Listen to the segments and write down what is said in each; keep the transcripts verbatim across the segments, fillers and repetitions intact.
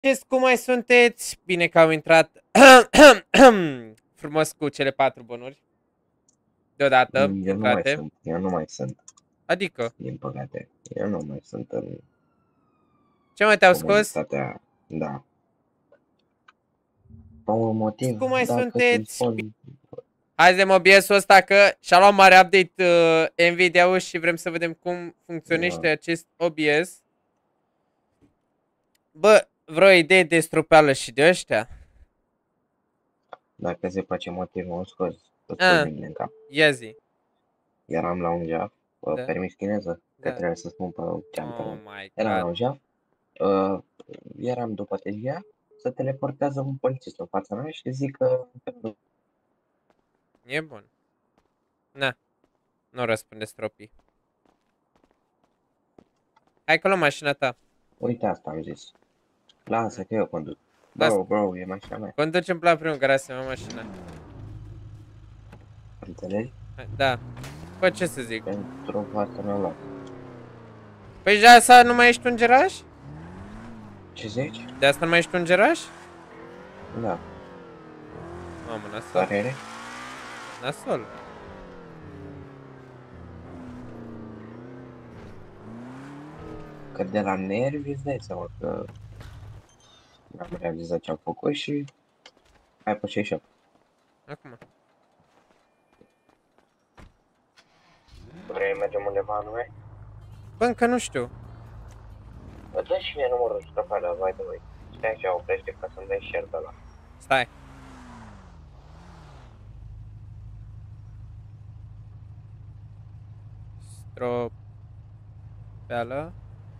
Știți cum mai sunteți? Bine că au intrat frumos cu cele patru bonuri. Deodată, Eu nu mai intrate. sunt, eu nu mai sunt, Adică, din păcate. Eu nu mai sunt în ce mai te-au scos? comunitatea, da. Pe un motiv, Cum mai dacă să-mi sunteți? spun, Hai de O B S-ul ăsta că și-a luat mare update uh, Nvidia-ul și vrem să vedem cum funcționește da, acest O B S. Bă, vreo idee de strupeală și de ăștia? dacă se face motiv, mă scos, îți Ah, pui mâinile în cap. ia zi. Eram la un jeaf, uh, Da, permis chineză, că da. trebuie să spun pe geantă. Oh my Eram la god. un jeaf, uh, eram după T G A, se teleportează un polițist în fața mea și zic că E bun. Na, nu răspunde stropii. Hai că luăm mașina ta. uite asta am zis. Lasă că eu conduc. Las. Bro, bro, e mașina mea. Conducem la primul care să mă mașina. Înțelegi? Da. Bă, ce să zic? Pentru asta mi-am luat. Păi de asta nu mai ești un geraș? Ce zici? De asta nu mai ești un geraș? Da. Mamă, nasol. Părere? Nasol. Că de la nervi îți dai seama că am realizat ce am făcut și hai pe șaizeci și opt. Acum. Vrei mergem undeva anume? Bă, încă nu știu. Bă, dă și mie numărul străpalea, vai de voi. Stai așa, oprește ca să-mi dai share de ăla. Stai. Stropeală.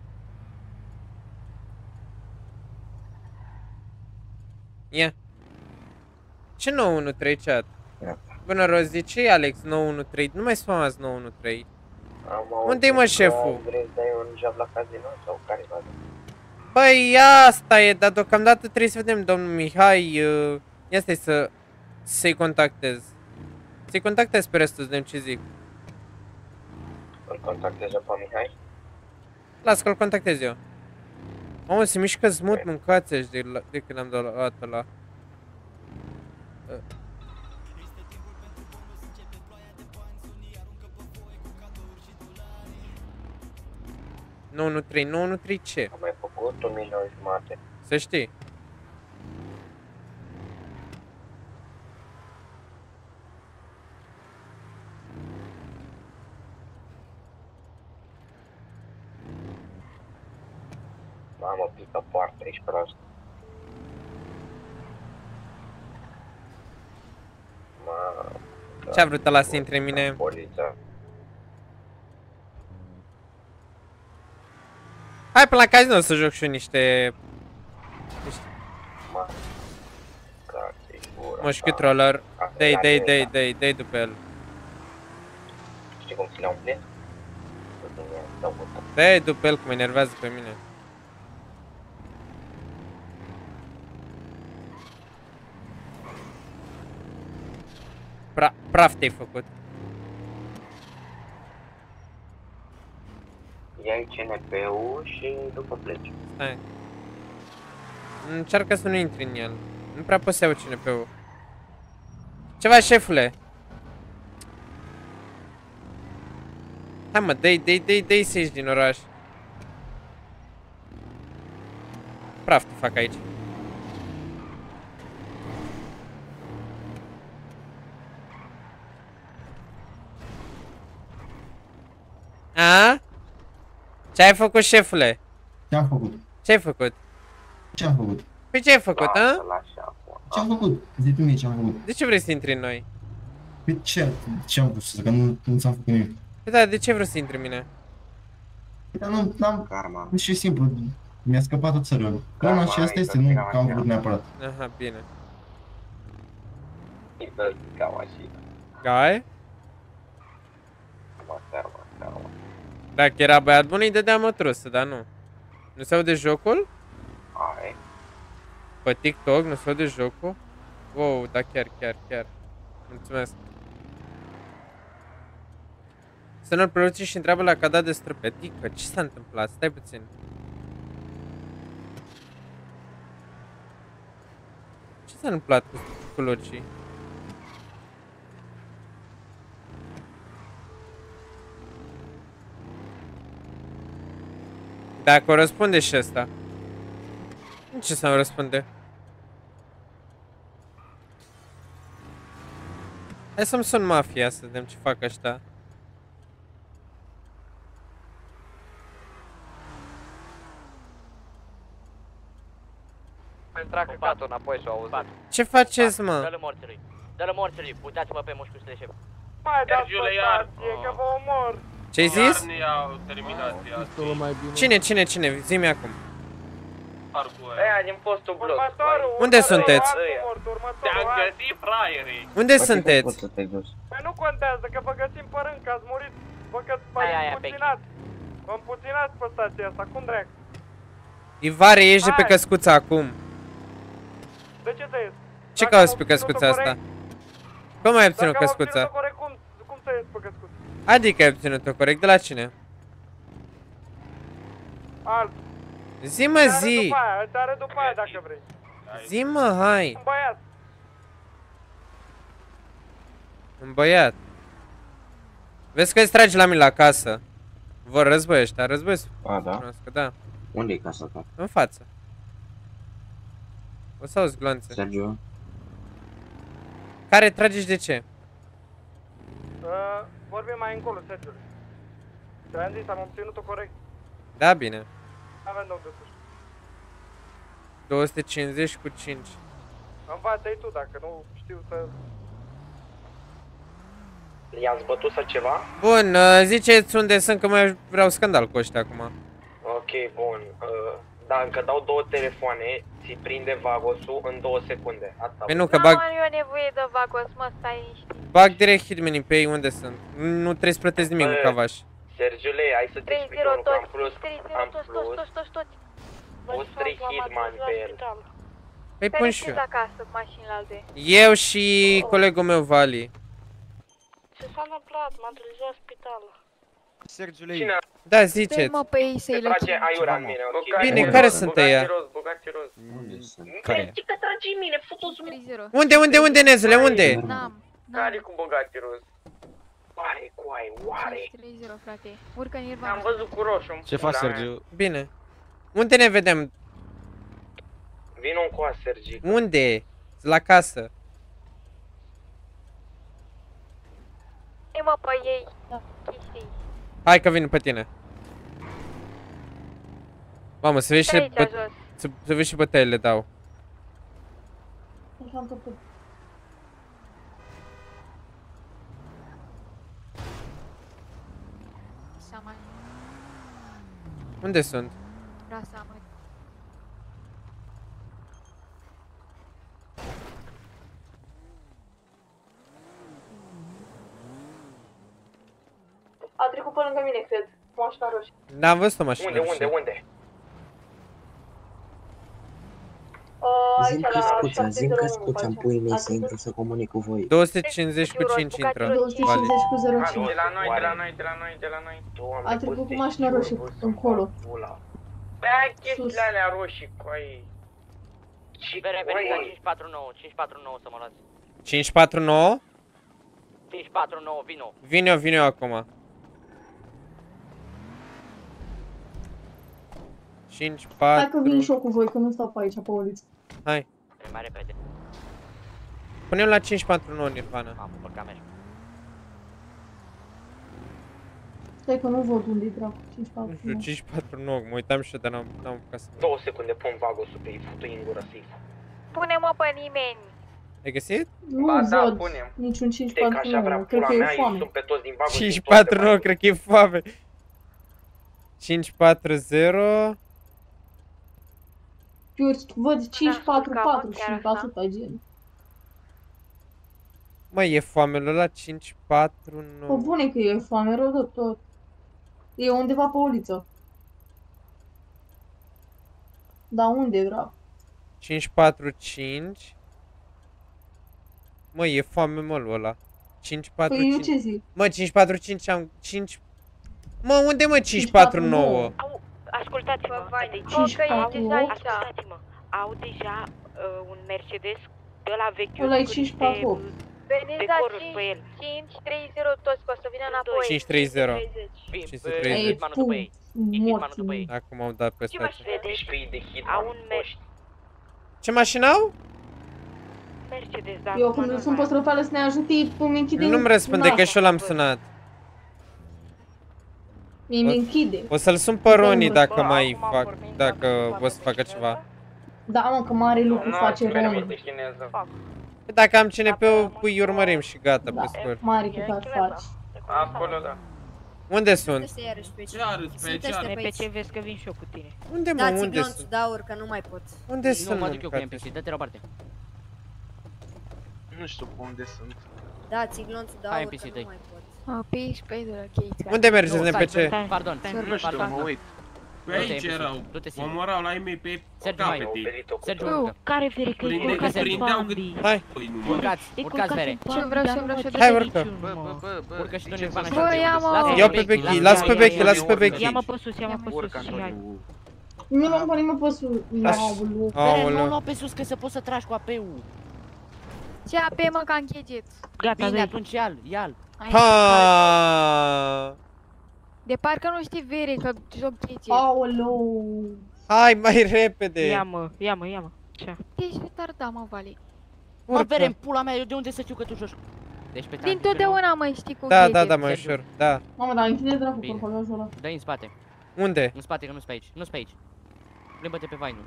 Ia. Ce nouă unu trei chat? Gata. Bună, Rozi, ce e Alex nouă unu trei? Nu mai spamați nouă unu trei. Am Unde-i, mă, șeful? Vrei să dai un job la casino sau care va? Băi, asta e, dar deocamdată trebuie să vedem, domnul Mihai. Uh, ia stai să... Să-i contactez. Să-i contactez pe restul, să vedem ce zic. Îl contactez pe Mihai? Las că-l contactez eu. Mamă, se mișcă smut, mâncați de, la, de când am dat ăla. nouă unu trei, nouă unu trei ce? Am mai făcut un milion jumate. Să știi. Mamă, pică poartă, ești prost. Mamă, Ce-a vrut ăla să intre în mine? Poliția. Hai până la casino să joc și eu niște... niște... Mamă, carte-i gura. Moșchitroller. Dai, dai, dai, dai, dai după el. Știi cum ți le-au umplit? Dai după el, că mă enervează pe mine. Pra praf te-ai făcut. Iai C N P-ul și după pleci. Stai. Încearcă să nu intri în el. Nu prea pot să iau C N P-ul. Ceva, șefule. Hai mă, dai, dai, dai, dai să ieși din oraș. Praf te fac aici. A? Ce ai făcut, șefule? Ce-am făcut? Ce ai făcut? Ce-am făcut? Păi ce ai făcut, a? Ce-am făcut? Zi tu mie ce-am făcut. De ce vrei să intri în noi? Păi ce, ce-am pus? Că nu, nu ți-am făcut nimic. Păi da, de ce vrei să intri în mine? Păi dar nu, n-am... Karma. Și simplu, mi-a scăpat o țără. Una și asta este, nu că am vrut neapărat. Aha, bine. Îl ca mașină. Gai? Mă servă, servă. Dacă era băiat bun, îi dădeam o trusă, dar nu. Nu se aude jocul? Ai. Pe TikTok nu se aude jocul? Wow, da chiar, chiar, chiar. Mulțumesc. Să preluții și întreabă la cada de străpetică. Ce s-a întâmplat? Stai puțin. Ce s-a întâmplat cu culocii? Dacă o răspunde și ăsta. Ce să nu răspunde? Hai să-mi sun mafia să vedem ce fac ăștia. Îl trag căcatul înapoi și o auzit. Ce faceți, mă? Dă-l morțului. Dă-l morțului. Puteți-mă pe mușchiul de șef. Mai dați Sergiu le iar. stație, că vă omor. Ce-ai zis? Iar ne iau terminația. Cine, cine, cine? Zi-mi acum. Aia din postul bloc. Următorul, Unde următorul, sunteți? altul mort, următorul, Te-am altul. găsit, fraierii. Unde Poate sunteți? poți să te duci. Păi nu contează, că vă găsim pe rând, că ați murit. Vă că Aia, aia, v-ați împuținați. Vă împuținați pe stația asta, cum drag? Ivare, ești de pe Hai. căscuța acum. De ce te ies? Ce Dacă cauți am pe obținut-o căscuța asta? corect- Cum ai obținut Dacă am căscuța? obținut-o corect, cum, cum să ies pe căscuță? Adică ai obținut-o corect? De la cine? Alt. Zi, mă, Te arăt zi! după aia, te arăt după aia dacă vrei. Zi, mă, hai! Un băiat. Un băiat. Vezi că îți tragi la mine la casă. Vor război ăștia, război să A, da? cunoască, da. Unde e casa ta? În față. O să auzi glonțe. Sergiu? Care trageți de ce? Uh, vorbim mai încolo, Sergiu. Ți-am zis, am obținut-o corect. Da, bine. N-avem de unde să știu. două sute cincizeci cu cinci. Învață-i tu, dacă nu știu să... I-ați bătut sau ceva? Bun, uh, ziceți unde sunt, că mai vreau scandal cu ăștia acum. Ok, bun. Uh, dacă dau două telefoane, ți prinde Vagosul în două secunde. Asta. Păi nu, că Nu bag, am eu nevoie de vagos, mă, stai liniștit. bag direct hitmanii pe ei unde sunt. Nu trebuie să plătesc nimic cu Bă, cavaș. Sergiule, hai să-ți trei explic zero un lucru. Am toți, plus, trei zero am toți, plus, toți, toți, toți, toți. pus trei hitman pe el. Păi Care pun și eu. sunteți acasă cu mașinile alte? Eu și colegul meu, Vali. Ce s-a întâmplat? M-am trezit la spital. Sergiule, Cine Da, Dă-i ziceți. mă pe ei te să-i trage lăcim. aiura în mine, ok? Bine, Bun. care sunt ăia? Roz, băgați roz. Unde sunt? care? Ce că tragi în mine, futu-ți trei zero. Unde, unde, unde, nezule, unde? N-am, Care n-am. cu băgați roz? Oare, coai, oare? trei zero, frate. Urcă în Am Nirvana. văzut cu roșu în Ce faci, pula mea. Sergiu? Bine. Unde ne vedem? Vino cu a, Sergi. Unde? La casă. Dă-i mă pe ei. Chestii. Hai că vin pe tine. Mamă, să vezi Stai și aici bă... jos. să, să vezi și bătăile dau. Sama. Unde sunt? Rasa, mă. A trecut pe lângă mine, cred. Mașina roșie. N-am văzut o mașină. Unde, unde, roșie. unde? Uh, Zim aici la căscuța, zim șapte zero unu, căscuța în pe puii mei aici. să intru să comunic cu voi. două sute cincizeci cu cinci intră. două sute Vali. cu zero A, cinci. De la noi, de la noi, de la noi, de la noi. Doamne, A trecut bă, cu mașina te roșie, știu, bă, încolo. să-mi fac pula. Bea chestiile alea roșii cu ai. Ce Bere, veniți la coai? cinci patru nouă, cinci patru nouă să mă luați. cinci patru nouă? cinci patru nouă, vino. Vin eu, vin eu acum. cinci, Hai că vin și patru... eu cu voi, că nu stau pe aici, pe uliță. Hai. Mai repede. Punem la cinci patru nouă Nirvana. Am pe cameră. Stai că nu văd unde-i dracu, cinci Nu patru știu, cinci patru nouă, mă uitam și eu, dar n-am n-am apucat să văd. Două secunde, pun Vagosul pe ei, futu-i în gură să-i fut. Pune-mă pe nimeni. Ai găsit? Nu Ba da, văd punem. niciun cinci Uite că patru așa vrea nouă, cred pula că e mea, îi foame. sun pe toți din Vagos. cinci din toate patru nouă, părțile. cred că e foame. cinci patru zero. Eu văd cinci patru patru chiar și așa? atâta gen. Mă, e foame la cinci patru Pă nouă. bune că e foame rău de tot. E undeva pe uliță. Dar unde vreau? cinci patru cinci. Mă, e foame, mă, lui ăla. cinci patru Păi eu cinci. ce zic? Mă, cinci patru cinci am... cinci... Mă, unde mă cinci patru nouă? nouă. Bă, cinci Vali, patru bă, că e opt. deja aici. Ascultați-mă. Au deja uh, un Mercedes Ăla vechiul Ăla e cu cinci niște patru opt. Veniți la decoruri pe el. cinci trei zero toți, că o să vină înapoi. cinci trei zero. Vin, cinci bă, treizeci. Hitmanul după ei. Hitmanul după ei. Acum au dat peste Ce asta. mașină de de Hitman? Au un Mercedes, Ce mașină au? Mercedes, da. Eu când îl sun pe străpală să ne ajute, îmi închide Nu-mi răspunde că și eu l-am sunat. Mie mi închide. O să-l sun pe Roni dacă mai fac, dacă o să facă ceva. Da, mă, că mare lucru face Ron. Dacă am C N P-ul, îi urmărim și gata, pe scurt. Mare căcat faci. Acolo, da. Unde sunt? Pe ce vezi că vin și eu cu tine. Unde, mă, Dați-mi unde glonțul sunt? de aur, că nu mai pot. Unde Nu, sunt, mă mă, duc eu cu N P C, frate? dă-te la o parte. Nu știu pe unde sunt. Dați-mi glonțul de Hai, aur, N P C că nu tăi. mai pot. A, pe aici, pe aici de la cheița. Unde mergeți, Nu, N P C? stai, Pardon, Nu știu, pardon. mă uit. Pe Du-te, aici N P C, erau. du-te singur. Omorau la ei mei pe Sergiu, mai capete. Sergiu, Tu. urcă. Care vere că e Prinde- culcat în prindeau cât- Bambi? Hai, Păi, nu mă. Urcați, E urcați culcat vere. în Bambi, Ce vreau, dar ce nu vreau, mă ce dă Hai, de urcă. niciun, Bă, mă. bă, bă, bă. Urcă și de tu ce ne să faci stau? Bă, ia, mă. Lasă-l Ia pe pe Becky, Becky, lasă-l las pe Becky, las pe Becky. Ia-mă pe sus, ia-mă pe Urcă, sus și hai. Antonio. Nu l-am pe nimeni pe sus. Aoleu. Vere, nu Aoleu. lua pe sus că să poți să tragi cu A P-ul. Ce A P, mă, că am chegit. Gata, Bine, dai. atunci ia-l, ia-l. Ha! De parcă nu știi vere că joc chegit. Aoleu. Hai, mai repede! Ia-mă, ia-mă, ia-mă. Ce? Ești retardat, mă, Vali. Mă, Vere, în pula mea, eu de unde să știu că tu joci? Deci pe Din totdeauna, mă, știi cu Da, chegit. da, da, mai ușor, da. Mamă, dar închide dracu Bine. porcolajul ăla. Dă-i în spate, Unde? în spate, că nu-s pe aici, nu-s pe aici. Plimbă-te pe vainul.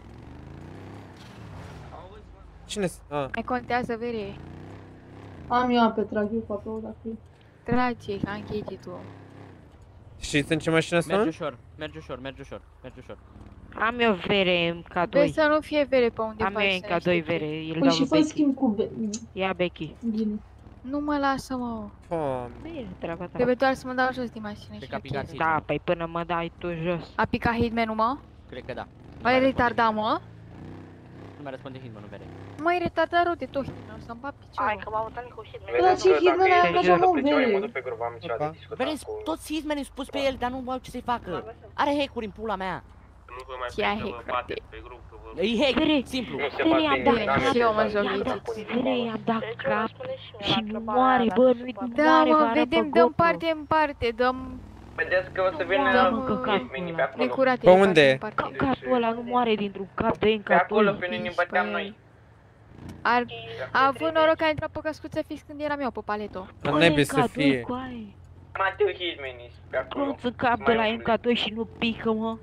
Cine s- a. Mai contează, vere. Am eu pe trag eu cu apeu dacă e. Trage, că am chegit-ul. Știți în ce mașină Merge sunt? ușor, merge ușor, merge ușor, merge ușor. Am eu vere în K doi. Vrei să nu fie vere pe unde Am faci eu să în ne K doi știi. vere, îl Păi dau și lui fă Becky. schimb cu Be... Ia Becky. Bine. Nu mă lasă, mă. Doamne. Bine, treaba ta. Trebuie doar să mă dau jos din mașină Cred și că a ok. picat Hitman. Da, păi până mă dai tu jos. A picat hitman-ul, mă? Cred că da. Mai retardat, mă? Nu mai răspunde Hitman-ul, Vere. Mai retardat rău de tot hitman, o să-mi bat piciorul. m-am mutat cu Hitman. Bă, dar ce hitman ai angajat, mă, Mă duc vere? pe grup, am ceva de Opa. discutat Vere, cu... toți Hitman-ii spus pe el, dar nu au ce să-i facă. Are hack-uri în pula mea. Nu vă mai Ce ai prind că hack, vă bateți pe grup, că vă... E hack, Vere, simplu. Nu se Vere, bate am nimeni, dat n-am și eu mă joc niciun aici. contact cu Vere, nimeni. i-am dat cap și nu moare, bă, nu-i nu Da, moare, mă, vă arăt pe vedem, dăm GoPro. parte în parte, dăm Vedeți că o să vină Da, mă, Hitman-ii pe acolo. necurate Pe de unde? parte în parte. Capul ăla nu moare dintr-un cap de în Pe cap acolo doi. pe unde ne băteam noi. Ar, a avut noroc că a intrat pe căscuță fix când eram eu pe paleto. Dar n-ai să fie. Mateu Hitman-ii pe acolo. Clonț în cap de la M K doi și nu pică, mă.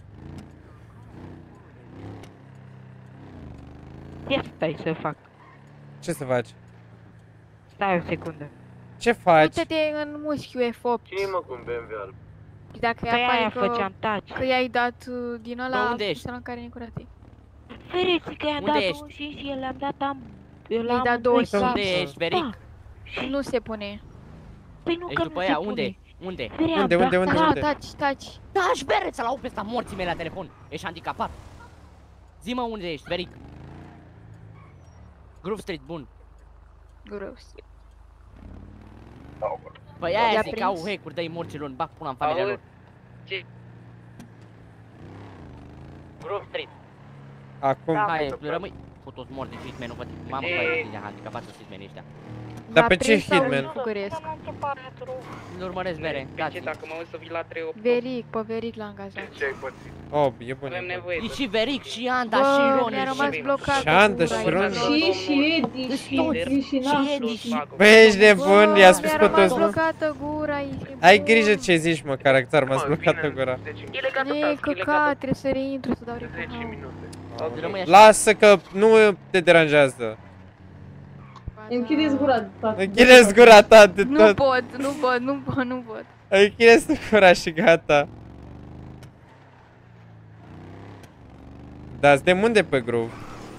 Ia stai să fac. Ce să faci? Stai o secundă. Ce faci? Uite-te în mușchiul F opt. Cine mă cu un B M W alb? Și dacă Pe aia apare că, făceam taci. că i-ai dat uh, din Bă, ăla, unde ești? să nu care necurate. Fereți că i-am Unde dat ești? douăzeci și cinci și el le-am dat am... Eu I-ai l-am dat douăzeci și în Unde cap. ești, Veric? Da. Și nu se pune. Păi nu Ești că nu după se ea, pune. unde? Unde? Vere, am Unde, unde, dat unde, cap. unde? Da, taci, taci. Taci, Vere, să-l au pe ăsta morții mei la telefon. Ești handicapat. Zi-mă unde ești, Veric. Groove Street, bun. Gros. Păi aia I-a zic că au prins? hack-uri, dă-i morților, îmi bag pula în familia lor. Groove Street. Acum. Hai, rămâi. Cu toți morți de Hitman, nu văd. Mamă, băi, de handicapat sunt Hitman ăștia. Dar V-a pe ce prins sau hitman? nu fugăresc? Nu urmăresc, Vere, dați. Dacă mă uit să vii la trei opt. Veric, pe Veric l-a angajat. Ce ai pățit? Oh, e bun. Avem e bun. nevoie E de... și Veric, și Anda, Bă, și Roni, mi-a rămas și... blocat. Și Anda, gura, și e Roni. tot. Și, și Edi, și Edi, și Și Nasu. Edi, și... Băi, ești nebun, Bă, i-a spus mi-a pe rămas toți, nu? blocată gura aici. e Ai bun. grijă ce zici, mă, caracter, m-ați blocat pe gura. E căcat, trebuie să reintru, să dau zece recomand. minute. Rămâi așa. Lasă că nu te deranjează. Închideți gura, tati. Închideți gura ta de Nu tot. pot, nu pot, nu pot, nu pot. Închideți gura și gata. Da, suntem unde pe groove?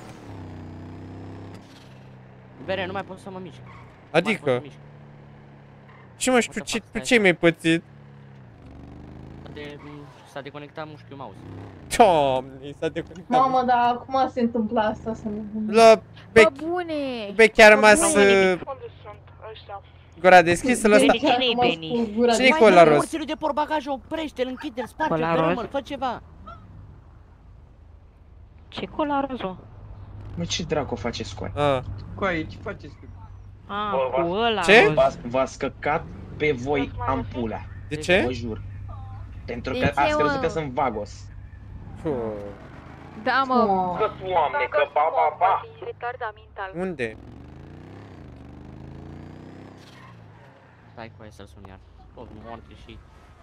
Vere, nu mai pot să mă mișc. Adică? Ce mă știu, ce, ce mi-ai pățit? De, s-a deconectat mușchiul mouse. Doamne, s-a deconectat. Mamă, dar acum se întâmplă asta să ne... La Bă, Beck, bune! Beck a rămas Bă, uh, Unde sunt ăștia? gura deschisă la ăsta. Cine-i Beni? Cine-i Mai cu ăla dă roz? morțilul de portbagaj, oprește-l, închide-l, sparge-l, Ăla pe roz? rămân, fă ceva. Ce cola roz, mă? Mă, ce dracu face scoai? Ah. Coaie, ce faceți? Ah, Bă, cu ăla. Ce? V-a scăcat pe voi ampulea. De ce? Vă jur. Pentru De că ce, ați crezut mă? că sunt vagos. Puh. Da, mă. Că, Doamne, că ba, ba, ba. Retarda mental. Unde? Stai cu aia să-l sun iar. Tot moarte și...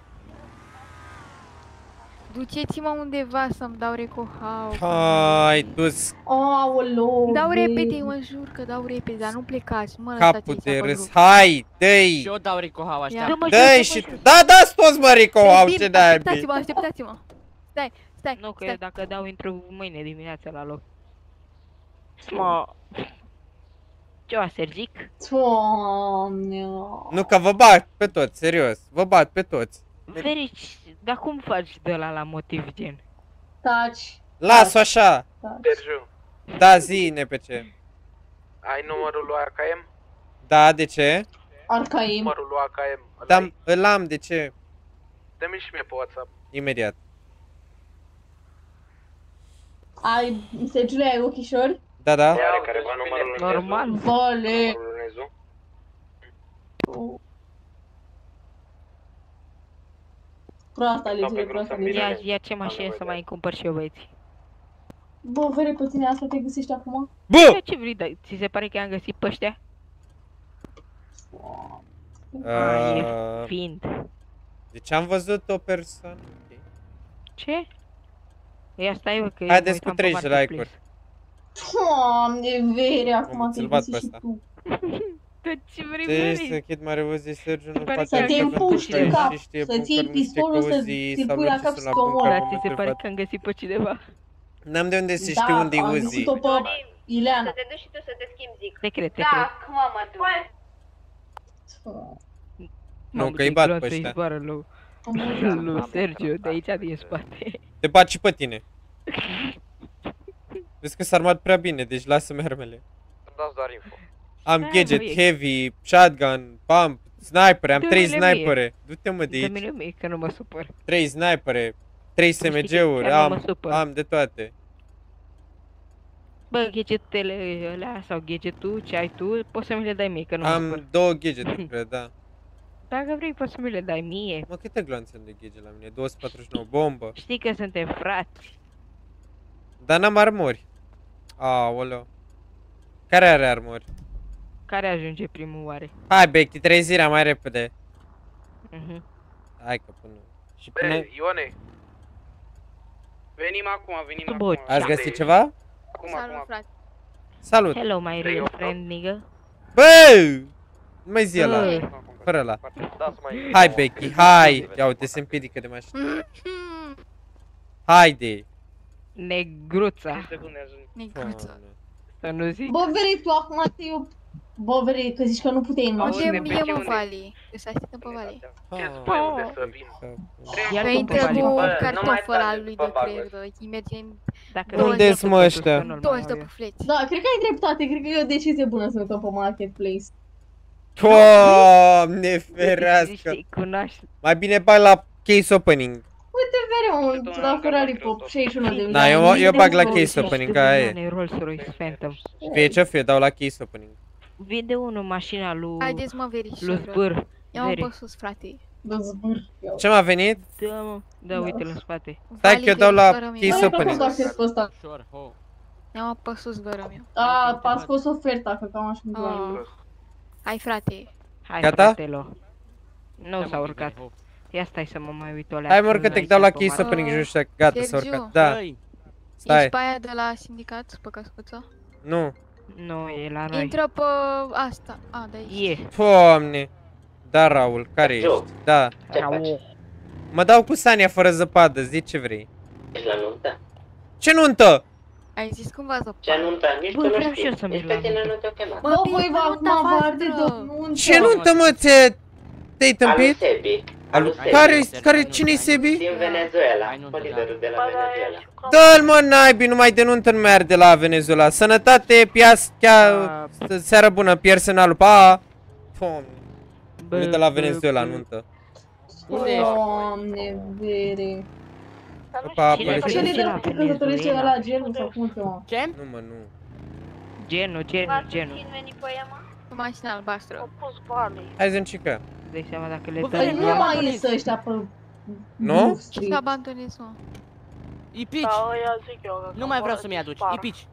Duceți-mă undeva să-mi dau recohau. Hai, dus Aoleu, Dau băi. repede, mă jur că dau repede, dar nu plecați, mă lăsați capul aici de pe râs. grup. Hai, dă-i! Și eu dau recohau, așteaptă. Ia. Dă-i și... Da, dați toți, mă, recohau, Stai, ce bine, naibii! așteptați-mă, așteptați-mă. Stai, stai, Nu, că stai. dacă dau intru mâine dimineața la loc. Mă... Ceva, Sergic? Doamne. Nu, că vă bat pe toți, serios. Vă bat pe toți. Ferici, dar cum faci de la la motiv gen? Taci. Las-o așa. Taci. Sergiu, Da, zi, N P C. ai numărul lui A K M? Da, de ce? Arcaim. Numărul lui A K M. Da, îl am, de ce? Dă-mi și mie pe WhatsApp. Imediat. Ai, Sergiule, ai ochișori? Da, da. Are careva numărul lui Normal. Vale. Numărul lui Nezu? Proasta, Sau pe legile, grup proasta, să-mi legile. Ia, ia ce mașină să mai cumpăr și eu, băieți. Bă, vere pe tine, asta te găsești acum? Bă! Ia ce vrei, dar ți se pare că i-am găsit pe ăștia? Ah, e Uh, fiind. deci am văzut o persoană. Ce? Ia stai, bă, că eu Haideți mă cu uitam pe treizeci de Marketplace. like-uri. Doamne, vere, acum Am te-ai țelbat găsit pe și asta. tu. Dar ce vrei, Deci să vrei? chid mare uzi, Sergiu nu pare poate că Să am te găsit că împuști nu în cap, și știe să-ți buncăr, iei nu știe pistolul, să căuzi, ți-l sau pui la merge cap să și la să buncăr, omoare. Dar nu ți se pare întrebat. că am găsit pe cineva? N-am de unde să știu Da, unde-i am Uzi. găsit-o pe Ileana. Să te duci și tu să te schimbi, zic. Secret, Da, secret. acum mă duc. Nu, că îi bat pe ăștia. Zboară lui, lui Sergiu, de aici din spate. Te bat și pe tine. Vezi că s-a armat prea bine, deci lasă-mi armele. Îmi dați doar info. Am Da, gadget, băi. heavy, shotgun, pump, sniper, am Dă-mi trei le mie. snipere. Du-te mă de Dă-mi aici. le mie, că nu mă supăr. trei snipere, trei S știi M că G-uri, chiar nu mă am, supăr. am de toate. Bă, gadgetele alea sau gadgetul ce ai tu, poți să mi le dai mie, că nu mă supăr. Am două gadgeturi, cred, da. Dacă vrei, poți să mi le dai mie. Mă, câte gloanțe am de gadget la mine? două sute patruzeci și nouă, bombă. Știi că suntem frați. Dar n-am armori. Aoleu. Care are armori? Care ajunge primul oare? Hai, Becky, trezirea mai repede. Mhm. Hai că până. Și până... Bă, Ione. Venim acum, venim Tu acum. boci. Ați găsit ceva? Acum, Salut, acum. frate. Salut! Hello, my Trei real opt, friend, nigga. Bă! Nu mai zi ăla. Bă. Fără ăla. Da, să mai... Hai, Becky, hai! Ia uite, se împiedică de mașină. Haide! Negruța. cinci secunde ajung. Negruță. Să nu zic. Bă, vere, tu acum te eu... Bă, vere, că zici că nu puteai în Auzi, mașină. Unde ne e, pe mă, unde? Vali? Că să așteptăm pe Vali. Ce spui unde să vin? Ia-l Că tu intră pe Vali. cu Bă, cartof nu mai ăla trage lui după de bagaj. creier, dă, îi merge în Dacă Unde vrei, sunt, eu mă, te ăștia? cunosc, că nu-l douăzeci de mai au. pufleți. Da, cred că ai dreptate, cred că e o decizie bună să ne uităm pe Marketplace. Doamne ferească! Știi, cunoaști. Mai bine bag la case opening. Uite, vere, un la Ferrari pe șaizeci și unu de Da, milioane. eu, eu bag la Mii de case euro. opening, ca aia e. Milioane Rolls-Royce Phantom. Fie ce fie, dau la case opening. Vinde unul mașina lui... Haideți, mă, lui verișoră. Zbâr. Ia-mă Veri. pe sus, frate. Dă zbâr. Ce m-a venit? Da, mă. Da, uite-l în spate. Stai Vali, că eu dau la verișoră mea. case Bă, nu opening. pot acces pe ăsta. Sure, ho. Ia-mă pe sus, vără meu. A, a scos oferta, că cam așa mi Ah. Hai, frate. Hai, Gata? fratelo. Nu s-a urcat. Ia stai să mă mai uit o leacă. Hai mă, că te dau la case mare. opening și nu știu dacă gata, s-a Sergiu. urcat. Da, Băi, stai. Ești pe aia de la sindicat, pe cascuță? Nu. Nu, e la noi. Intră pe asta. A, de aici. E. Doamne. Da, Raul, care Sergiu. ești? Da. Raul. Mă dau cu Sania fără zăpadă, zi ce vrei. Ești la nuntă? Ce nuntă? Ai zis cumva să Ce nuntă? Nici Bă, tu nu vreau și eu știi. să merg Nici pe la tine nuntă. nu te-o chemat. Bă, Bă, bine, voi că vă nunta acum vă arde de voastră. nuntă. Ce nuntă, mă, ți te-ai Alu tâmpit? Sebi. Alu Sebi. Care, care, cine-i Sebi? Din Venezuela. Ai nuntă, Liderul de la Venezuela. Dă-l, mă, naibii, numai de nuntă nu mai arde la Venezuela. Sănătate, pias, chiar, seară bună, pierd semnalul, pa! Doamne, Bă, nu de la bă, Venezuela, bă. nuntă. Doamne, vere. Pa, Cine pa, te Așa duce le la dă căsătorește Venezuela? la genul sau cum te mă? ce? Nu, mă, nu. Genul, genul, genul. Cu mașina albastră. Au pus vale. Hai Zâncică. Dai seama dacă le Bă, dai... Păi nu mai ies ăștia pe... Nu? Și abandonez-o. Ipici! Da, ăia zic eu că Nu mai vreau cam să-mi aduci, dispar. Ipici!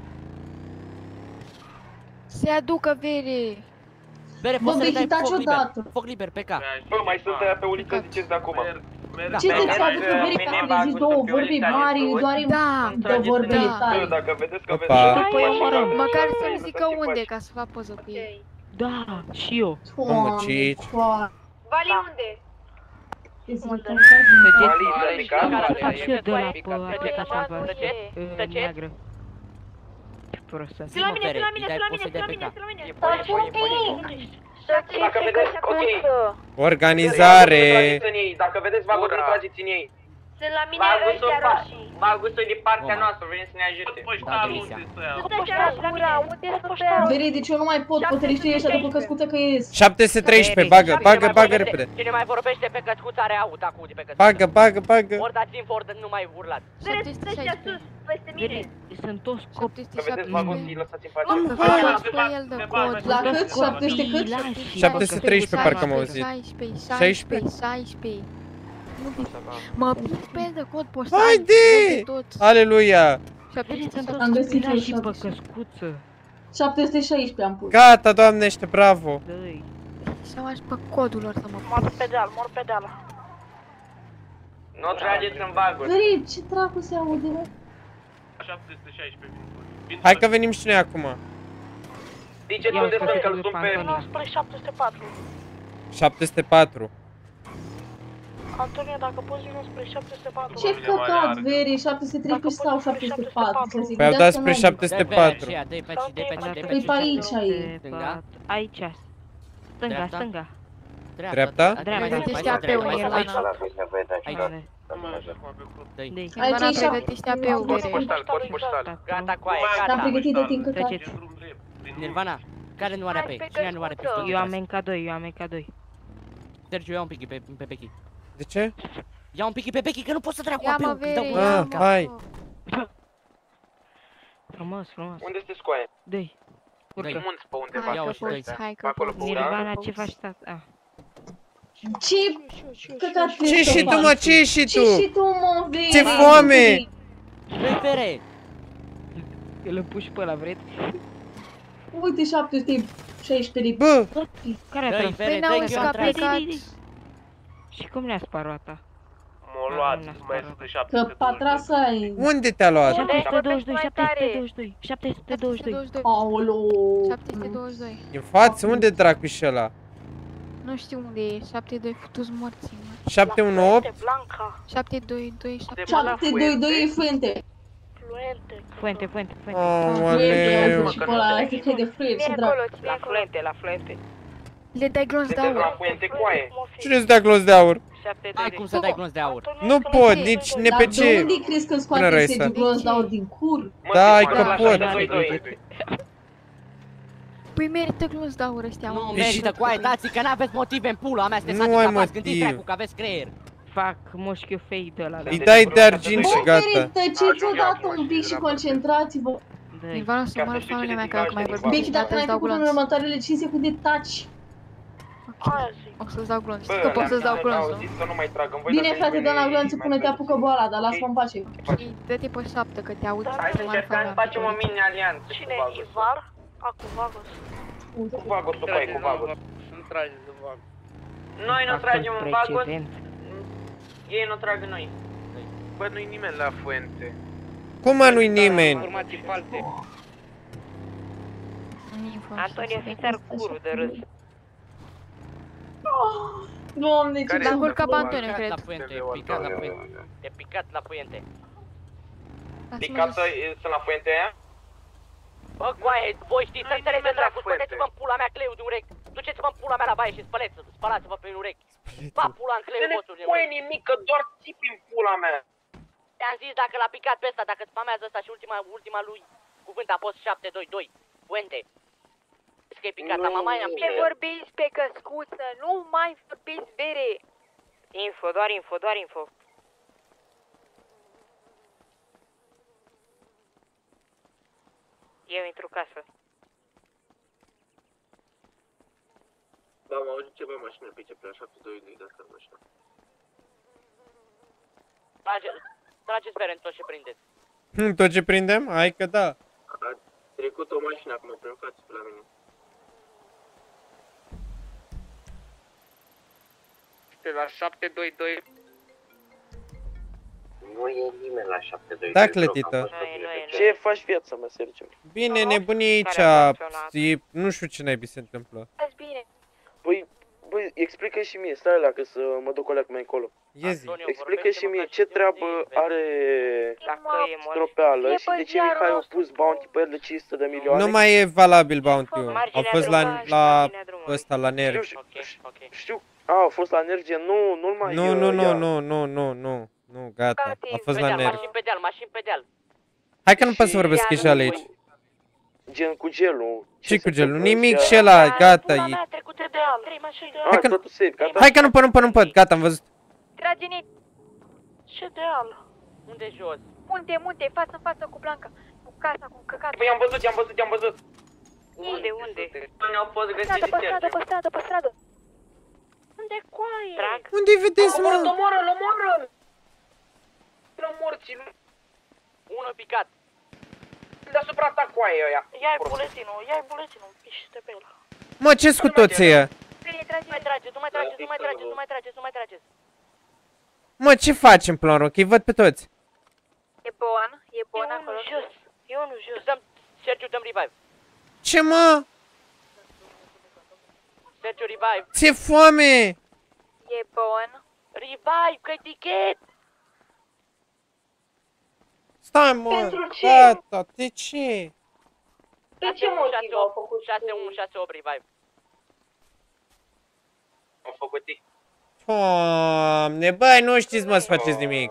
Se aducă vere. Bere, Bă, poți să le Becky, dai taci foc liber. odată. Foc liber, pe cap. Bă, mai sunt aia pe uliță, ziceți de acum. Da. Ce te-ți aducă veri ca să le zici două vorbi mari, doar îi Da, dă vorbele da. Bă, tale. dacă vedeți că Opa. vedeți... După eu mă rog. Măcar să-mi zică unde, ca să fac poză cu ei. Da, și eu. Mamă, cici. Doamne, Vali unde? ce zic, Mergeți, Adică, să fac și eu de la Vali, pe aplicația vă neagră. Prostă. Sunt la mine, sunt la mine, sunt la mine, sunt la mine, sunt la mine. Stați un pic! Dacă vedeți, ok. Organizare. Trageți în ei. Dacă vedeți vagosul, trageți în ei. Sunt la mine Vagosul, ăștia roșii. vagosul e de partea Oma. noastră, veniți să ne ajute. Da, Delisia. Sunt ăștia roșii la mine. Unde sunt? Veri, deci eu nu mai pot, poteliștii ăștia după căscuță că ies. șapte sute treisprezece, bagă, bagă, bagă repede. Cine mai vorbește pe căscuță are aut acum de pe căscuță. Bagă, bagă, bagă. Ori dați info, ori nu mai urlați. Vedeți ăștia sus, peste mine. Sunt toți copii. Că vedeți vagosul, îi lăsați în pace. Să pe el de cod. La cât? șapte sute cât? șapte sute treisprezece parcă am auzit. șaisprezece, șaisprezece, șaisprezece. Mă pic pe el de cod postal. Haide! Aleluia! Am găsit eu și pe șapte sute. căscuță. șapte sute șaisprezece am pus. Gata, doamnește, bravo! Dă-i. Să mă pe codul lor să mă Mor pe deal, mor pe deal. Nu trageți în vagot. Veri, ce dracu se aude, mă? Hai că venim și noi acum. Ziceți unde sunt, că-l sun pe... Nu, spre șapte sute patru. șapte sute patru. Antonio, dacă poți vină spre șapte sute patru. Ce căcat, Veri, șapte sute treisprezece sau șapte sute patru? Să zic, Păi au dat vedeți că spre n-ai. șapte sute patru. Dai pe aici, dai pe aici, dai pe Păi aici. pe aici e. Stânga? Aici. Stânga, Dreapta? stânga. Dreapta? Dreapta. Pregătește A P-ul, Nirvana. Aici. Dai. Dă-i. Aici e șapte. Pregătește A P-ul, Cod Vere. postal, cod postal. Gata, coaie, Am gata. pregătit de timp căcat. Treceți. Nirvana, care nu are A P? Cine nu are pistol? Eu am M K doi, eu am M K doi. Sergiu, ia un pic pe, pe Becky. De ce? Ia un pic pe Becky, că nu pot să trec cu Ia mă, A P-ul. Vere, Dau cu ia Ah, mă. hai. Frumos, frumos. Unde sunteți coaie? Dă-i. Dă-i. Urcă. Munți pe undeva. Hai Ia-o că și dă-i. poți, hai că Acolo, poți. Nirvana, ce faci, tata? Ah. Ce căcat Ce vrei să și tu, faci? mă? Ce și Ce tu? și tu, mă, Veri? Ce foame! Băi, Vere! Îl împuși pe ăla, vreți? Uite, șapte sute șaisprezece. Bă! Care a Dă-i, tras? Vere, Păi dă-i n-auzi că eu că a am tras. plecat. Și cum ne-a spart roata? M-o luați, mai sunt de șapte Că patrasa ai. Unde te-a luat? șapte sute douăzeci și doi, șapte sute douăzeci și doi, șapte sute douăzeci și doi. Aolo. șapte sute douăzeci și doi. În față? Unde dracu și ăla? Nu știu unde e. șapte sute doi futus morții, mă. șapte unu opt? Blanca, șapte sute douăzeci și doi, șapte șapte doi doi e Fuente. fluente. Fuente, fuente, fuente. Aoleu! Și pe ăla, cred că e de Fluent, ce dracu. La Fuente, la Fuente. Le dai glonț de Sunteți la aur. Fuente, coaie. Cine îți dea glos de aur? Ai cum să dai glonț de aur. Nu pot, nici N P Dar C. de unde crezi că Până scoate Raisa. Sergiu Glonț de aur din cur? Da, ai Mă, că la pot. șapte doi doi. Păi merită glonț de aur ăștia, Nu mă. merită, coaie, dați că n-aveți motive în pula mea, sunteți Nu ai handicapați, gândiți motiv. treacu, că aveți creier. Fac moșchiul fei de ăla. Îi dai de argint și Bă, gata. Veri, tăceți odată un pic și concentrați-vă. Dă-i. Nirvana să moară familia mea, că dacă mai vorbim Beci, și dacă dată n-ai îți dau făcut în glonț. următoarele cinci secunde, taci. Aia zic. O să-ți dau glonț. Bă, Știi că pot să-ți dau glonț, au nu? zis să nu mai trag în voi. Bine, dacă frate, nimeni dă la nu- glonț până te apucă boala, dar lasă-mă în pace. Și dă-te pe șapte, că te aud. Hai să încercăm să facem o mini-alianță cu Cine? Vagos. Ivar? A, cu Vagos. Cu Vagos, cu coaie, cu Vagos. Nu trageți în vagă. Noi nu tragem în Vagos, Precedent. ei nu trag în noi. Bă, nu-i nimeni la Fuente. Cum mă nu-i nimeni? Informații false. Antonio, fiți ar curul de râs. Doamne, ce Care L-a sunt culcat pe cu Antonio, Vagos? cred. La Fuente, e picat la Fuente. E picat la Fuente. Picată, sunt la Fuente aia? Bă, coaie, voi știți să Nu-i înțelegeți, nimeni la dracu, Fuente. scoateți-vă în pula mea cleiul de urechi. Duceți-vă în pula mea la baie și spăleți, spălați-vă pe urechi. Pa, pula în cleiul vostru de Nu e urechi. nimic, că doar țipi în pula mea. Te-am zis dacă l-a picat pe ăsta, dacă spamează ăsta și ultima, ultima lui cuvânt a fost șapte doi doi. Fuente. Zici că e picat, dar mama i-am Ce bine. vorbiți pe căscuță? Nu mai vorbiți, Vere. Info, doar info, doar info. Eu intru casă. Da, am auzit ceva mașină pe ce pe la șapte doi doi, dacă nu știu. Trageți pe rând tot ce prindeți. Tot ce prindem? Hai că da. A trecut o mașină acum prin față pe la mine. Pe la șapte doi doi. Nu e nimeni la șapte doi doi. Da, clătită. Ce faci viața, mă, Sergiu? Bine, nebunie aici. E, nu știu ce naibii se întâmplă. Bine. Băi, băi, explică și mie, stai la că să mă duc o leacă mai încolo. Iezi. Explică și mie ce treabă are Dacă e stropeală și de ce Mihai a pus bounty pe el de cinci sute de milioane. Nu mai e valabil bounty-ul. A fost la, la ăsta, la nervi. Știu, știu, a, a fost la energie, nu, nu-l mai... Nu, nu, nu, nu, nu, nu, nu, nu, gata. A fost la nervi. Mașini pe deal, mașini pe deal. Hai că nu pot să vorbesc ieșeală aici. Gen cu gelul. Ce cu gelul? Nimic și ăla, gata. Pula mea, trecut de deal. Trei mașini. Hai că, totul safe, gata. hai că nu pot, nu pot, nu pot, gata, am văzut. Trage Nit. Ce deal? Unde jos? Munte, munte, față în față cu Blanca. Cu casa, cu căcatul. Păi i-am văzut, i-am văzut, i-am văzut. Unde, unde? Nu au fost Pe găsiți stradă, de pe stradă, Sergiu. pe stradă, pe stradă. Unde coaie? Trag. Unde-i vedeți, Omoră-l, mă? omoră-l, omoră-l! La morții lui. Unul picat. Deasupra ta coaie ăia. Ia-i buletinul, ia-i buletinul, piște pe el. Mă, ce-s cu toți ăia? Nu mai trageți, nu mai trageți, nu mai trageți, nu mai trageți, nu mai trageți. Mă, ce facem până la urmă? Că îi văd pe toți. E bon, e bon E acolo. unul jos, e unul jos. Dăm, Sergiu, dăm revive. Ce, mă? Sergiu, revive. Ți-e foame? E bon. Revive, că-i tichet. Stai, mă, Pentru ce? gata, de ce? De ce motiv au făcut șase unu, șase opt revive. Am făcut tic. Doamne, băi, nu știți, mă, să faceți nimic.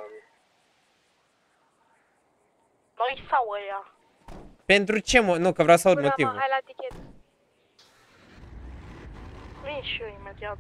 Noi sau ăia? Pentru ce, mă? Nu, că vreau să aud Pula, mă, motivul. hai la tichet. Vin și eu imediat.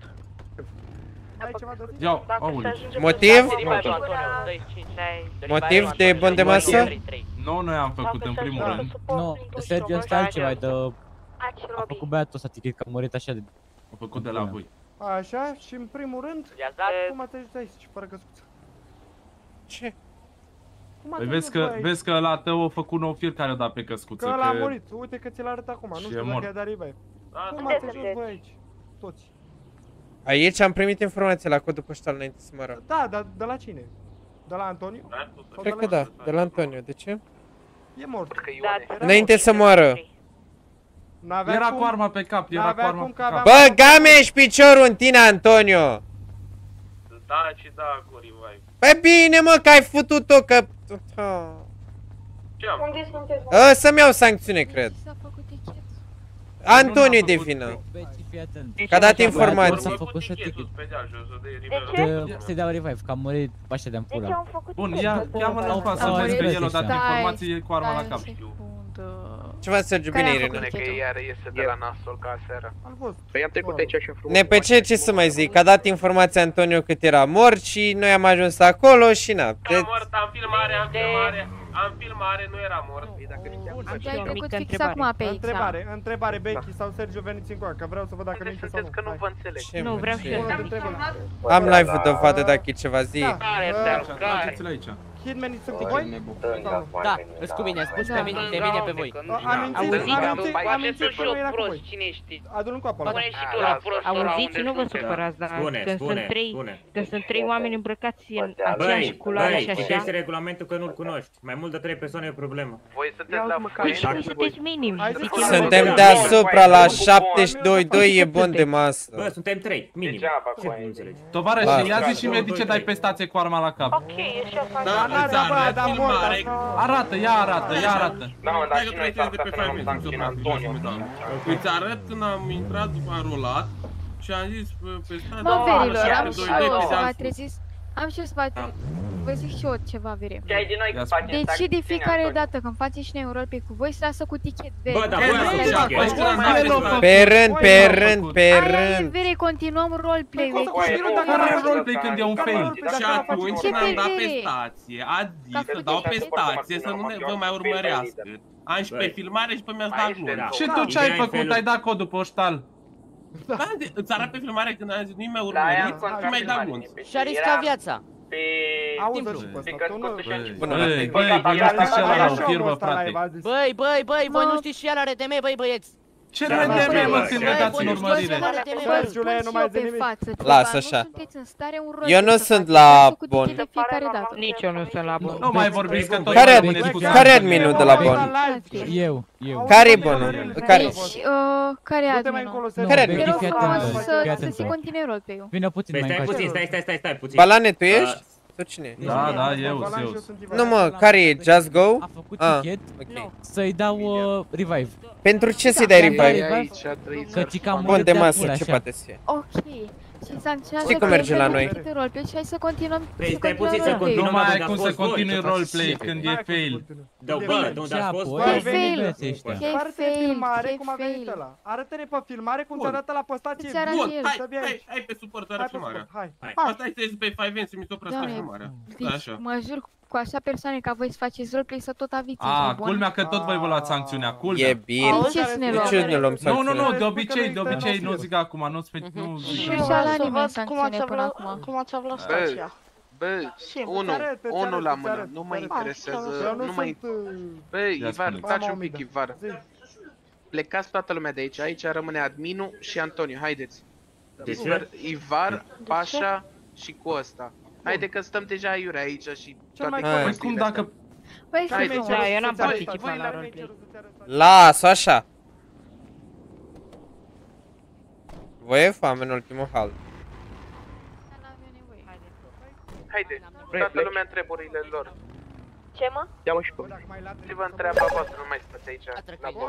Iau, Dacă aule. se ajunge Motiv? pe revive, Antonio, dă-i cinci. Motiv de bun de masă? Nu, noi am făcut în primul rând. Nu, Sergiu, stai ceva, de... A făcut băiatul ăsta tichet, că a murit așa de... A făcut de la voi. Așa, și în primul rând, I-ați dat? cum a trezit aici, fără căscuță? Ce? Cum a Păi trezit vezi că, bă, aici? vezi că ăla tău a făcut nou fir care o dat pe căscuță. Că ăla a murit, uite că ți-l arăt acum, nu Și e știu dacă mort. i-a dat revive. Cum unde ați ajuns sunteți? voi aici? Toți. Aici am primit informații la codul poștal înainte să mă rog. Da, dar de la cine? De la Antonio? Sau Cred de că la da, de la Antonio, de ce? E mort. Da, Era Înainte mort. să moară. N-avea Era cum- cu arma pe cap, era cu N-avea arma cum pe că cap. avea- Bă, game-și piciorul în tine, Antonio! Da, și da, cu revive. Păi bine, mă, că ai futut-o, că... Ce am? Unde sunteți? A, să-mi iau sancțiune, cred. S-a făcut tichet. Antonio e de vină. Băieții, fii atent. Că a dat Băiatul informații. ăsta a făcut să tichetul tichet. pe deal jos, o dai ce? revive. De- Să-i dau revive, că a murit așa de-am De ce pula. am făcut Bun, tichet? ia, ia-mă la față, Au vezi că murit el a dat ăștia. informații cu arma la cap. Ceva, Sergiu, bine, Irina. Spune că iar iese de la nasol ca seara. Am fost. Păi am trecut aici și în frumos. Ne pe ce, ce să mai zic, a dat informația Antonio cât era mort și noi am ajuns acolo și na. Am mort, am filmare, am filmare, am filmare, nu era mort. Ai făcut fix acum pe aici. Întrebare, întrebare, Becky sau Sergio, veniți încoa, că vreau să văd dacă Unde minte sau nu. sunteți că nu vă înțeleg? Ce, Nu, mă, vreau ce? și eu. Unul dintre voi. Am live-ul de vadă dacă e ceva zi. Da, Care uh, deal, care? Trageți-l aici. Hitmenii sunt cu voi? Sau nu? Da, îți cu mine, spus pe mine, pe mine, pe voi. A, Am mințit, Auziți, am am mințit, am mințit că nu era cu voi. Cine știi? Adu-l încoa pe ăla. Pune și tu la prostul ăla Auziți, unde nu vă sunt. supărați, dar Spune, când spune, sunt trei, spune. când sunt trei oameni îmbrăcați în aceeași Băi, culoare băi, și așa, citește regulamentul că nu-l cunoști. Mai mult de trei persoane e o problemă. Voi sunteți la păi și Fuente? voi sunteți minim. Hai să zic spunem. eu. Suntem deasupra la șaptezeci și doi doi, e bun de Bă, masă. suntem trei, minim. Degeaba Ce cu nu aia. înțelegi? Tovarășe, ia zi și mie de ce dai pe stație cu arma la cap. Ok, e și asta. Da, da, da, bă, da, mor, asta... Arată, ia arată, ia arată. Da, mă, dar și noi s-ar putea să ne-am sancționat Antonio. Îți arăt când am intrat, după am rulat și am zis pe, pe stradă... Mă, verilor, am șapte și doi doi eu pe să vă deal. treziți. Am și eu să vă treziți. Vă zic și eu ceva, vere. Ce ai din noi Ia cu facem De ce de sancțiuni, fiecare Antonio? dată când facem și noi un roleplay cu voi, se lasă cu tichet, vere? Bă, da, voi ați făcut da, tichet. da, Pe rând, pe rând, pe Aia e, rând. vere, continuăm roleplay-ul. Păi, e nu, cu- dacă Care nu e roleplay când e un fail? Și atunci Ce când am dat pe pe stație, a Ca zis să dau pe stație să nu ne vă mai urmărească. Am și pe filmare și pe mi-ați dat glumă. Și tu ce ai făcut? Ai dat codul poștal. Da, îți arăt pe filmare când am zis nu-i mai urmărit și mi-ai dat glumă. Și-a riscat viața. Pe... Auzi, Băi, băi, voi nu știți ce ala o firmă, frate. Băi, băi, băi, voi nu știți și el are teme, băi băieți. Ce R D M, mă, când ne dați în urmărire? Sergiule, nu mai zi nimic. Lasă așa. Eu nu sunt la Bon. Nici eu nu sunt la Bon. Nu mai vorbiți că tot Care, rămâneți cu care e adminul de la Bon? Eu, eu. Care e Bonul? Care? Deci, uh, care e adminul? Care e Te adminul? rog frumos să, să se continue roleplay-ul. Vină puțin mai Stai încoace. puțin, stai, stai, stai, stai puțin. Balane, tu ești? Sau cine? Da, da, eu, eu. Nu mă, care e? Just Go? A făcut Ah, tichet ok. să-i dau uh, revive. Pentru ce să-i dai revive? Că țicam Bun de masă, ce poate să fie? Ok. Și sancționează Știi cum merge la noi? roleplay și hai să continuăm. Păi, să stai continuăm puțin să roleplay-ul. Nu continuăm. mai ai Dar cum dați să voi, continui ce roleplay faci? când e fail. Da, bă, tu Ce dați fost. apoi? E Ai fail. venit ăștia. E Arată-ne fail, filmare e cum a venit fail. ăla. Arată-ne pe filmare cum ți arată la postație. Îți arată Bun, el. hai, Să bia hai, aici. hai pe suport, Hai arăt pe filmarea. hai. Asta e să ies pe five N să mi se oprească Doamne, filmarea. Da, Deci, așa. mă jur, cu așa persoane ca voi să faceți roleplay să tot aviți. A, culmea că tot voi vă luați sancțiunea, culmea. E bine. De ce să ne De luăm? ce ne luăm Nu, nu, nu, sancțiune? de obicei, de obicei, nu zic acum, nu zic nu zic. Și așa la nimeni sancțiune până acum. Cum ați aflat stația? Bă, unul, unul la mână, nu mă interesează, nu mă... Bă, Ivar, taci un pic, Ivar. Plecați toată lumea de aici, aici rămâne adminul și Antonio, haideți. Ivar, Ivar, Pașa și cu ăsta. Haide că stăm deja aiurea aici și toate Păi cum dacă... Băi, să Da, eu n-am participat la roleplay. Lasă așa. Voi e foame în ultimul halt. Haide, toată lumea întreburile lor. Ce mă? Ia-mă și pe ce vă întreabă voastră, nu mai stați aici, la bord.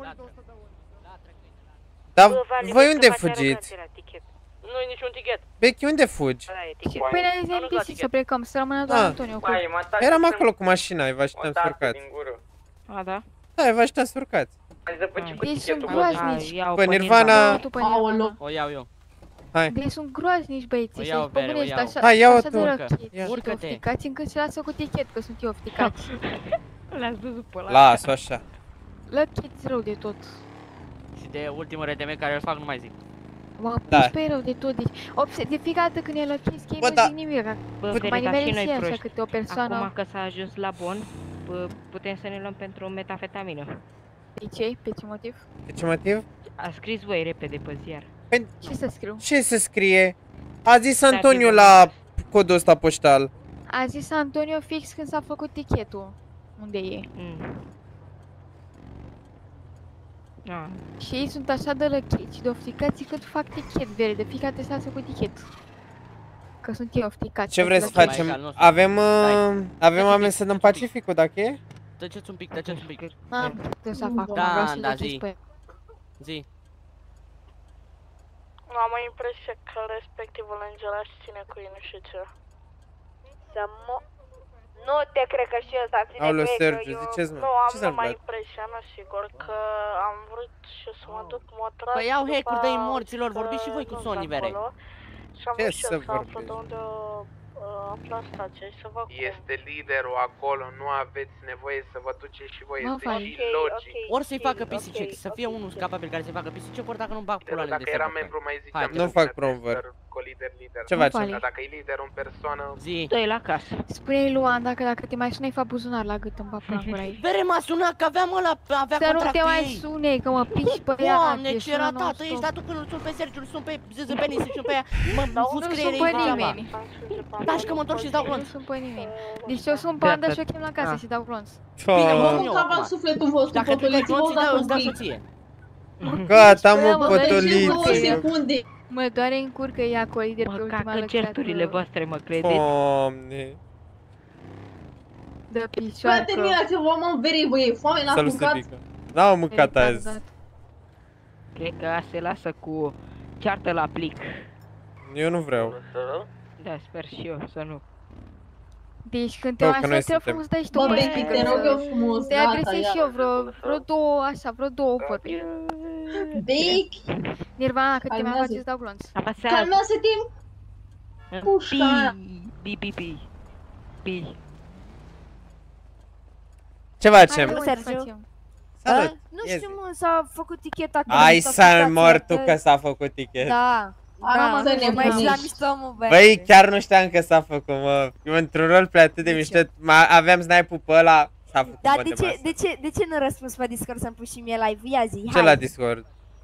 Dar voi unde fugiți? Nu e niciun tichet. Bechi, unde fugi? Păi ne zicem P C să plecăm, să rămână doar Ah. Antonio cu... Eram acolo cu mașina, v-aș te-am surcat. A, da? Da, v-aș te-am surcat. Deci sunt groaznici. Pe Nirvana... Tu pe Nirvana. O iau eu. Hai. Deci sunt groaznici băieții O și iau, ești bere, o pămânești iau. așa, Hai, ia-o așa tu. de Urcă. răchiți și Urcă-te. ofticați încât se lasă cu tichet, că sunt eu ofticați. Le-ați văzut pe ăla. Lasă așa. Lăchiți rău de tot. Și de ultimul R D M care îl fac, nu mai zic. M-a pus Da. pe rău de tot, deci obse- de fiecare dată când e lăchesc ei Bă, nu da. zic nimic. Bă, Mai Verica, și nimeresc noi și așa proști. câte o persoană. Acum că s-a ajuns la Bon, bă, putem să ne luăm pentru o metafetamină. De ce? Pe ce motiv? De ce motiv? A scris voi repede pe ziar. Ce să scriu? Ce se scrie? A zis Antonio la codul ăsta poștal. A zis Antonio fix când s-a făcut tichetul. Unde e? Mm. Ah. Și ei sunt așa de lăchiți și de ofticați cât fac tichet verde, fiecare dată se lasă cu tichet. Că sunt ei ofticați. Ce vreți să facem? Avem, uh, avem oameni să dăm Pacificul, dacă e? Tăceți un pic, tăceți un pic. N-am ce să fac, Da, vreau să da, duceți zi. pe... Zi. Am o impresie că respectivul îngelaș ține cu ei, nu știu ce. Să mo... Nu te cred că și ăsta ține Aoleu, cu ei, Sergiu, că eu ziceți, mă, nu am ce s-a numai întâmplat? impresia, nu sigur, că am vrut și să mă duc motrat. Păi iau după hack-uri de auzit morților, că vorbiți și voi cu nu Sony, sunt Vere. acolo. Și am Ce vrut și să eu să aflu vorbiți? de unde uh, afla stația și să văd cum. Este liderul acolo, nu aveți nevoie să vă duceți și voi, Mă, este fain. și Ok, logic. ok. Ori să-i facă P C check, să fie unul capabil care să-i facă P C check, ori dacă nu bag pula Dacă era membru mai ziceam. Hai, că nu nu fac trebuie promovări. să co-lider, lider. Ce Nu facem? fac. Dar dacă e lider în persoană, Zi. Dă-i la casă. Spune-i lui Luan dacă, dacă te mai sunai fa buzunar la gât în papura gura ei. Vere m-a sunat că aveam ăla, avea Să nu te contractul mai ei. sune, că mă piși pe ea. Doamne, te ce sună era non-stop. tată, ești, dar tu când îl sun pe Sergiu, îl sun pe Zezăbeni, să sun pe ea, mă fut Nu creierii sunt pe degeaba. nimeni. Da, și că mă întorc și-ți dau Nu glonț. sunt pe nimeni. Deci eu sunt panda și o chem la casă Ah. și dau glonț. Bine, mă, Oh, eu Că aveam acum. sufletul vostru, Dacă tu dai glonț, îți dau, îți dau potolit. soție. Gata, mă, Bă, mă, Deci două potoliță. secunde. Mă doare în cur că ea cu lider pe Mă, ultima cacă certurile lăcreată voastre, mă credeți? Doamne. de Bă, picioarcă. terminați, eu v-am înverit, băi, foame, n-ați Să-l se mâncat? pică. N-am mâncat Exact, azi. da. Cred că se lasă cu ceartă la plic. Eu nu vreau. Da, sper și eu să nu. Deci când te Bă, mai că noi să te suntem. frumos dai și tu Bă, pe baby, speaker te să- rog eu frumos, Te gata, agresezi ia. și eu vreo, vreo două, așa, vreo două vorbe. Bake, Nirvana, că te mai Calmează. faci, îți dau glonț. Apăsați. calmează-te. Pușca aia. Pi, pi, pi, pi. Ce Hai, facem? mă, să facem. Salut! Nu Yes. știu, mă, s-a făcut ticheta. că Ai s-a să făcut mor tu că- că s-a făcut tichet. Da. Da, să nu mai și la nebunești. mișto, mă, băi. Băi, chiar nu știam că s-a făcut, mă. Eu într-un rol pe atât de mișto. Ma- Aveam snipe-ul pe ăla, s-a făcut Dar bă de de ce, masă. de ce, de ce nu răspuns pe Discord să-mi pui și mie live? Ia zi, Ce hai. la Discord?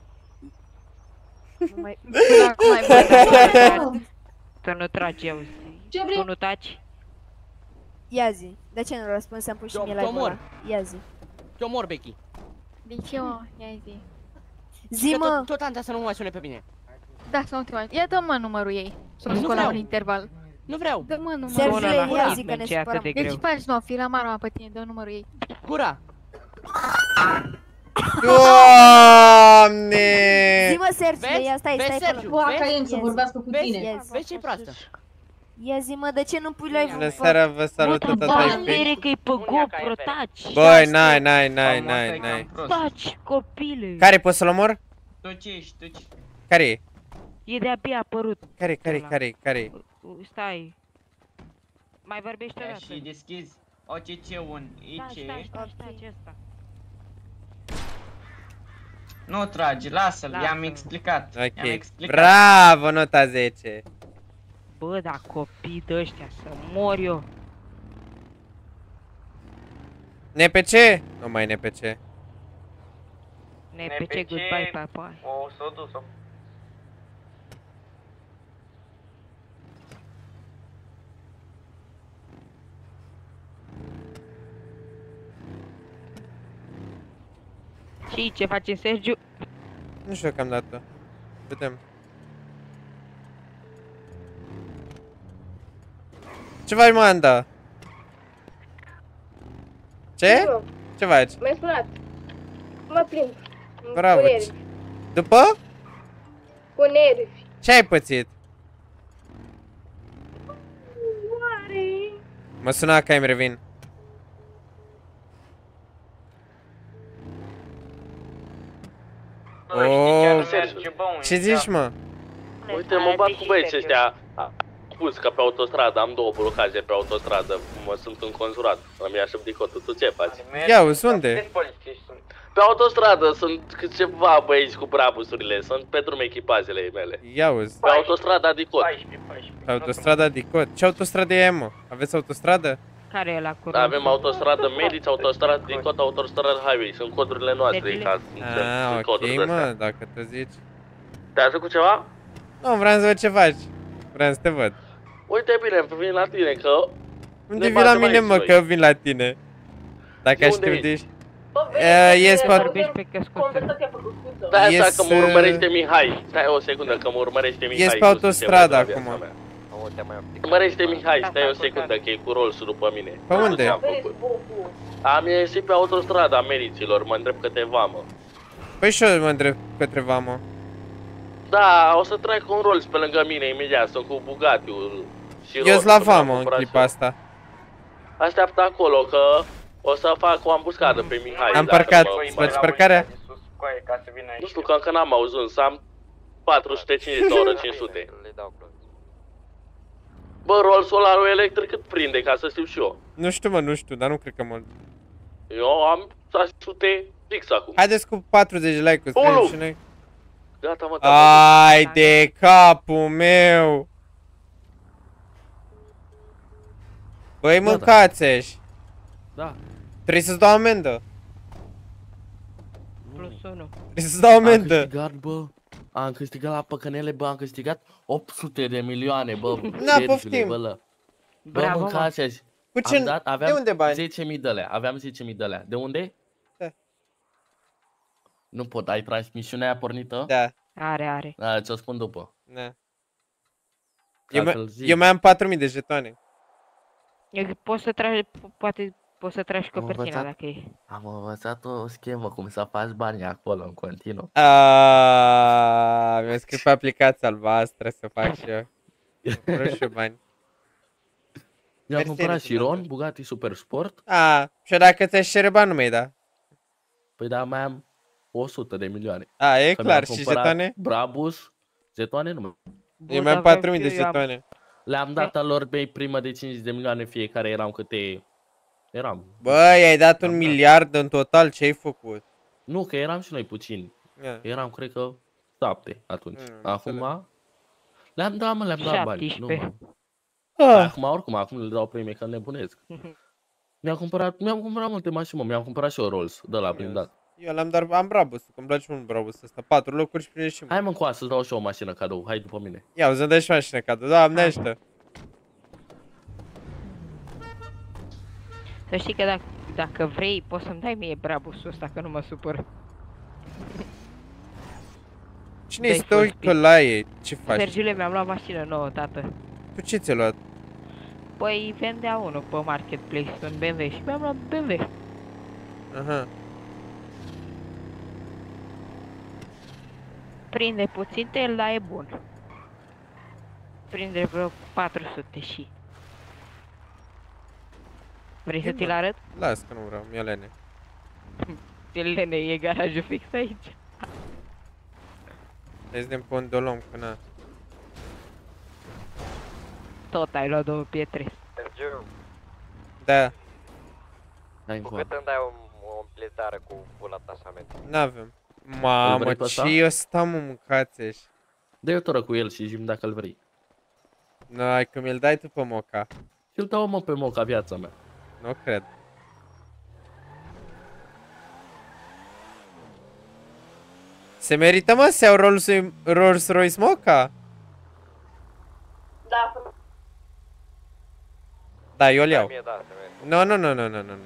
Nu mai... Până acum ai văzut. Tu nu tragi, auzi. Ce vrei? Tu nu taci? Ia zi. De ce nu răspuns să-mi pui și Te- mie te live-ul omor. ăla? Ia zi. Te omor, Becky. De ce, mă? Ia zi. Zi, Că mă. Tot, tot Anta să nu mă mai sune pe mine. Da, să nu te mai... Ia dă-mă numărul ei. Să-l Nu scol la vreau. un interval. Nu vreau. Dă-mă numărul. Sergiule, Bună, la ia hot, zi că ne ce e atât supărăm. de Deci greu. faci, nu, fi la mara pe tine, dă numărul ei. Gura. Doamne! Zi, mă, Sergiule, Vezi? ia stai, Vezi, stai Sergiu? acolo. Bă, Caien să Yes. vorbească cu Vezi? tine. Yes. Vezi ce-i proastă? Ia zi, mă, de ce nu pui live-ul? Bună pe- seara, vă salută Bă, tata da, Ipi. mere că-i pe GoPro, taci. Băi, n-ai, n-ai, n-ai, n-ai, n-ai. Taci, copile. Care, poți să-l omor? Tu ce ești? Tu ce? Care e? E de-abia apărut. Care, care, Ăla. care, care? Stai. Mai vorbește o Ia dată. și deschizi O C C un Stai, I C. stai, stai, stai, ce ăsta? Nu tragi, lasă-l, i-am Lasă-l. explicat. I-am Ok. explicat. Bravo, nota zece. Bă, dar copii de ăștia să mor eu. N P C? Nu mai N P C. N P C, goodbye, bye bye. O s-o dus-o. Și ce face Sergiu? Nu știu deocamdată. Vedem. Ce faci, Manda? Ce? Ce faci? M-ai sunat. Mă plimb. Bravo. Cu nervi. După? Cu nervi. Ce ai pățit? Oare? Mă suna că îmi revin. Oh, ce zici, mă? Uite, mă bat cu băieții ăștia. Spus că pe autostradă am două blocaje pe autostradă. Mă sunt înconjurat. Îmi ia și dicotul. Tu ce faci? Ia uzi, unde? Pe autostradă sunt câțiva băieți cu brabusurile. Sunt pe drum echipajele mele. Ia uzi. Pe autostrada Dicot. Pe autostrada Dicot. Ce autostradă e, mă? Aveți autostradă? Care e la cură? Avem autostradă Medici, autostradă Dicot, autostradă Highway. Sunt codurile noastre. Ca Ah, ok, mă, dacă tu zici. Te ajută cu ceva? Nu, vreau să văd ce faci. Vreau să te văd. Uite bine, vin la tine că... Unde vii la mine, mă, că vin la tine? Dacă aș știu de ești. Ies pe... Stai Ies, așa că mă urmărește Mihai. Stai o secundă că mă urmărește Mihai. Ies pe autostradă acum. Urmărește Mihai, stai o secundă că e cu rolsul după mine. Pe unde? Am ieșit pe autostrada Ameriților, mă întreb câte vamă. Păi și eu mă întreb către vamă. Da, o să trec un Rolls pe lângă mine imediat, sunt cu Bugatti-ul și Eu sunt la vamă în clipa asta. Așteaptă acolo că o să fac o ambuscadă pe Mihai. Am parcat, îți place parcarea? Nu știu, că încă n-am ajuns, am patru sute cincizeci la oră cinci sute. Bă, Rolls-ul ăla electric cât prinde, ca să știu și eu. Nu știu, mă, nu știu, dar nu cred că mult. Eu am șase sute fix acum. Haideți cu patruzeci de like-uri, strângem și noi. Gata, mă, Ai de capul meu! Băi, mâncați-și! Da. Trebuie să-ți dau amendă. Plus unu. Trebuie să-ți dau amendă. Am câștigat, bă. Am câștigat la păcănele, bă, am câștigat opt sute de milioane, bă. Na, poftim. Bă, lă. Bă, Bravo, mâncați-și. Cu ce? Am dat, aveam de unde bani? zece mii de alea, aveam zece mii de alea. De unde? Da. Nu pot, ai transmisiunea aia pornită? Da. Are, are. Da, ți-o spun după. Da. Ca Eu, să-l mai- zic. eu mai am patru mii de jetoane. Eu poți să tragi, po- poate poți să tragi Am copertina învățat- dacă e. Am învățat o schemă cum să faci bani acolo în continuu. Aaaa, mi-a scris pe aplicația albastră să fac și eu. Vreau și eu bani. Mi-am Mercedes, cumpărat și da. Ron, Bugatti Super Sport. A, și dacă ți-aș cere bani, nu mi-ai da. Păi da, mai am o sută de milioane. A, e Că clar, mi-am și cumpărat jetoane? Brabus, jetoane nu mai. Eu mai am patru mii de jetoane. Le-am dat al lor bei primă de cincizeci de milioane fiecare, eram câte... Eram. Băi, ai dat un miliard în total, ce ai făcut? Nu, că eram și noi puțini. Yeah. Eram, cred că, șapte atunci. Mm, Acum, le-am dat, mă, le-am dat bani. Nu, șaptesprezece. mă. Acum, oricum, acum le dau premie că nebunesc. Mi-am cumpărat, mi-am cumpărat multe mașini, mă. Mi-am cumpărat și o Rolls, de la blindat. Eu l-am dar, am Brabus, că îmi place mult Brabus ăsta. Patru locuri și prinde și Hai, mă, încoa, să-ți dau și eu o mașină cadou. Hai după mine. Ia, o să-mi dai și mașină cadou. Doamne ajută. Să știi că dacă, dacă vrei, poți să-mi dai mie Brabusul ăsta, că nu mă supăr. Cine-i stă călaie? Ce faci? Sergiule, mi-am luat mașină nouă, tată. Tu ce ți-ai luat? Păi vendea unul pe Marketplace, un B M W și mi-am luat B M W. Aha. Prinde puțin tel, dar e bun. Prinde vreo patru sute și... Vrei să ți-l arăt? Las că nu vreau, mi-e lene. Lene, e garajul fix aici. Hai să pe un dolom, că na. Tot ai luat două pietre. Sergiu, Da, cu cât îmi dai o, o împlitare cu full atașament? n-avem. Îl Mamă, vrei pe ăsta? ce eu stau, mă, mâncați -și. Dă-i o toră cu el și zi-mi dacă îl vrei. N-ai, că mi-l dai tu pe Moca. Și-l dau, mă, pe Moca, viața mea. Nu cred. Se merită, mă, să iau Rolls, Rolls Royce Moca? Da. Da, eu îl iau. Mie, da, se merită. Nu, nu, nu, nu, nu, nu.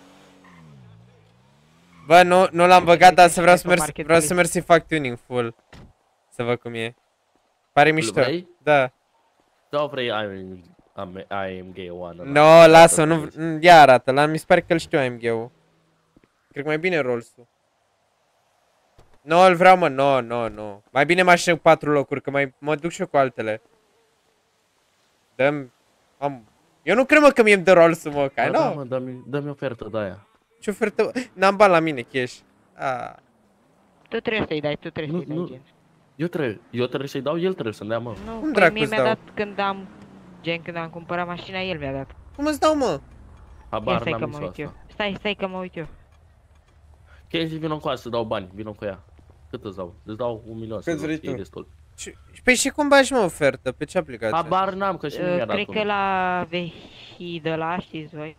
Bă, nu, nu l-am băgat, dar să vreau să merg, vreau să merg să-i fac tuning full. Să văd cum e. Pare mișto. Vrei? Da. Sau vrei I am, am, I am gay one? No, lasă, nu, ia arată-l, mi se pare că îl știu I am gay-ul. Cred că mai bine Rolls-ul. Nu, îl vreau, mă, nu, nu, nu. Mai bine mașină cu patru locuri, că mai mă duc și eu cu altele. Dă-mi... Am... Eu nu cred, mă, că mie-mi dă Rolls-ul, mă, că Da, nu. mă, dă-mi dă-mi ofertă de aia. Ce ofertă? N-am bani la mine, cash. Ah. Tu trebuie să-i dai, tu trebuie să-i dai, gen. Eu trebuie, eu trebuie să-i dau, el trebuie să-mi dea, mă. Nu, Cum păi dracu mie îți mi-a dau? dat când am... Gen, când am cumpărat mașina, el mi-a dat. Cum îți dau, mă? Ia Habar stai că n-am mă nici uit eu. asta. Stai, stai că mă uit eu. Kenji, vină cu asta, să dau bani, vină cu ea. Cât îți dau? Îți dau un milion, Cât să vrei e tu? destul. Păi și cum bagi, mă, ofertă? Pe ce aplicație? Habar n-am, că și nu Uh, mi-a dat Cred că unul. la vehi de la, știți voi.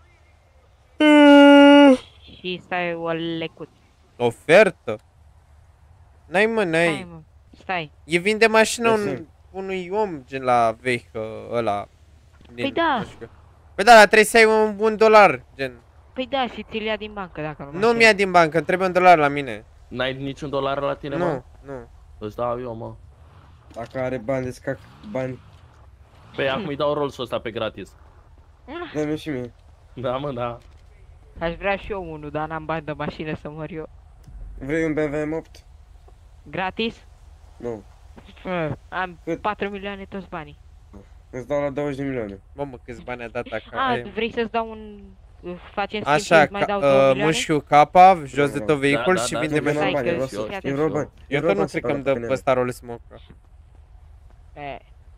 Și stai o lecut. Ofertă? N-ai, mă, Stai, n-ai. mă, stai. E vinde mașina un, Găsim. unui om, gen la vechi, ăla. Păi da. nu știu. Păi da, dar trebuie să ai un, un dolar, gen. Păi da, și ți-l ia din bancă dacă nu mă Nu înșel. mi-a din bancă, îmi trebuie un dolar la mine. N-ai niciun dolar la tine, Nu, mă? nu. Îți dau eu, mă. Dacă are bani, descac bani. Păi acum îi dau Rolls-ul ăsta pe gratis. Dă-mi și mie. Da, mă, da. Aș vrea și eu unul, dar n-am bani de mașină să mor eu. Vrei un B M W M opt? Gratis? Nu. Uh, am patru milioane toți banii. Îți dau la douăzeci de milioane. Mamă, câți bani a dat acum. A, vrei să-ți dau un... Facem schimb și Așa, îți mai dau două uh, milioane? mușchiul capa, jos de tot vehicul Da, da, și da, vinde da, mai da, Stai da, că da, și eu- fii eu atent. vreau bani. Eu tot nu cred că îmi dă pe ăsta Rolls Moca. E.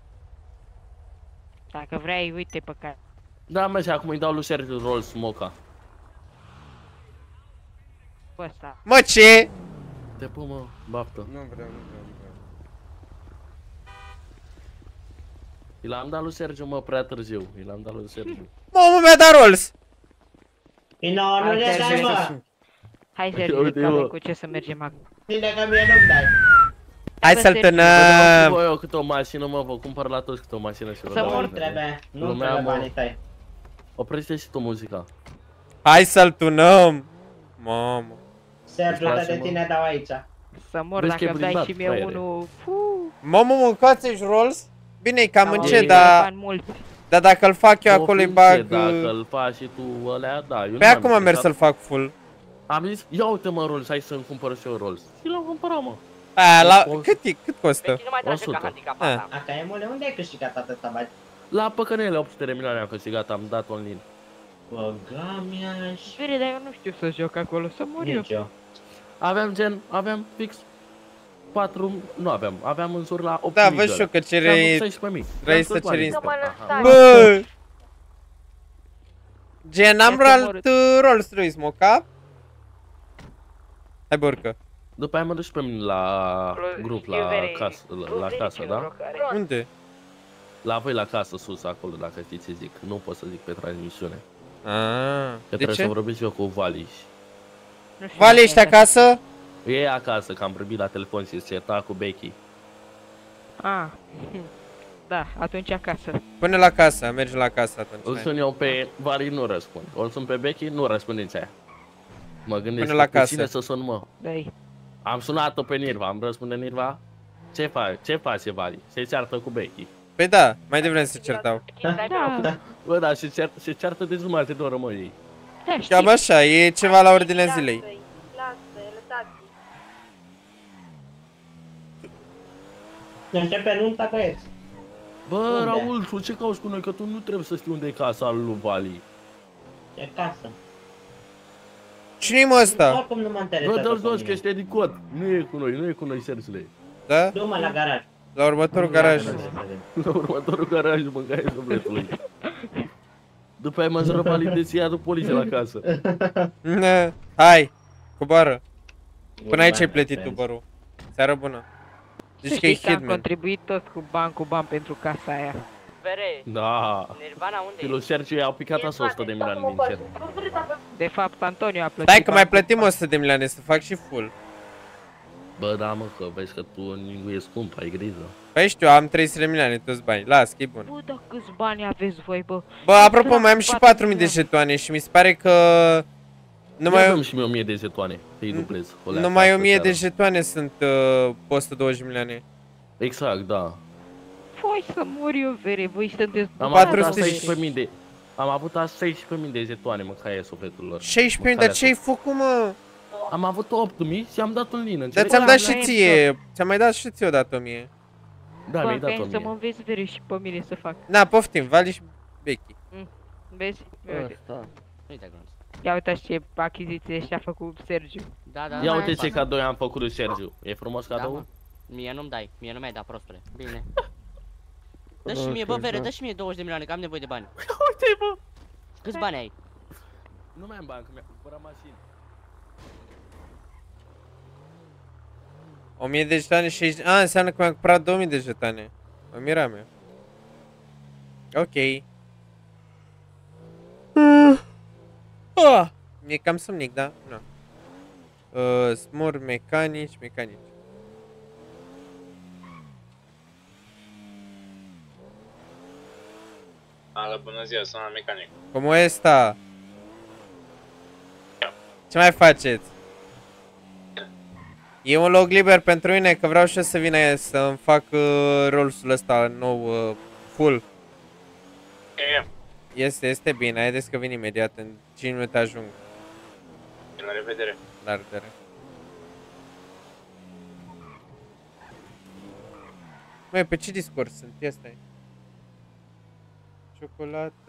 Dacă vrei, uite pe care. Da, mă, și acum îi dau lui Sergiu Rolls Moca. Pe ăsta. Mă, ce? Te pun, mă, baftă. Nu vreau, nu vreau, nu vreau. I l-am dat lui Sergiu, mă, prea târziu. I l-am dat lui Sergiu. Mamă, mi-a dat Rolls! Nu, nu le dai, mă! Hai, Sergiu, Uite, că mă. avem cu ce să mergem acum. Bine că mie nu-mi dai. Hai să-l Vă dau și tânăm! voi eu câte o mașină, mă, vă cumpăr la toți câte o mașină și vă Să dau. mor, bani. Trebuie, nu Lumea, trebuie mă. banii tăi. Oprește și tu muzica. Hai să-l tunăm! Mamă. Sergiu, Lasă-mă. de tine dau aici. Să mor Vezi că dacă e îmi dai blindat, și mie fraiere. unul. Fuuu. Mamă, mâncați ești Rolls? Bine, e cam Am încet, avut dar... bani mulți. Dar dacă îl fac eu O acolo îi funcție, bag... Dacă îl faci și tu ălea, da. Eu nu Pe m-am acum am mers interesat. să-l fac full. Am zis, ia uite, mă, Rolls, hai să-mi cumpăr și eu Rolls. Și l-am cumpărat, mă. A, la... O- Cât, e, cât costă? Nu mai trage ca o sută. handicapata. Asta e mule, unde ai câștigat atâta bani? La păcănele opt sute de milioane am câștigat, am dat online. Băga mea și... Vere, dar eu nu știu să joc acolo, să mor eu. Nici eu. Aveam gen, aveam fix patru, nu aveam, aveam în jur la opt Da, mii văd de și eu ăla. că cere... Și am făcut șaisprezece mii. Vrei Mi-am să scos ceri banii. instant. Aha. Bă! Gen, am Este luat uh, Rolls Royce Moca. Hai, bă, urcă. După aia mă duci pe mine la grup, la casă, la, la casă, da? Unde? La voi la casă, sus, acolo, dacă știi ce zic. Nu pot să zic pe transmisiune. Ah, Că de trebuie ce? să vorbesc eu cu Vali. Vali, ești acasă? E acasă, că am vorbit la telefon și se certa cu Becky. Ah, da, atunci acasă. Până la casă, mergi la casă atunci. Îl hai. sun eu pe Vali, nu răspund. O sun pe Becky, nu răspundeți aia. Mă gândesc Până la că cu casă. cine să sun, mă. Dai. Am sunat-o pe Nirva, am răspunde Nirva. Ce faci? Ce face Vali? Se ceartă cu Becky. Păi da, mai devreme se certau. Da. Bă, da, se ceartă, se ceartă de jumătate de oră, mă, ei. Da, știi. Cam așa, e ceva la ordinea zilei. Lasă-i, lăsați-i. Începe nunta că ești. Bă, Unde? Raul, tu ce cauți cu noi? Că tu nu trebuie să știi unde e casa lui Vali. E casă. Cine-i mă ăsta? Oricum nu mă Bă, interesează dă-l pe jos, mine. că ești edicot. Nu e cu noi, nu e cu noi, Sersule. Da? Du-mă la garaj. La următorul garaj. La următorul garaj, mâncai sufletului. După aia mă zără Vali de ți-ia de poliție la casă. Ne, hai, coboară. Până aici ai plătit tu, bărul. Seară bună. Să Zici că e știi că am hitman. contribuit tot cu bani cu bani pentru casa aia. Vere, Da. Nirvana unde Și lui Sergiu i-au picat asta o sută de milioane din cer. De fapt, Antonio a plătit Stai că mai bani cu plătim o sută de milioane să fac și full. Bă, da, mă, că vezi că tu nu e scump, ai grijă. Păi știu, am trei sute de milioane, toți bani. Las, că e bun. Bă, dar câți bani aveți voi, bă? Bă, apropo, mai am și patru mii de jetoane și mi se pare că... Numai... Numai, și mie o mie de jetoane, să-i dublez. o leacă numai astă o mie de seară. jetoane sunt uh, o sută douăzeci de milioane. Exact, da. Voi să mor eu, Vere, voi sunteți... Am patru avut sute azi șaisprezece mii de... Am avut azi șaisprezece mii de jetoane, mă, ca e sufletul lor. șaisprezece mii, dar ce ai făcut, mă? Am avut opt mii și am dat un lin, Dar înțelegi? ți-am dat și ție, ți-am mai dat și ție odată o mie. Da, mi-ai Bă, dat o vrei să mă mie. înveți, Vere, și pe mine să fac. Na, poftim, Vali și Becky. Mm. Vezi? Uite. Ăsta. Nu-i de glonț. Ia uitați ce achiziție și-a făcut Sergiu. Da, da, Ia da, uite da, ce da. cadou am făcut lui Sergiu. E frumos Da, cadou? mă. Mie nu-mi dai, mie nu mi-ai dat, prostule. Bine. Dă și mie, bă, Vere, dă și mie douăzeci de milioane, că am nevoie de bani. Uite, bă! Câți bani ai? Nu mai am bani, că mi-am cumpărat mașini. o mie de jetoane, șaizeci... A, înseamnă că mi-am cumpărat două mii de jetoane. Mă miram eu. Ok. Ah, mi-e cam somnic, da? Nu. Uh, smur, mecanici, mecanici. Alo, bună ziua, sunt la mecanic. Cum esta? Ce mai faceți? E un loc liber pentru mine, că vreau și eu să vin să-mi fac uh, rolsul ăsta nou, uh, full. E, Este, este bine, haideți că vin imediat, în cinci minute ajung. la revedere. La revedere. Măi, pe ce Discord sunt? Ia stai. Ciocolată...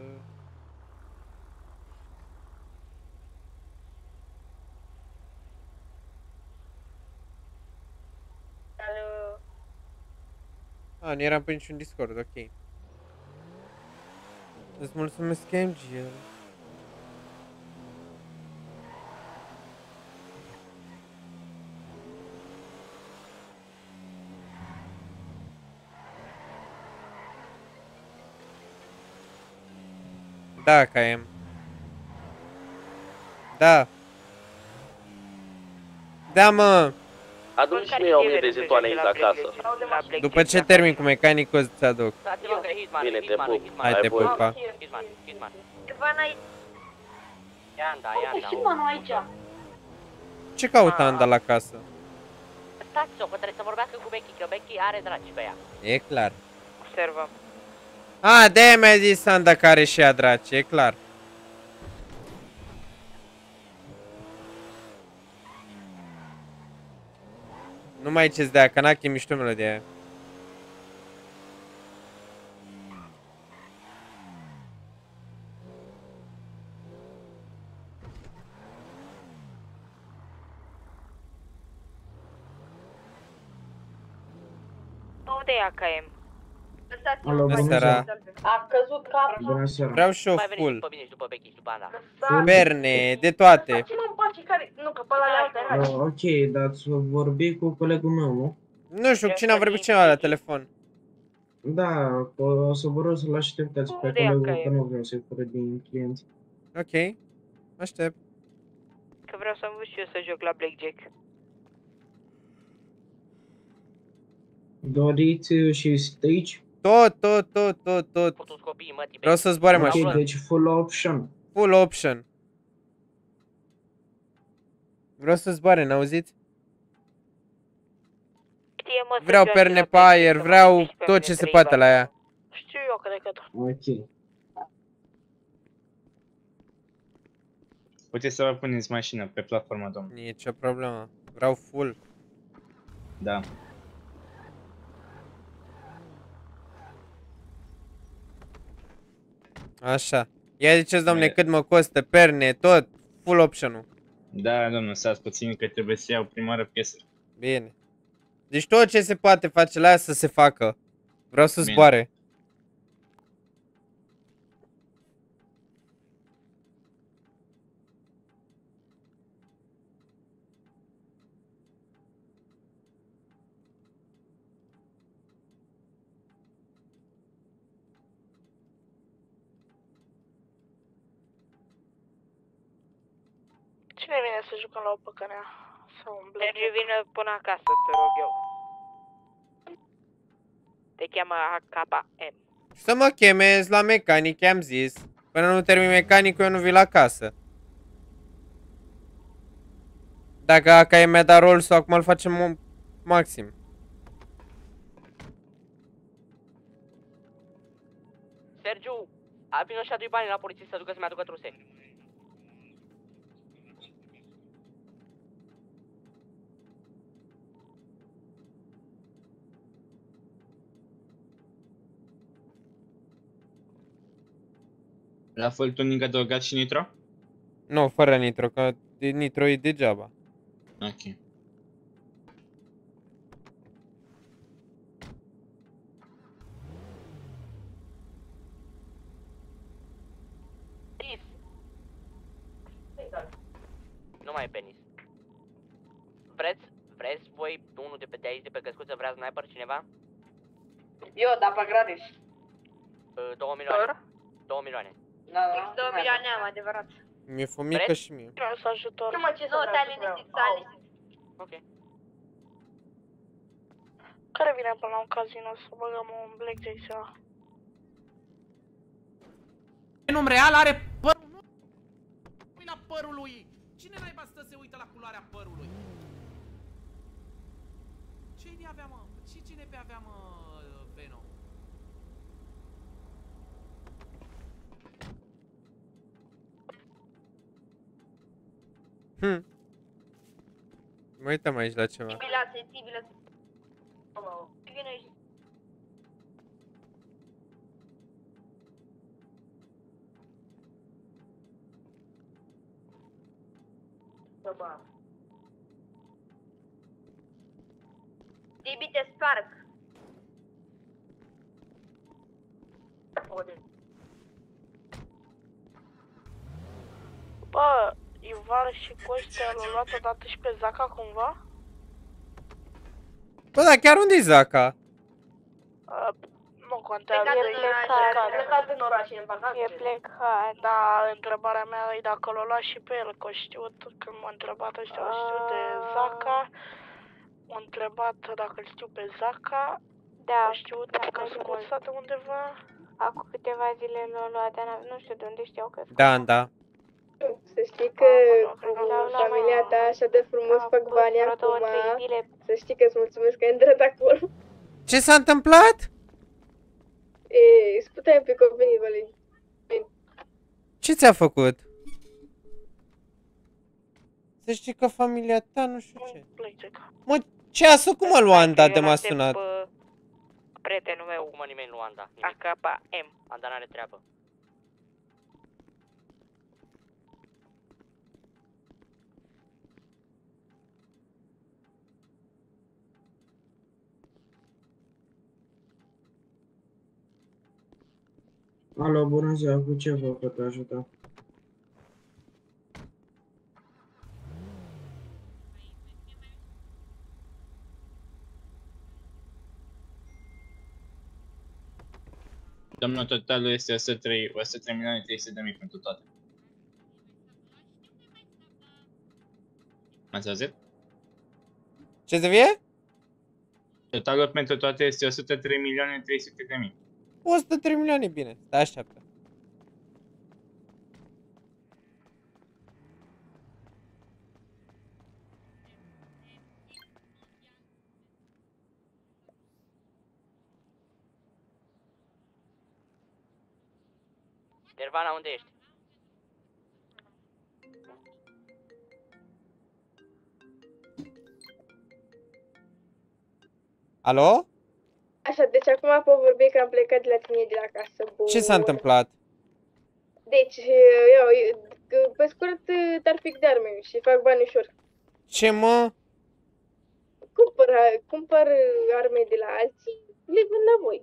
Alo. A, nu eram pe niciun Discord, ok. Îți mulțumesc, Angel. Da, K M. Da. Da, mă. Adu-mi și mie o mie de jetoane aici acasă. După ce termin cu mecanicul, îți aduc. Bine, te pup. Hai, te pup, pa. Hitman, Hitman. Ivana aici. Ianda, Uite, Ianda. Hitmanul aici. Ce caută Anda la casă? Stați-o, că trebuie să vorbească cu Becky, că Becky are dragi pe ea. E clar. Observăm. A, de-aia mi-a zis Anda că are și ea draci, e clar. Nu mai ce-ți dea, Kanaki, mișto melodia aia. Unde e A K M? Alo, Bună bună seara. seara. A căzut capul. Bună seara. Vreau și o Mai veniți full. după mine și după Becky și după Ana. Berne, de toate. Ce-mă împace care... Nu, că pe ăla le alte. Uh, ok, dar ați vorbit cu colegul meu, nu? Nu știu, cine a vorbit cineva la telefon? Da, o să vă rog să-l așteptați pe colegul, că nu vreau să-i fură din clienți. Ok. Aștept. Că vreau să învăț și eu să joc la Blackjack. Doriți și stage? Tot, tot, tot, tot, tot. Toți copiii, mă, Vreau să zboare Ok, mașina. deci full option. Full option. Vreau să zboare, n-auziți? Știe, mă, să Vreau joace perne la pe aer, Blackjack, să vreau mă duci pe tot mine ce se trei poate la bani. ea. Știu eu, cred că da. Ok. Puteți să vă puneți mașina pe platforma, domnule. Nici o problemă. Vreau full. Da. Așa. Ia ziceți, domnule, cât mă costă, perne, tot, full option-ul. Da, domnule, stați puțin că trebuie să iau prima oară piesă. Bine. Deci tot ce se poate face la ea să se facă. Vreau să Bine. zboare. Cine vine să jucăm la o păcănea? Sau un blackjack? Sergiu, vină până acasă, te rog eu. Te cheamă A K M. Să mă chemezi la mecanic, am zis. Până nu termin mecanicul, eu nu vin la casă. Dacă A K M mi-a dat rol sau acum îl facem maxim. Sergiu, a vină și a doi bani la poliție să ducă să-mi aducă truse. La fel tuning adăugat și nitro? Nu, fără nitro, că nitro e degeaba. Ok. Nu mai e penis. Vreți, vreți voi unul de pe de aici, de pe căscuță, vrea sniper cineva? Eu, dar pe gratis. Uh, două milioane. Două milioane. Da, da. două milioane am, adevărat. Mi-e fomică și mie. Vreau să ajutor. Nu mă, ce să Nu, vreau te-ai să liniștit, vreau. te-ai liniștit. Ok. Care vine până la un casino să băgăm un blackjack ceva? Nume real are părul, nu la părul lui. Cine naiba stă se uită la culoarea părului? Cine avea, mă? Și cine pe avea, mă, Venom? Hm. Mă uităm aici la ceva. Tibilă, sensibilă. Vine aici. Tibi te sparg. Bă, Ivar și Coștea l-au luat odată și pe Zaca cumva? Bă, dar chiar unde-i Zaca? Uh, nu contează, Plecat e în oraș, plecat. e plecat în oraș, e în vacanță. E plecat. Da, întrebarea mea e dacă l-a luat și pe el, că a știut, când m-a întrebat ăștia, o știu de Zaca. M-a întrebat dacă îl știu pe Zaca. Da, a știut că sunt cursat de undeva. Acum câteva zile l-au luat, dar nu știu de unde știau că Da, da. Să știi că cu familia ta așa de frumos fac bani acum. Să știi că îți mulțumesc că ai intrat acolo. Ce s-a întâmplat? E, îți puteai un pic conveni, Valentin. Ce ți-a făcut? Să știi că familia ta nu știu ce. Mă, ce a făcut, mă, Luanda de m-a sunat? Prietenul meu, Cum mă nimeni Luanda. A K M. Anda n-are treabă. Alo, bună ziua, cu ce vă pot ajuta? Domnul, totalul este o sută trei milioane trei sute de mii pentru toate. M-ați auzit? Ce să fie? Totalul pentru toate este o sută trei milioane trei sute de mii. o sută trei milioane, bine. Stai, așteaptă. Nirvana, unde ești? Alo? Așa, deci acum pot vorbi că am plecat de la tine de la casă. Bun. Ce s-a întâmplat? Deci, eu, eu pe scurt, trafic de arme și fac bani ușor. Ce, mă? Cumpăr, cumpăr arme de la alții, le vând la voi.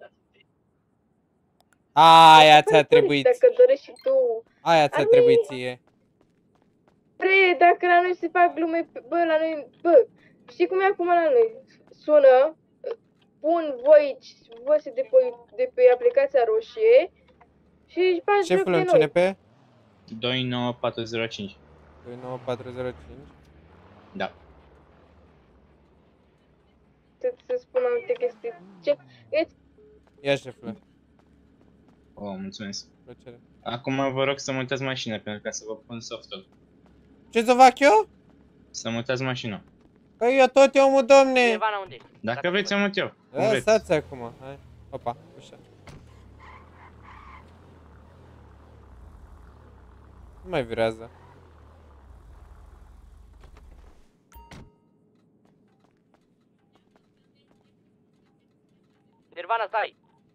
Aia ți-a trebuit. Dacă dorești și tu. Aia ți-a trebuit ție. Bre, dacă la noi se fac glume, bă, la noi, bă, știi cum e acum la noi? Sună, pun voi, voi de pe, de pe aplicația roșie și își faci joc de Șeful în noi. C N P? doi nouă patru zero cinci. doi nouă patru zero cinci. Da. Să spun alte chestii. Ce? Ești? Ia, șefule. Oh, mulțumesc. Plăcere. Acum vă rog să mutați mașina pentru ca să vă pun softul. Ce să fac eu? Să mutați mașina. Păi eu tot eu, mă, domne. Nirvana, unde ești? Dacă vreți, eu mut eu. Cum vreți. Lăsați acum. Hai. Opa, ușa. Nu mai virează. Nirvana, stai!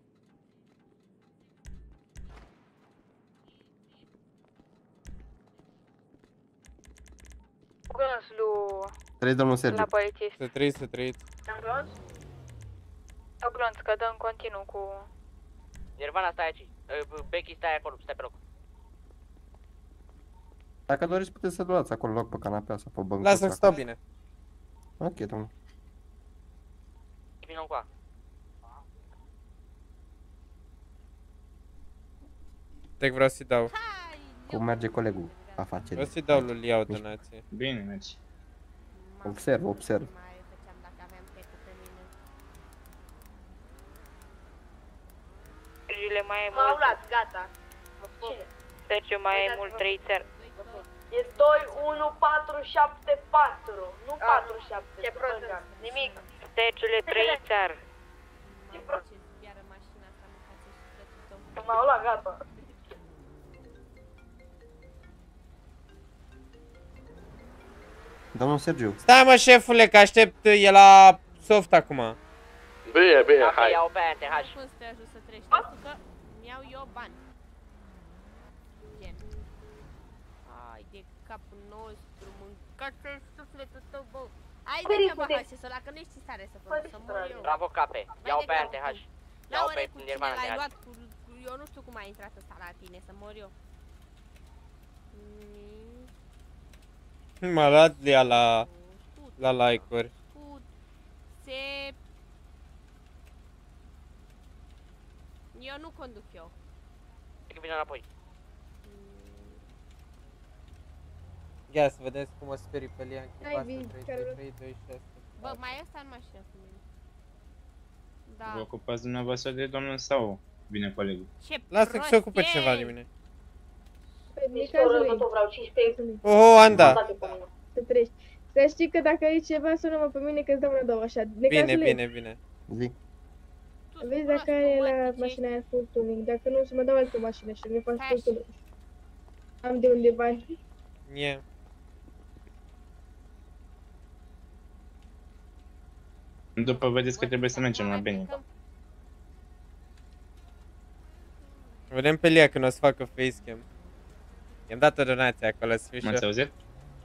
Glonț lui... Trăiți, domnul Sergiu. La polițist. Să trăiți, să trăiți. Glonț? O Glonț, că dă în continuu cu... Nirvana, stai aici. Becky, stai acolo, stai pe loc. Dacă doriți, puteți să luați acolo loc pe canapea sau pe băncuță. Lasă-mi să stau bine. Ok, domnule. Vino încoa. Deci vreau să-i dau. Cum merge colegul afacerii? Vreau să-i dau lui Lia o donație. Bine, mergi. Observ, observ. Sergiule, mai e M-au mult... luat, gata. Sergiu, mai e mult trei țări. E doi unu patru șapte patru, nu patru șapte. Ce prost? Nimic. Sergiule, trei țări. Ce prost? M-au luat, gata. Domnul Sergiu. Stai, mă, șefule, că aștept, e la soft acum. Bine, bine, Dacă hai. iau pe aia, te hași. Cum să te ajut să treci? Pentru că mi-au eu bani. Gen. Ai de capul nostru, mâncați-l sufletul tău, bă. Hai de ce bă, hașe, ăla, că nu ești în stare să faci, să mor eu. Bravo, cape. Iau pe aia, te hași. La Iau ore pe cu cine Nirvana, te l-ai hași. luat, cu, cu, eu nu știu cum a intrat ăsta la tine, să mor eu. M-a luat Lia la, la like-uri. Se... Eu nu conduc eu. Că vine înapoi. Ia să vedeți cum o sperii pe Lia în clipa Hai, asta. vii, trei care- trei doi șase. Bă, mai e ăsta în mașină cu mine. Vă Da. ocupați dumneavoastră de domnul sau vine colegul? Ce Lasă că se ocupe prost cineva e! de mine. Deci, cazul Tot vreau cincisprezece. Oh, Anda. Să treci. Să știi că dacă ai ceva, sună-mă pe mine că îți dau una două așa. Bine, Necazule. bine, bine. Zi. Vezi dacă are la mașina aia full tuning. Dacă nu, să mă dau altă mașină și ne faci full tuning. Am de unde bani. E. După vedeți că trebuie să mergem la Beni. Vedem pe Lia când o să facă facecam. I-am dat o donație acolo să fiu și M-ați eu. auzit?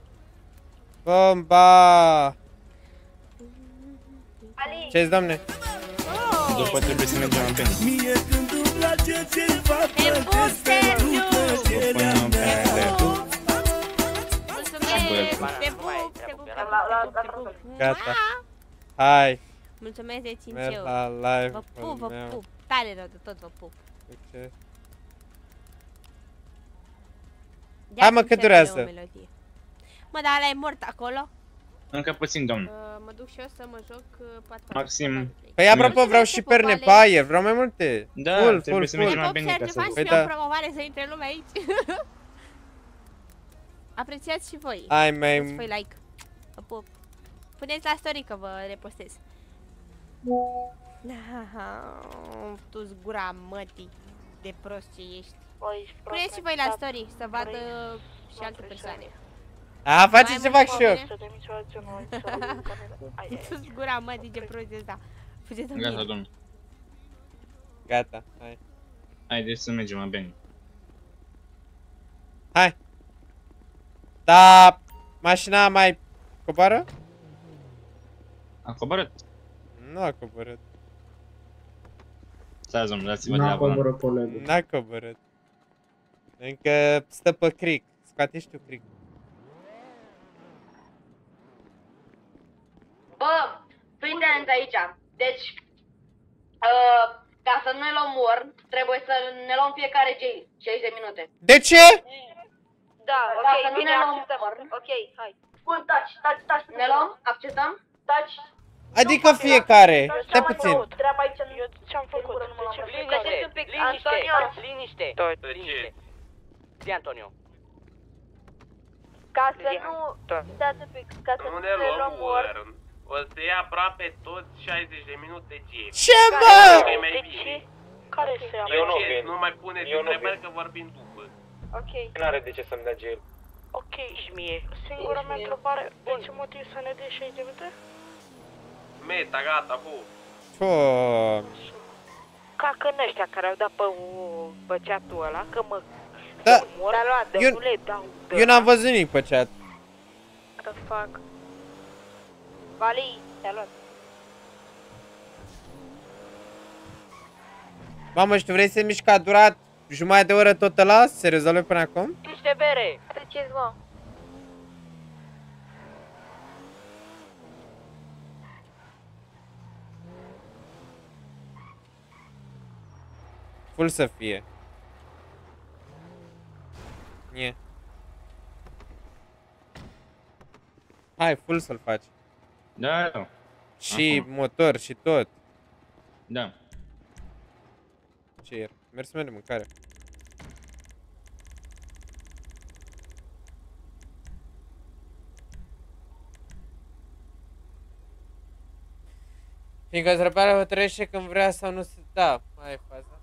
Bomba! Ce-ți, domne? După trebuie să mergem la Beni. Te pup, Sergiu! Mulțumesc! Te pup, te pup, te pup, te pup! Gata. Hai. Mulțumesc de cinci Merg euro. la live. Vă pup, vă meu. pup. Tare rău de tot vă pup. Succes. Ia Hai, mă, să-mi cât serve o durează? melodie. Mă, dar ăla e mort acolo? Încă puțin, domn. Uh, mă duc și eu să mă joc uh, patru. Maxim. Păi apropo, vreau și perne paie, vreau mai multe. Da, full, full, trebuie să full. mergem la Pop, Benica Sergiu, să faci Păi și eu da. promovare să intre lumea aici. Apreciați și voi. Ai, mai- Dați voi like. Vă pup. Puneți la story că vă repostez. Tu-ți gura mătii de prost ce ești. Puneți și voi la story să vadă și alte persoane. A, faceți ce fac și eu. Tu-ți gura mătii de prost de asta. Fugeți în Gata, mine. domn. Gata, hai. Haideți să mergem la Beni. Hai. Da, mașina mai coboară? A coborât. Nu a coborât. Stați, domn, dați-vă de N-a la volan. coborât colegul. N-a coborât. Încă stă pe cric. Scoate și tu cric. Bă, fiind atent aici. Deci, uh, ca să nu ne omor, trebuie să ne luăm fiecare jail, cincizeci de minute. De ce? Da, ok, ca să nu bine, ne acceptăm. omor. Ok, hai. Bun, taci, taci, taci. Ne luăm? Acceptăm? Taci. Adică fiecare. Stai puțin. Treaba aici, Eu ce-am făcut? De ce Liniște, un pic, liniște, Antonio. liniște, liniște. Zi, Antonio. Ca să nu... Stați un pic, ca să Nu nu ne ne luăm luăm cu or. rând. O să ia aproape toți șaizeci de minute jail. Ce, bă? Că e mai bine. Care se ia? Eu nu vin. Nu mai puneți întrebări că vorbim după. Ok. N-are de ce să-mi dea jail. Ok, și mie. Singura mea întrebare, de ce motiv să ne dea șaizeci de minute? Meta, gata, fu. Fo. Ca că în ăștia care au dat pe băceatul ăla, că mă... Da, mor, dar eu- nu le dau. Eu n-am văzut nimic pe chat. What the fuck? Vali, te-a luat. Mamă, și tu vrei să miști că a durat jumătate de oră tot ăla? Să se rezolve până acum? Niște bere. Treceți, mă. Full să fie. Nie. Hai, full să-l faci. Da, da. Și Acum. motor și tot. Da. Ce e? Mergi să mergem de mâncare. Fiindcă zrăbeala hotărăște când vrea sau nu se... Da, mai e faza.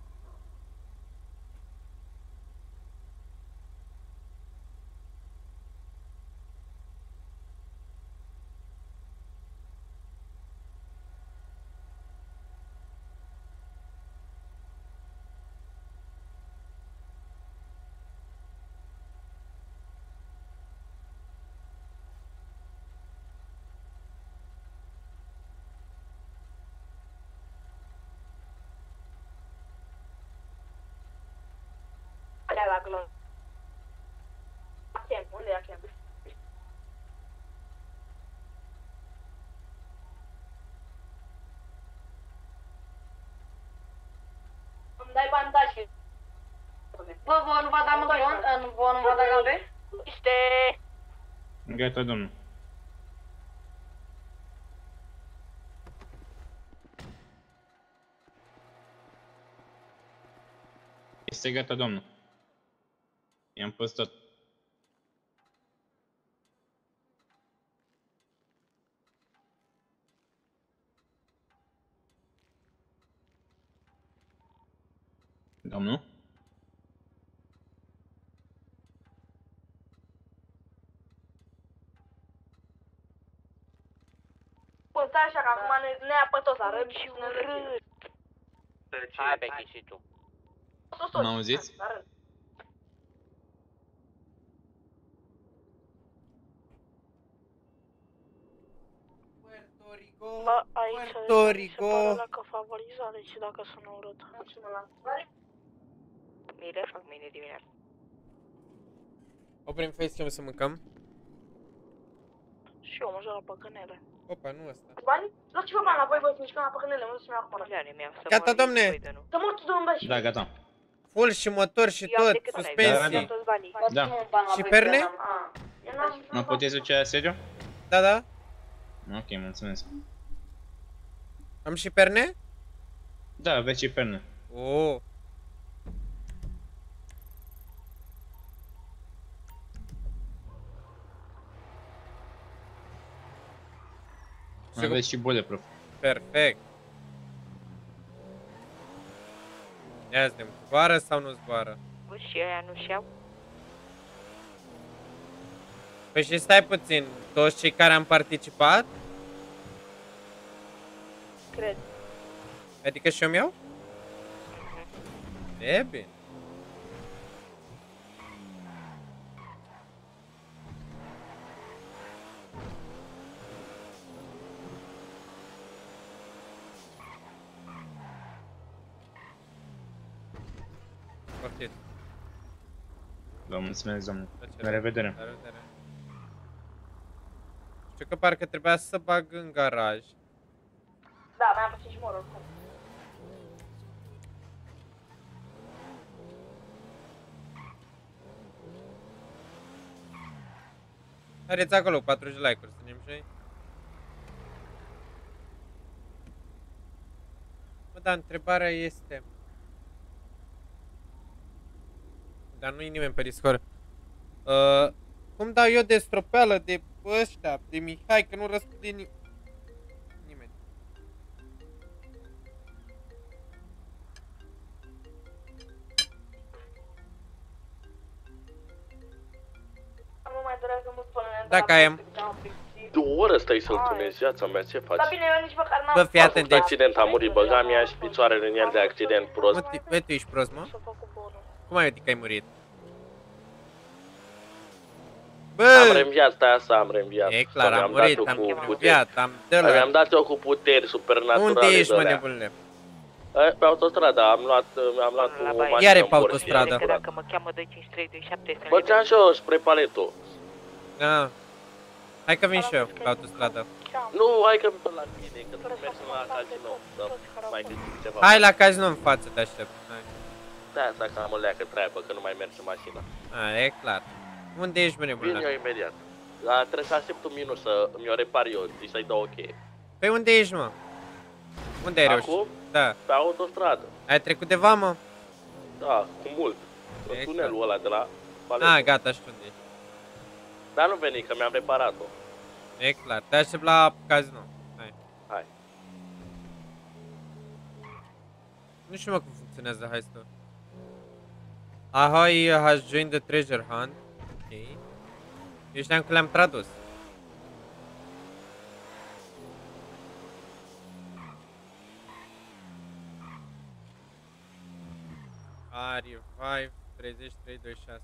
Alea la glon. Achem, unde e Achem? Îmi dai bandaje. Bă, vă nu vă da mâncăron? Vă nu vă da gambe? Este... Gata, domnul. Este gata, domnul. I-am pus tot. Domnul? Bă, stai așa, că acum ne, ne apă toți, arăt și urât. Hai, Becky, și tu. Sus, sus. M-auziți? Arăt. Bă, aici Puerto mi se Rico. pare la că favorizare și dacă sună urât. Mire, fac mâine dimineața. Oprim facecam să mâncăm. Și eu mă joc la păcănele. Opa, nu ăsta. Bani? Luați-vă bani la voi, voi, să mișcăm la păcănele, mă duc să-mi iau acum. Gata, domne! Să mor tu, domnul Băi. Da, gata. Full și motor și tot, suspensii. Da. Și perne? Nu puteți duce asediu? Da, da. Ok, mulțumesc. Am și perne? Da, aveți și perne. Oh. Aveți și bulletproof. Perfect. Ia zi, zboară sau nu zboară? Bă, și aia nu și-au? Păi și stai puțin, toți cei care am participat? Cred. Adică și eu mi-au? E bine. Poftit. Vă mulțumesc, domnule. Plăcere. La revedere. La revedere. Știu că parcă trebuia să bag în garaj. Da, mai am puțin și mor oricum. Haideți acolo, patruzeci de like-uri, să ne și noi. Mă, dar întrebarea este... Dar nu-i nimeni pe Discord. Uh, cum dau eu de stropeală de ăștia, de Mihai, că nu răspunde ni nimeni. Nu mai durează mult până ne Da, Caem. De o oră stai să-l tunezi, viața mea, ce faci? Da, bine, eu nici măcar n-am... Bă, fii atent, deci... Accident, a murit, băga mi-a și picioarele în el de accident prost. Mă, bă, tu ești prost, mă? Cum ai adică ai murit? Bă! Am reînviat, stai asta, am reînviat. E clar, am murit, am reînviat, am de la... Mi-am dat eu cu puteri supernaturale. Unde ești, mă, nebunule? Pe autostradă, am luat, am luat o mașină. Iar e pe autostradă. Că dacă mă cheamă doi cinci trei doi șapte să Bă, ți-am și eu spre paletul. Da. Hai că vin și eu pe autostradă. Nu, hai că vin la tine, că mergem la casino. Să mai găsim ceva. Hai la casino în față, te aștept. Hai. Da, asta că am o leacă treabă, că nu mai merge mașina. A, e clar. Unde ești, bă, nebunule? Vin eu imediat. Dar trebuie să aștept un minut să mi-o repar eu și să-i dau ok. Păi unde ești, mă? Unde ai reușit? Acum? Da. Pe autostradă. Ai trecut de vamă? Da, cu mult. În tunelul ăla de la paletul. Ah, gata, știu unde ești. Dar nu veni, că mi-am reparat-o. E clar, te aștept la casino. Hai. Hai. Nu știu, mă, cum funcționează, hai să... Ahoy has joined the treasure hunt. Ok. Eu știam că le-am tradus. R cinci treizeci trei douăzeci și șase.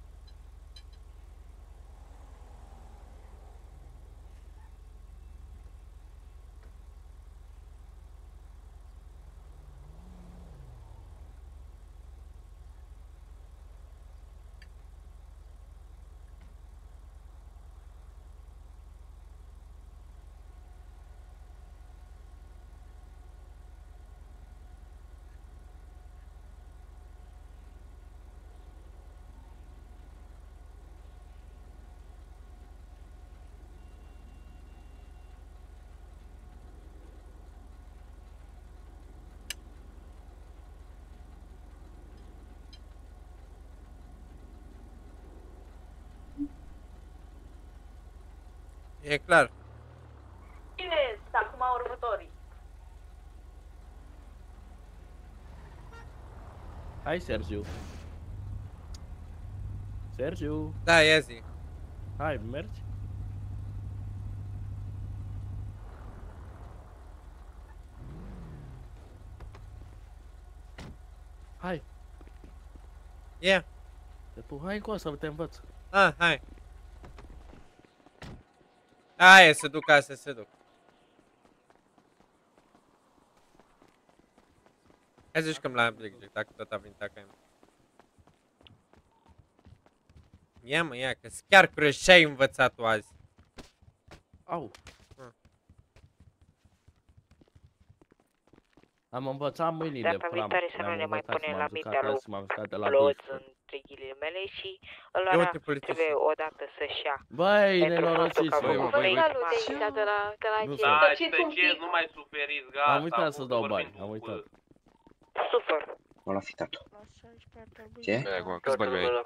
E clar. Cine sunt acum următorii? Hai, Sergiu. Sergiu. Da, ia zi. Hai, mergi? Hai. Ia. Tu hai cu asta, te învăț. Ah, hai. Hai, se duc, să se duc. Hai să jucăm la Blackjack, dacă tot a venit acasă. ia mă, ia, că chiar curios ce ai învățat tu azi. Au. Ah. Am învățat mâinile, Data pula viitoare mea. să nu Mi-am ne mai învățat, punem m-am la jucat mintea lui azi, m-am jucat de la Cloț, doisprezece. între ghilimele, și Ia ăla uite, polițist. trebuie odată să-și ia. Băi, Pentru faptul nenorociți, că a băi, făcut băi, fake băi. account. de aici, de la, de la Nu G. sunt. Stai, tăceți, nu mai suferiți, gata. Am uitat să dau vorbim bani, cu- am uitat. Super. M-a luat fitatul. Ce? Câți bani mai ai?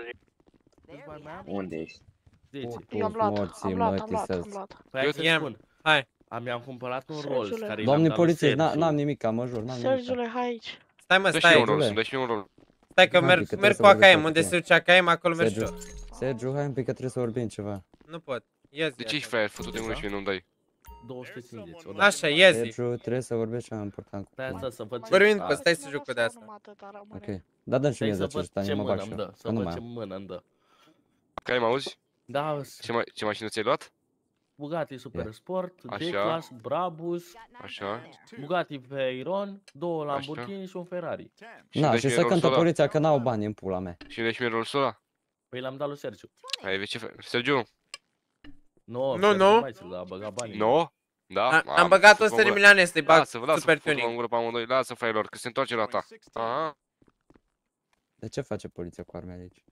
Unde ești? Eu am luat, am luat, am luat, am luat. Păi, să Ia-mi. spun. Hai. Am i-am cumpărat un Sergiule. Rolls care Doamne i-am dat lui polițist, n- Sergiu. n-am nimic, mă jur, n-am nimic. Sergiule, hai aici. Stai mă, Dă și stai. un rol, dă și un rol. Stai că Hai, merg, pică, merg trebuie cu să A K M, vorbesc unde cu se duce A K M, acolo merg și Sergiu, eu. Sergiu, hai un pic că trebuie să vorbim ceva. Nu pot. Ia zi. De ce ești fraier? Fătu-te mână și mie nu-mi dai. două sute cincizeci. odată. Așa, ia zi. Sergiu, trebuie să vorbești ceva important cu Stai tine. asta să văd ce... Vorbim a, după, stai să joc cu de asta. Ok. Da, dă și Stai mie să zece văd ăsta, ce eu mă bag mână și îmi eu. dă. Să Că nu văd mai ce am. mână îmi dă. Care mă auzi? Da, Ce, ma ce mașină ți-ai luat? Bugatti Super Sport, Așa. D-Class, Brabus, Așa. Bugatti Veyron, două Lamborghini și un Ferrari. Na, de și ce să e cântă Rolls-ul poliția că n-au bani în pula mea. Și unde-și mie rolsul ăla? Păi l-am dat lui Sergiu. Ai vezi ce fe... Sergiu? No, Nu, nu. Mai ți l-a băgat banii. Nu? Da? A- Am băgat o sută de milioane să-i bag Lasă-vă, lasă, super super tuning. în gură pe amândoi. Lasă, fraierilor, că se întoarce la ta. Aha. De ce face poliția cu arme aici?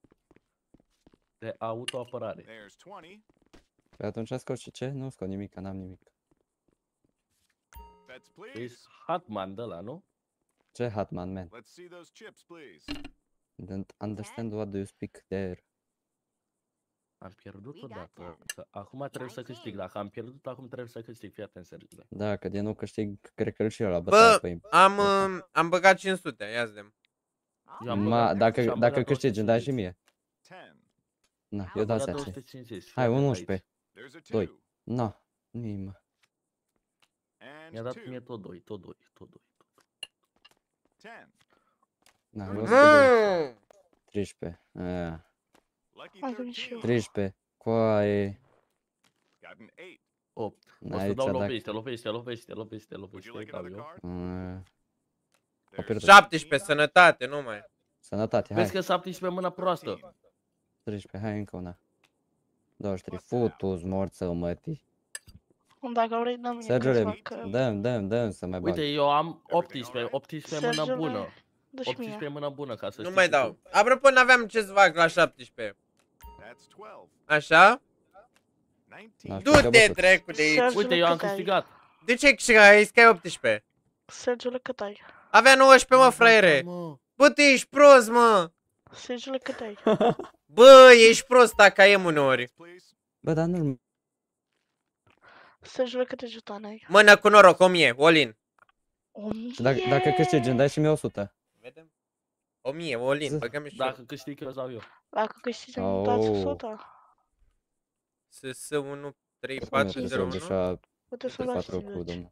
De autoapărare. Păi atunci scot și ce? Nu scot nimic, că n-am nimic. Ești Hatman de ăla, nu? Ce Hatman, man? Don't understand what do you speak there. Am pierdut odată. Că acum trebuie să câștig. Dacă am pierdut, acum trebuie să câștig. Fii atent, Sergiu. Da, că de nu câștig, cred că îl și eu la bătaia Bă, pe am, uh, am băgat cinci sute, ia zi. Eu am Ma, băgat- dacă, și am dacă băgat câștigi, îmi dai și mie. Na, eu dau băgat zece. două sute cincizeci. Hai, Fii un atent unsprezece. doi. No, nu mă. Mi-a dat mie tot doi, tot doi, tot doi. Na, eu o să doi. Mm. treisprezece. Aia. Mai vin și eu. treisprezece. Coaie. opt. O să Aici, dau dacă- lovește, lovește, lovește, lovește, lovește. Dau eu. Aia. Au pierdut. șaptesprezece, sănătate, nu mai. Sănătate, Vezi hai. că șaptesprezece mâna proastă. treisprezece, hai încă una. douăzeci și trei. Futu-ți morță, mătii. Dacă vrei, dă-mi mie Sergiule, câțiva, că... dăm, dăm, dăm să mai bag. Uite, eu am optsprezece, optsprezece mână Sergiule, bună. dă-și mie. optsprezece mână bună, ca să Nu știi mai și dau. tu. Apropo, n-aveam ce să fac la șaptesprezece. Așa? N-aș fi Du-te, bătut. dracu de aici. Sergiule, Uite, eu am cât ai? câștigat. De ce câștigai? Ai zis că ai optsprezece. Sergiule, cât ai? Avea nouăsprezece, mă, fraiere. Bă, tu ești prost, mă. Sergiule, cât ai? Bă, ești prost, A K M uneori. Bă, dar nu... Sergiule, câte jutane ai? Mână cu noroc, o mie, all-in. O mie! Dacă, dacă câștigi, îmi dai și mie o sută. Vedem? o mie, all-in, băgăm și Dacă câștig, eu sau eu. Dacă câștigi, îmi dați o Oh. sută. S S unu trei Nu patru mi-e zero plăcut unu așa Puteți să dați patru cu cincizeci. domnul.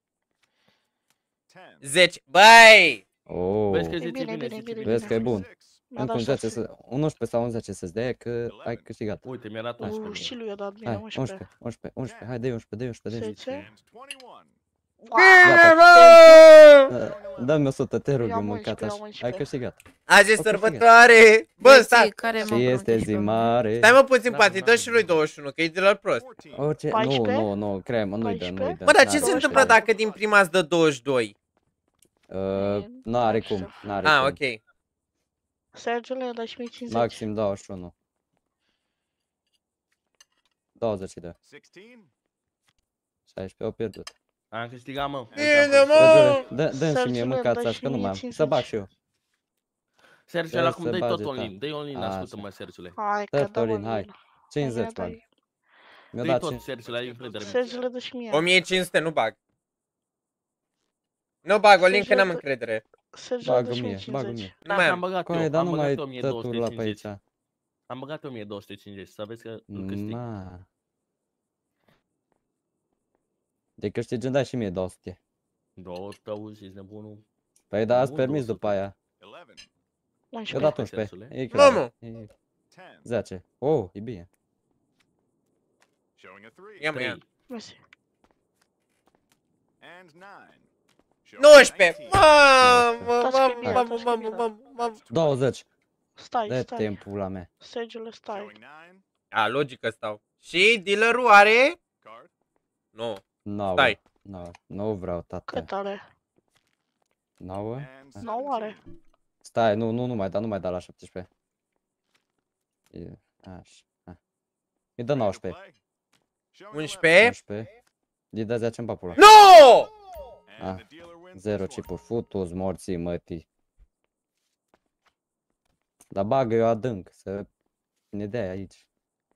zece. Băi! Oh. Vezi că E zice bine, bine, bine, zice bine, bine. Vezi că e bun. Mi-a Încă dat un zece, șase. să, un unsprezece sau un zece să-ți dea că ai câștigat. Uite, mi-a dat Uh, unsprezece. și lui a dat bine, Hai, unsprezece. unsprezece, unsprezece, unsprezece, hai, dă-i unsprezece, dă-i unsprezece, dă-i zece? Bine, bă! unsprezece. Dă-mi o sută, te rog, Eu eu am mâncat unsprezece, așa. am Ai unsprezece. câștigat. Azi e Au câștigat. sărbătoare! Bă, stai! Și este zi mare. Stai mă puțin, poate dă și lui douăzeci și unu, că e de la prost. Orice, nu, paisprezece? nu, nu, cremă, nu-i dă, nu-i dă. Bă, dar ce N-are se cum. întâmplă dacă din prima îți dă douăzeci și doi? Uh, N-are cum, n-are Ah, cum. ok. Sergiule, dai și mie cincizeci. Maxim douăzeci și unu. douăzeci și doi. șaisprezece, au pierdut. Am câștigat, mă. Bine, Sergiule, mă! dă- dă-mi și mie Sergiule, mâncați dă așa, și că nu mie mai am. Să cincizeci. bag și eu. Sergiule, Ia acum să dă-i bage, tot online. da. Dă-i online, Așa. ascultă-mă, Sergiule. Hai, că Dă, dă Florin, mă, hai. Lila. cincizeci Hai, bag. dai. Mi-a Dă-i dat tot, cinci- Sergiule, ai încredere. Sergiule, dă și mie. o mie cinci sute, nu bag. Nu bag, o link că n-am Sergiule, încredere. Sergiule, dă Bagă și mie mie, bagă cincizeci. mie. Nu mai am am. băgat Coaie, eu, dar am nu băgat mai eu o mie dă două tu sute la pe cincizeci. aici. Am băgat eu o mie două sute cincizeci, să vezi că îl câștig. Ma. De câștigi, îmi dai și mie două sute. Două tăuzi, ești nebunul. Păi da, ați Nu, permis două după aia. Eu unsprezece. dat unsprezece. Sergiule. E clar. Mamă! E zece. Oh, e bine. Ia mă, ia. Trei. Mersi. nouăsprezece! Mamă, Dați mamă, pe mine, mamă, dați pe mamă, mine. mamă, mamă. douăzeci. Stai, Dă stai. timpul la mea. Sergiule, stai. A, logic că stau. Și dealerul are? Nu. Nouă. Stai. Nouă. Nu vreau, tata. Cât are? Nouă? nouă are. Stai, nu, nu, nu mai da, nu mai da la șaptesprezece. E, așa. Ha. Îi dă nouăsprezece. unsprezece? unsprezece. Îi dă zece în papula. Nu! Ah, zero chipuri. Futu-s morții mătii. Dar bagă eu adânc, să ne dea aici.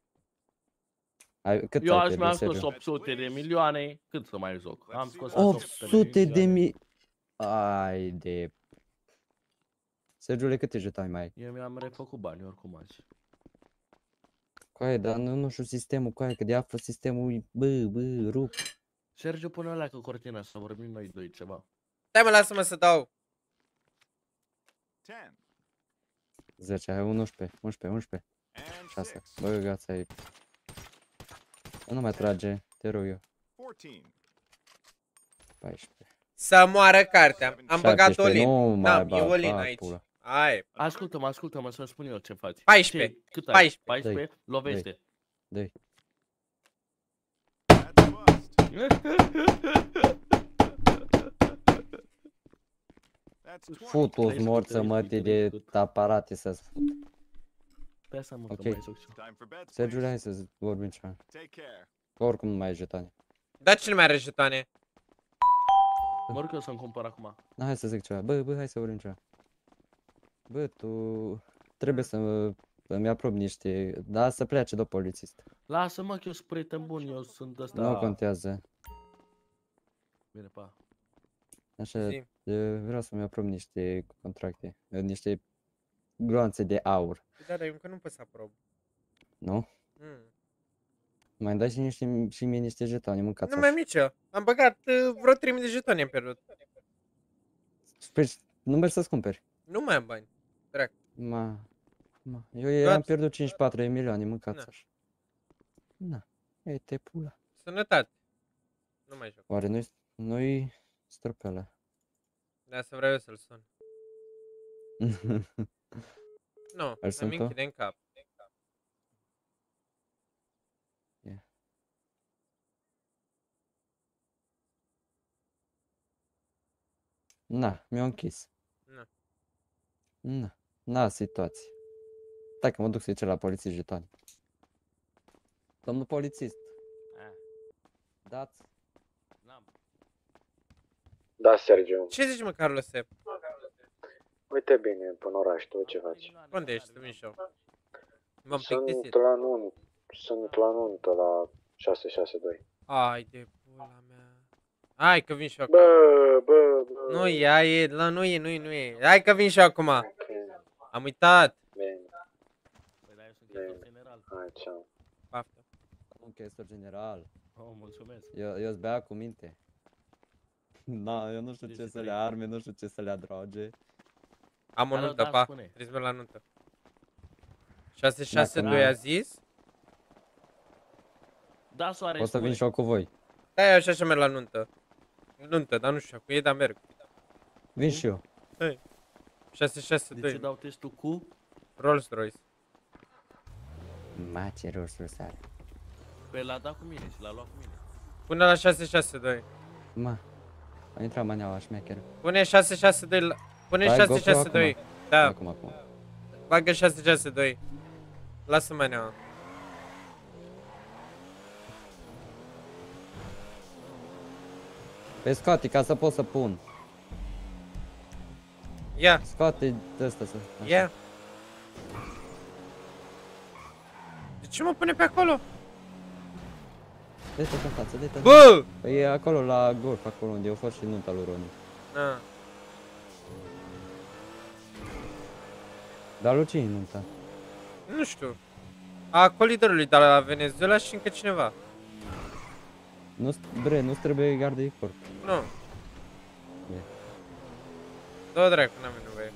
Ai, cât Eu ai aș pierdut, mi-am scos Sergiu? opt sute de milioane, cât să mai joc? Am scos opt sute de mii. Ai de... Sergiule, câte jetoni mai ai? Eu mi-am refăcut bani oricum azi. Coaie, dar nu, nu știu sistemul, coaie, că de află sistemul, bă, bă, rup. Sergiu, pune alea cu cortina să vorbim noi doi ceva. Stai mă, lasă-mă să dau. zece, hai unsprezece, unsprezece, unsprezece. șase, bă, gata aici. Nu mai trage, te rog eu. paisprezece. Să moară cartea. Am băgat șaptesprezece, Olin. nu mai Da, e bag, Olin bag, aici. pula. Hai. Ascultă-mă, ascultă-mă să spun eu ce faci. paisprezece. Ce? Cât ai? paisprezece. paisprezece? Lovește. Doi. Futu-s morță mătii de aparate să-ți fut. Pe asta mă, că Ok. mai joc și eu. Sergiule, hai să vorbim ceva. Oricum nu mai ai jetone. Da, cine mai are jetoane? Mă rog eu să-mi cumpăr acum. Da, hai să zic ceva. Bă, bă, hai să vorbim ceva. Bă, tu trebuie să îmi aprob niște... Da, să plece de polițist. Lasă-mă că eu sunt prieten bun, eu sunt ăsta... Nu contează. Bine, pa. Așa, Zi. eu vreau să-mi aprob niște contracte. Niște gloanțe de aur. Da, dar eu încă nu pot să aprob. Nu? Mm. Mai dai și, niște, și mie niște jetone, mâncați Nu mai mici eu. Am băgat uh, vreo trei mii de jetoni am pierdut. Păi, nu mergi să-ți cumperi. Nu mai am bani. Drac. Ma, ma. Eu am pierdut cincizeci și patru de milioane, mâncați Na. așa. Na, ei te pula. Sănătate. Nu mai joc. Oare nu-i, nu-i stropelă? Da, să vreau eu să-l sun. Nu, Îl sun îmi tu? închide în cap. Ia. Na, mi-a închis. Na. Na, na, situație. Stai că mă duc să-i cer la polițist jetoni. Domnul polițist. Dați. Da, Sergiu. Ce zici, mă, Carlose? Uite bine, până oraș, tu ce faci? Unde ești? Să vin și eu. M-am Sunt plictisit. la nuntă, sunt la nuntă la șase șase doi. Ai de pula mea. Hai că vin și eu acum. Bă, bă, bă. Nu e, aia e, la, nu e, nu e, nu e. Hai că vin și eu acum. Am uitat. Bine. Bine. General. Hai, ceau. Paftă. Un chestor general. Oh, mulțumesc. Eu, eu-s bea cu minte. Na, eu nu știu ce să le arme, nu știu ce să le adroage. Am o Alo, nuntă, da, pa. spune. Trebuie să merg la nuntă. șase șase doi a zis? Da, soare, O să vin spune. și eu cu voi. Da, eu așa și merg la nuntă. Nuntă, dar nu știu cu ei, dar merg. Vin și eu. Hai. șase șase De ce doi. dau testul cu? Rolls Royce. Ma, ce rost să are. Păi l-a dat cu mine și l-a luat cu mine. Pune la șase șase doi. Ma, a intrat maneaua șmecheră. Pune șase șase doi la... Pune Dai șase GoPro șase doi. acum. Da. Acum, acum. Bagă șase șase doi. Lasă maneaua. Pe scoate ca să pot să pun. Ia. Scoate de ăsta să... așa. Ia. De ce mă pune pe acolo? Dă-te în față, dă-te. Bă! Păi e acolo la golf, acolo unde eu fost și nunta lui Roni. Na. Dar lui cine e nunta? Nu știu. A colidorului de la Venezuela și încă cineva. Nu, bre, nu trebuie gardă de corp. Nu. E. Dă-o dracu, n-am nevoie.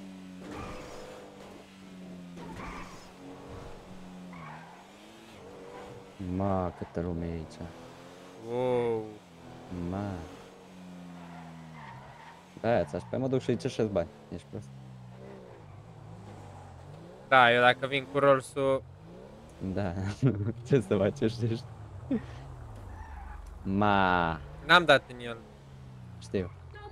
Ma, câtă lume e aici. Wow. Ma. Băiați, așa, pe mă duc și-i cerșesc bani. Ești prost. Da, eu dacă vin cu Rolls-ul... Da, ce să faci, știi? Ma. N-am dat în el. Știu.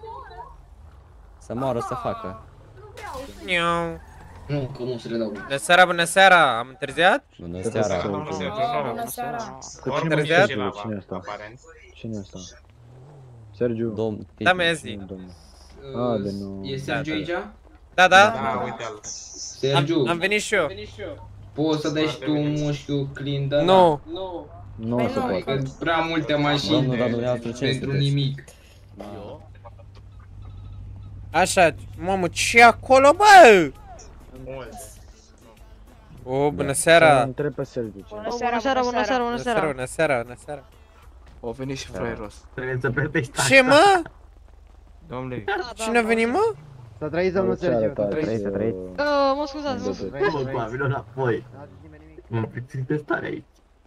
Să moară să facă. Niau. Nu, că nu se le dau. Bună seara, bună seara! Am întârziat? Bună seara! Bună seara! Am întârziat? Cine e asta? Cine e asta? Sergiu? Domn. Da, Mezi. A, de nu... E Sergiu aici? Da, da. Da, uite-l. Sergiu. Am, am venit și eu. Poți să dai și tu un mușchiu clean de Nu. Nu. Nu se poate. Că prea multe mașini Domnul, domnul, ia tu, cine pentru sunteți? nimic. Așa, mamă, ce e acolo, bă? O, bună seara! Întreb pe Sergiu. Bună seara, bună seara, bună seara, bună seara! Bună seara, bună seara! Au venit și fraieros. Trebuie să plătești taxa. Ce, mă? Domnule. Cine a venit, mă? Să trăiți, domnul Sergiu. Să trăiți, să trăiți. Mă scuzați, mă scuzați. Bă, vino înapoi. Mă plictiți de stare aici.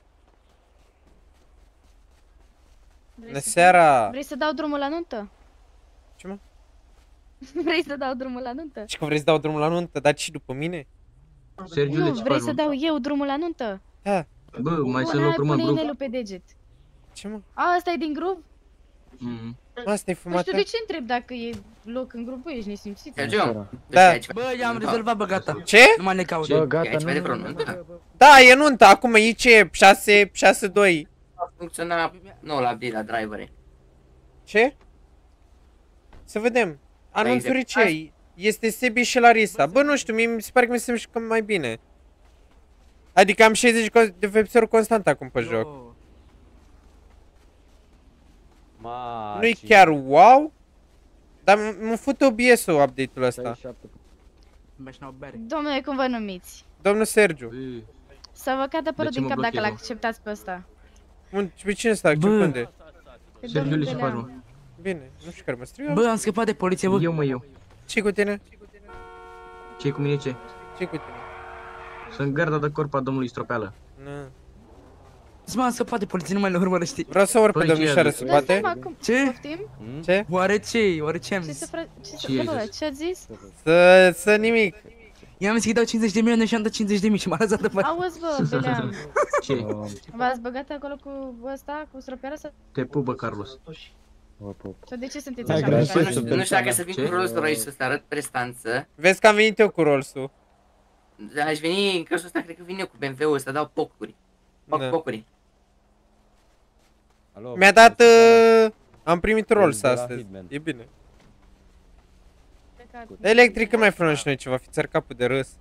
Bună seara! Vrei să dau drumul la nuntă? Ce, mă? Vrei să dau drumul la nuntă? Ce că vrei să dau drumul la nuntă, dar și după mine? Sergiu, Nu, de ce vrei faci, să mă? dau eu drumul la nuntă? Da. Bă, mai sunt Pune- locuri, mă, în pune grup. inelul pe deget. Ce, mă? A, asta e din grup? Mhm. Asta e Nu fumată? știu de ce întreb dacă e loc în grup, bă, ești nesimțit. Sergiu. Da. Bă, i-am rezolvat, bă, gata. Ce? Nu mai ne caut. Bă, gata, Aici nu... mai de vreo nuntă? Da, e nuntă, acum e ce? șase, șase, doi. Funcționa, nu la vila, drivere. Ce? Să vedem. Anunțuri Exact. ce? Este Sebi și Larisa. Bă, nu știu, mie mi se pare că mi se mișcă mai bine. Adică am șaizeci de vepseri constant acum pe joc. Ma. Nu-i chiar wow? Dar mă fute O B S-ul update-ul ăsta. Domnule, cum vă numiți? Domnul Sergiu. Să vă cadă părul De ce din mă cap dacă blochezi, l-acceptați pe ăsta. Un, pe cine stă acceptânde? Pe Sergiu, domnul ce faci, mă? Belean. Bine, nu știu care mă striga. Bă, am scăpat de poliție, bă. Eu, mă, eu. Ce cu tine? Ce cu mine, ce? Ce cu tine? Sunt garda de corp a domnului Stropeală. Nu. Zi, mă, am scăpat de poliție, nu mai le urmărești. Vreau să urc pe Păi, domnișoară, ce se ai poate? Dă-mi acum. Ce? Poftim? Ce? Oare ce? Oare ce am Ce zis? să fra... Ce să... Ce ai Bă, zis? ce ați zis? Să, să nimic. I-am zis că-i dau cincizeci de milioane și am dat cincizeci de mii și m-a lăsat de bani. Auzi, bă, Belean. Ce? V-ați băgat acolo cu ăsta, cu stropiara sau... Te pupă, Carlos. Sau de ce sunteți Hai, așa? gracias. plecați? Nu știu, nu știu dacă să vin Ce? cu Rolls Royce să-ți arăt prestanță. Vezi că am venit eu cu Rolls-ul. Aș veni în cazul ăsta, cred că vin eu cu B M W-ul ăsta, dau pocuri. Poc, Da. pocuri. Alo, Mi-a dat... Uh, am primit Rolls de la astăzi. Hitman. E bine. Plecat. Electric, când mai frumos și noi ceva, fi țăr capul de râs.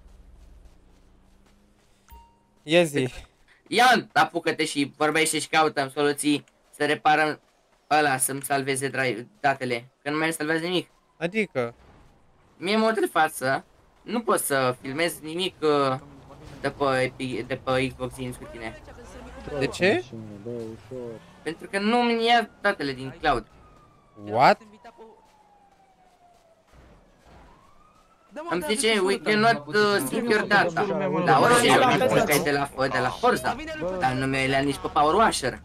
Ia zi. Ia, apucă-te și vorbește și caută soluții să reparăm ăla, să-mi salveze drive, datele. Că nu mai salvează nimic. Adică? Mie mă de față, nu pot să filmez nimic uh, de pe, Epi- de pe Xbox Games cu tine. De ce? Pentru că nu mi ia datele din cloud. What? Îmi zice, we cannot uh, sync your data. Da, orice joc că e de la, de la Forza, dar nu mi le nici pe Power Washer.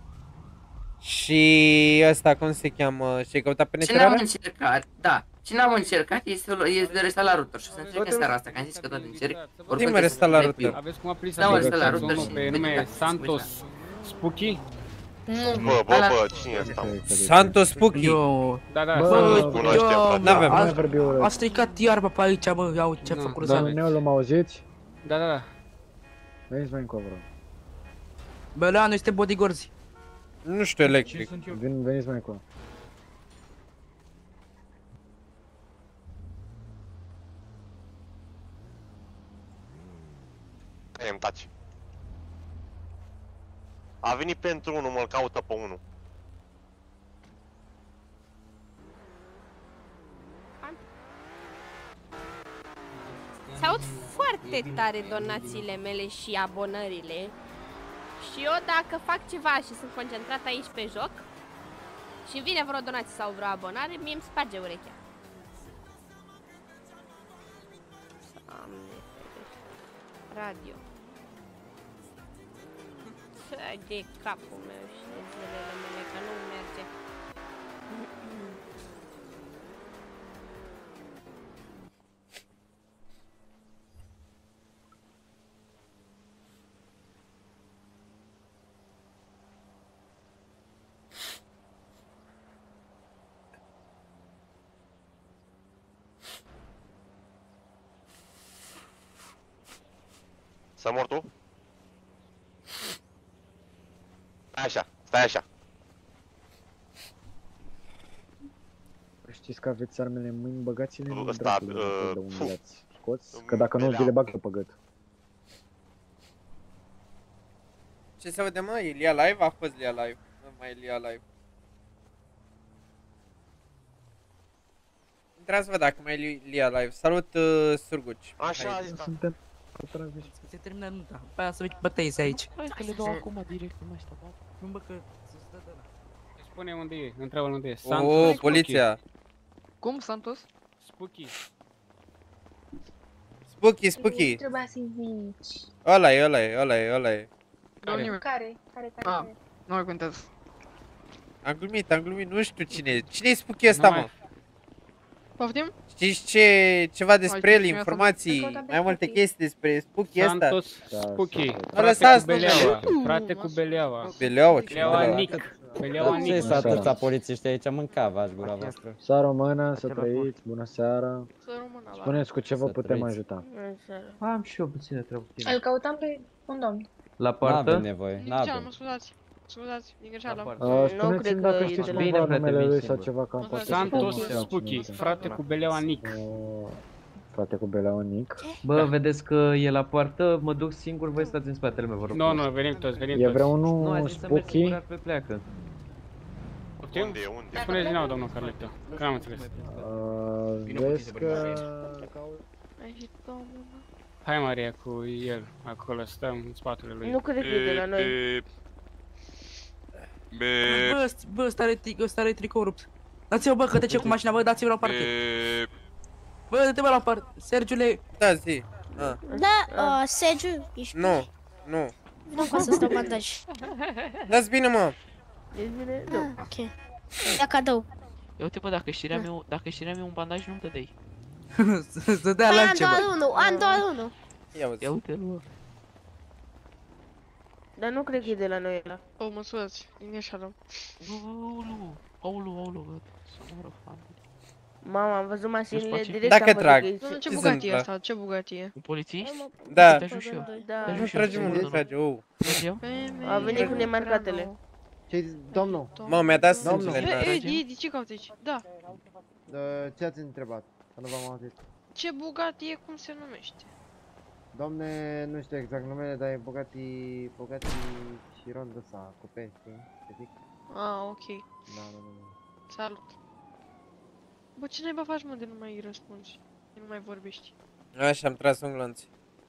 Și ăsta, cum se cheamă? Și-ai căutat Ce n-am penetrarea? încercat, da, ce n-am încercat este, este de resta la router și o să încerc în seara asta, că am zis că tot încerc. Zi, mă, resta la router. Aveți cum apri să Da, mă, vedeți resta la router unul și... pe nume Santos Spooky? Bă, bă, bă, cine e ăsta? Santos Spooky. Eu... Da, da, Bă, cunoaștem, eu... frate. N-avem. A, a stricat iarba pe aici, bă, iau ce-a Nu, făcut da, Răzvan. Neul, mă auziți? Da, da, da. Veniți mai încolo. Bă, la noi este bodyguards. Nu știu electric. Vin, veniți mai încolo. E, îmi taci. A venit pentru unul, mă-l caută pe unul. Se aud foarte tare donațiile mele și abonările. Și eu dacă fac ceva și sunt concentrat aici pe joc și vine vreo donație sau vreo abonare, mie îmi sparge urechea. Doamne ferește. Radio. Ce de capul meu și de zilele mele, că nu merge. Să mor tu? Stai așa, stai așa. Știți că aveți armele în mâini, băgați-le în Ăsta, dracul uh, de unde fu. le-ați scoți, că dacă nu, vi le bagă pe gât. Ce se aude, mă? Ilia live? A fost Ilia live. Nu mai Ilia live. Intrați să văd dacă mai e Ilia live. Salut, uh, Surguci. Așa, Hai. zis, da. Suntem... Se termină nunta. Pe aia să vezi bătăiezi aici. Hai că le dau acum direct, nu mai așteptat. Nu bă că să stă de la. Spune unde e, întreabă unde e. Oh, Santos, poliția. Cum, Santos? Spooky. Spooky, Spooky. Trebuia să-i zici. Ăla e, ăla e, ăla e, ăla e. Care? Care? Care? Care? Ah, nu mai contează. Am glumit, am glumit, nu știu cine e. Cine e Spooky ăsta, mă? Poftim? Știți ce, ceva despre el, Hai, informații, mai multe chestii despre Spooky ăsta? Santos Spooky. Mă Frate lăsați, cu nu Beleaua. știu. Frate cu Beleaua. Beleaua, ce Beleaua Beleaua? Nick. Beleaua Ce Nick. sunt atâția polițiști aici? Mâncava-și gura voastră. Să română, să trăiți, bună seara. Să rămână la... Spuneți cu ce vă Să putem trăiți. ajuta. Am și eu puțină treabă cu tine. Îl căutam pe un domn. La N-avem poartă? nevoie, Din greșeală, n-avem. mă scuzați. Scuzați, din greșeală. Uh, Spuneți-mi dacă știți de la- cumva Bine, frate, numele vin lui sau singur. ceva, că am poate să Santos putem să Spooky. facem Frate cu Beleaua Nick. Uh, Frate cu Beleaua Nick. Bă, vedeți că e la poartă, mă duc singur, voi stați în spatele meu, vă rog. Nu, nu, venim toți, venim E toți. vreunul Nu, a zis să merg singur, Spooky? ar pe pleacă. Poftim? Unde e, unde e? Spuneți din nou, domnul Carleto. Că n-am înțeles. Uh, Vezi că... Ai și domnul. Hai, Maria, cu el. Acolo stăm în spatele lui. Nu cred că e de la noi. Bă, ăst- bă, ăsta are, tri- ăsta are tricou rupt. Dați-o, bă, că trece cu mașina, bă, dați-vă la o parte. Bă, dă-te bă la o parte. Sergiule. Da, zi. Ah. Da, uh, Sergiu, ești Nu, nu. nu ca să stau bandaj. Dați bine, mă. Ești bine? Ah, ok. Da cadou. Ia uite bă, dacă știrea mea, dacă știrea mea un bandaj nu-mi dădeai. Să dea Păi la am ce, doar bă. unul, am doar unul. Ia uite. Ia uite-l, bă. Dar nu cred că e de la noi ăla. O, mă scuzați, din greșeală. Aulu, aulu, aulu, bă. Să moară familie. Mama, am văzut mașinile face? direct. Dacă am văzut trag. că e- Nu, ce Ce Bugatti sunt, e da? asta? Ce Bugatti e? Un polițist? Da. Te ajut și eu. Da. Te Nu ajut și eu. trage mult, nu trage, oh. Trage eu? A venit cu nemarcatele. Ce domnul? Mă, mi-a dat Domnul. sângele în Bă, nas. Edi, Edi, ce cauți aici? Da. Uh, ce ați întrebat? Că nu v-am auzit. Ce Bugatti e, cum se numește? Domne, nu știu exact numele, dar e Bugatti, Bugatti Chiron de ăsta, cu P, știi? Ce zic? Ah, ok. Da, da, da, da. Salut. Bă, ce naiba faci, mă, de nu mai răspunzi? De nu mai vorbești? Așa, am tras un glonț.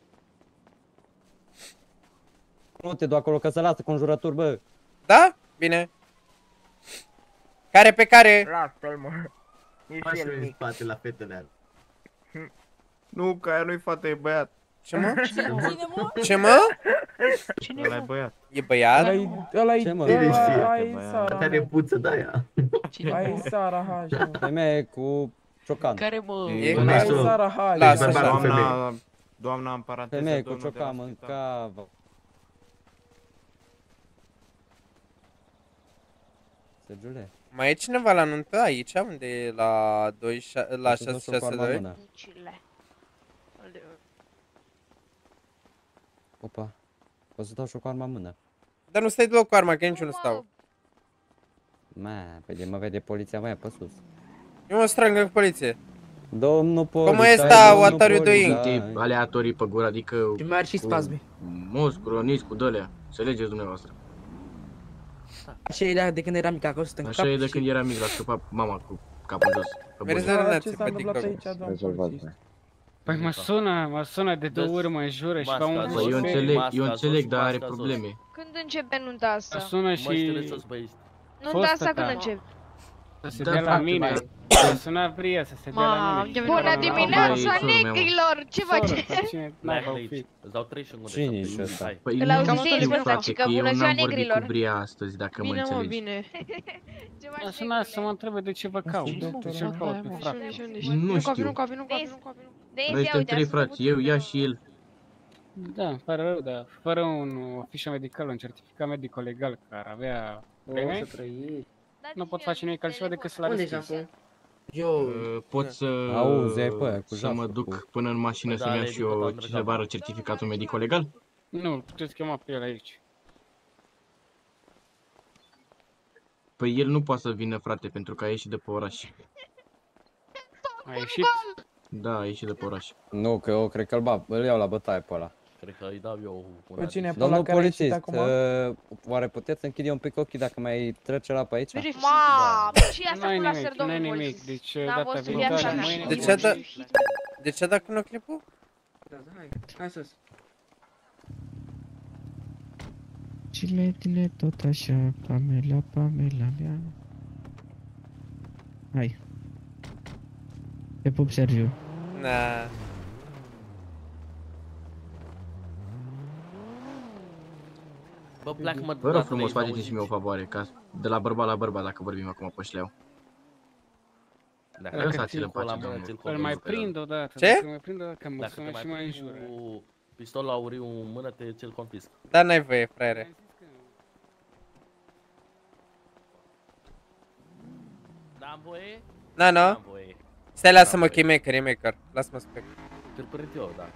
Nu te du acolo că se lasă conjurături, bă. Da? Bine. Care pe care? Lasă-l, mă. E și el în mic. spate la fetele alea. Nu, că aia nu-i fată, e băiat. Ce mă? Cine, mă? Ce mă? Cine, ăla e băiat. E băiat? Ăla-i, Ce mă? ăla-i Sara. Atea nepuță de aia. Ai Sara Haj, mă. Femeie cu ciocan. Care mă? E Ai Sara Haj. Lasă așa. Doamna, doamna în paranteză, Femeie cu domnul de la ciocan spital. mâncava. Sergiule. Mai e cineva la nuntă aici? Unde e la doi, la șase șase doi? Cile. Opa. O să dau și eu cu arma în mână. Dar nu stai deloc cu arma, că nici eu nu stau. Mă, pe de mă vede poliția mai pe sus. Eu mă strâng cu poliție. Domnul poliția. Cum ăsta, what are you doing? Tip aleatorii pe gură, adică... Și mai are și spasme. Muscul, ronisc, cu dălea. Să legeți dumneavoastră. Așa e de când era mic, acolo stă în Așa cap e de și- când era mic, l-a scăpat mama cu capul jos. pe Mergi bune. la Ce relație s-a pe întâmplat TikTok. aici, domn Rezolvați, polițist? Păi mă sună, mă sună de două ori, mă înjură și ca un Bă, eu înțeleg, eu înțeleg, dar are probleme. Când începe nunta asta? Mă sună și... Nunta asta Fostă când ta. începe? Să se Da, dea la frate, mine. mai- Să suna Priya să se dea la Mam, mine. bună dimineața, negrilor! Ce faceți? Îți dau trei și încă Cine e și ăsta? Păi Îl nu auziți de aici, știu, bă, frate, frățică, că eu bună ziua, n-am vorbit negrilor. cu Bria astăzi, dacă mă Bine, mă, înțelegi. bine. A sunat să mă întrebe de ce vă caut. De ce vă caut pe frate. Nu știu. Nu capi, nu capi, nu capi. Noi suntem trei frați, eu, ea și el. Da, fără rău, dar fără un o fișă medicală, un certificat medico-legal care avea probleme, nu pot face nimic altceva decât să-l Unde arestez. acum? Eu pot să, Auzi, ai pe aia cu să mă jaful, duc cu- până în mașină Da, să-mi iau le și ridic tot eu Andrei cineva Gaba. certificatul medico-legal? Nu, îl puteți chema pe el aici. Păi el nu poate să vină, frate, pentru că a ieșit de pe oraș. A ieșit? Da, a ieșit de pe oraș. Nu, că eu cred că îl, ba, îl iau la bătaie pe ăla. Cred că îi dau eu una. Pe cine? Pe Domnul ăla care a ieșit polițist, acum? uh, oare puteți închide un pic ochii dacă mai trece la pe aici? Mamă, ce e asta N-ai cu laser, nimic, domnul n-ai nimic. polițist? Deci N-a data văzut viitoare, viața mea. mâine... De ce a dat... De ce a dat cu noclipul? Hai, hai sus. Cine tine tot așa, Pamela, Pamela mea. Hai. Te pup, Sergiu. Na. Bă, pleacă mă Vă rog frumos, faceți și mie o favoare, ca de la bărbat la bărbat, dacă vorbim acum pe șleau. Dacă Lăsați-l în țin cu ăla pace, mână, domnul. țin cu Îl ăla mai mână pe prind el. odată. Ce? Dacă mai prind odată, că mă Dacă te sună mai și mai prind înjură. cu pistolul auriu în mână, te ți-l confisc. Da, n-ai voie, fraiere. N-am voie? Na, nu? N-am voie. Stai, lasă-mă N-am că e maker, e maker. Lasă-mă spec. Te-l părât eu, da.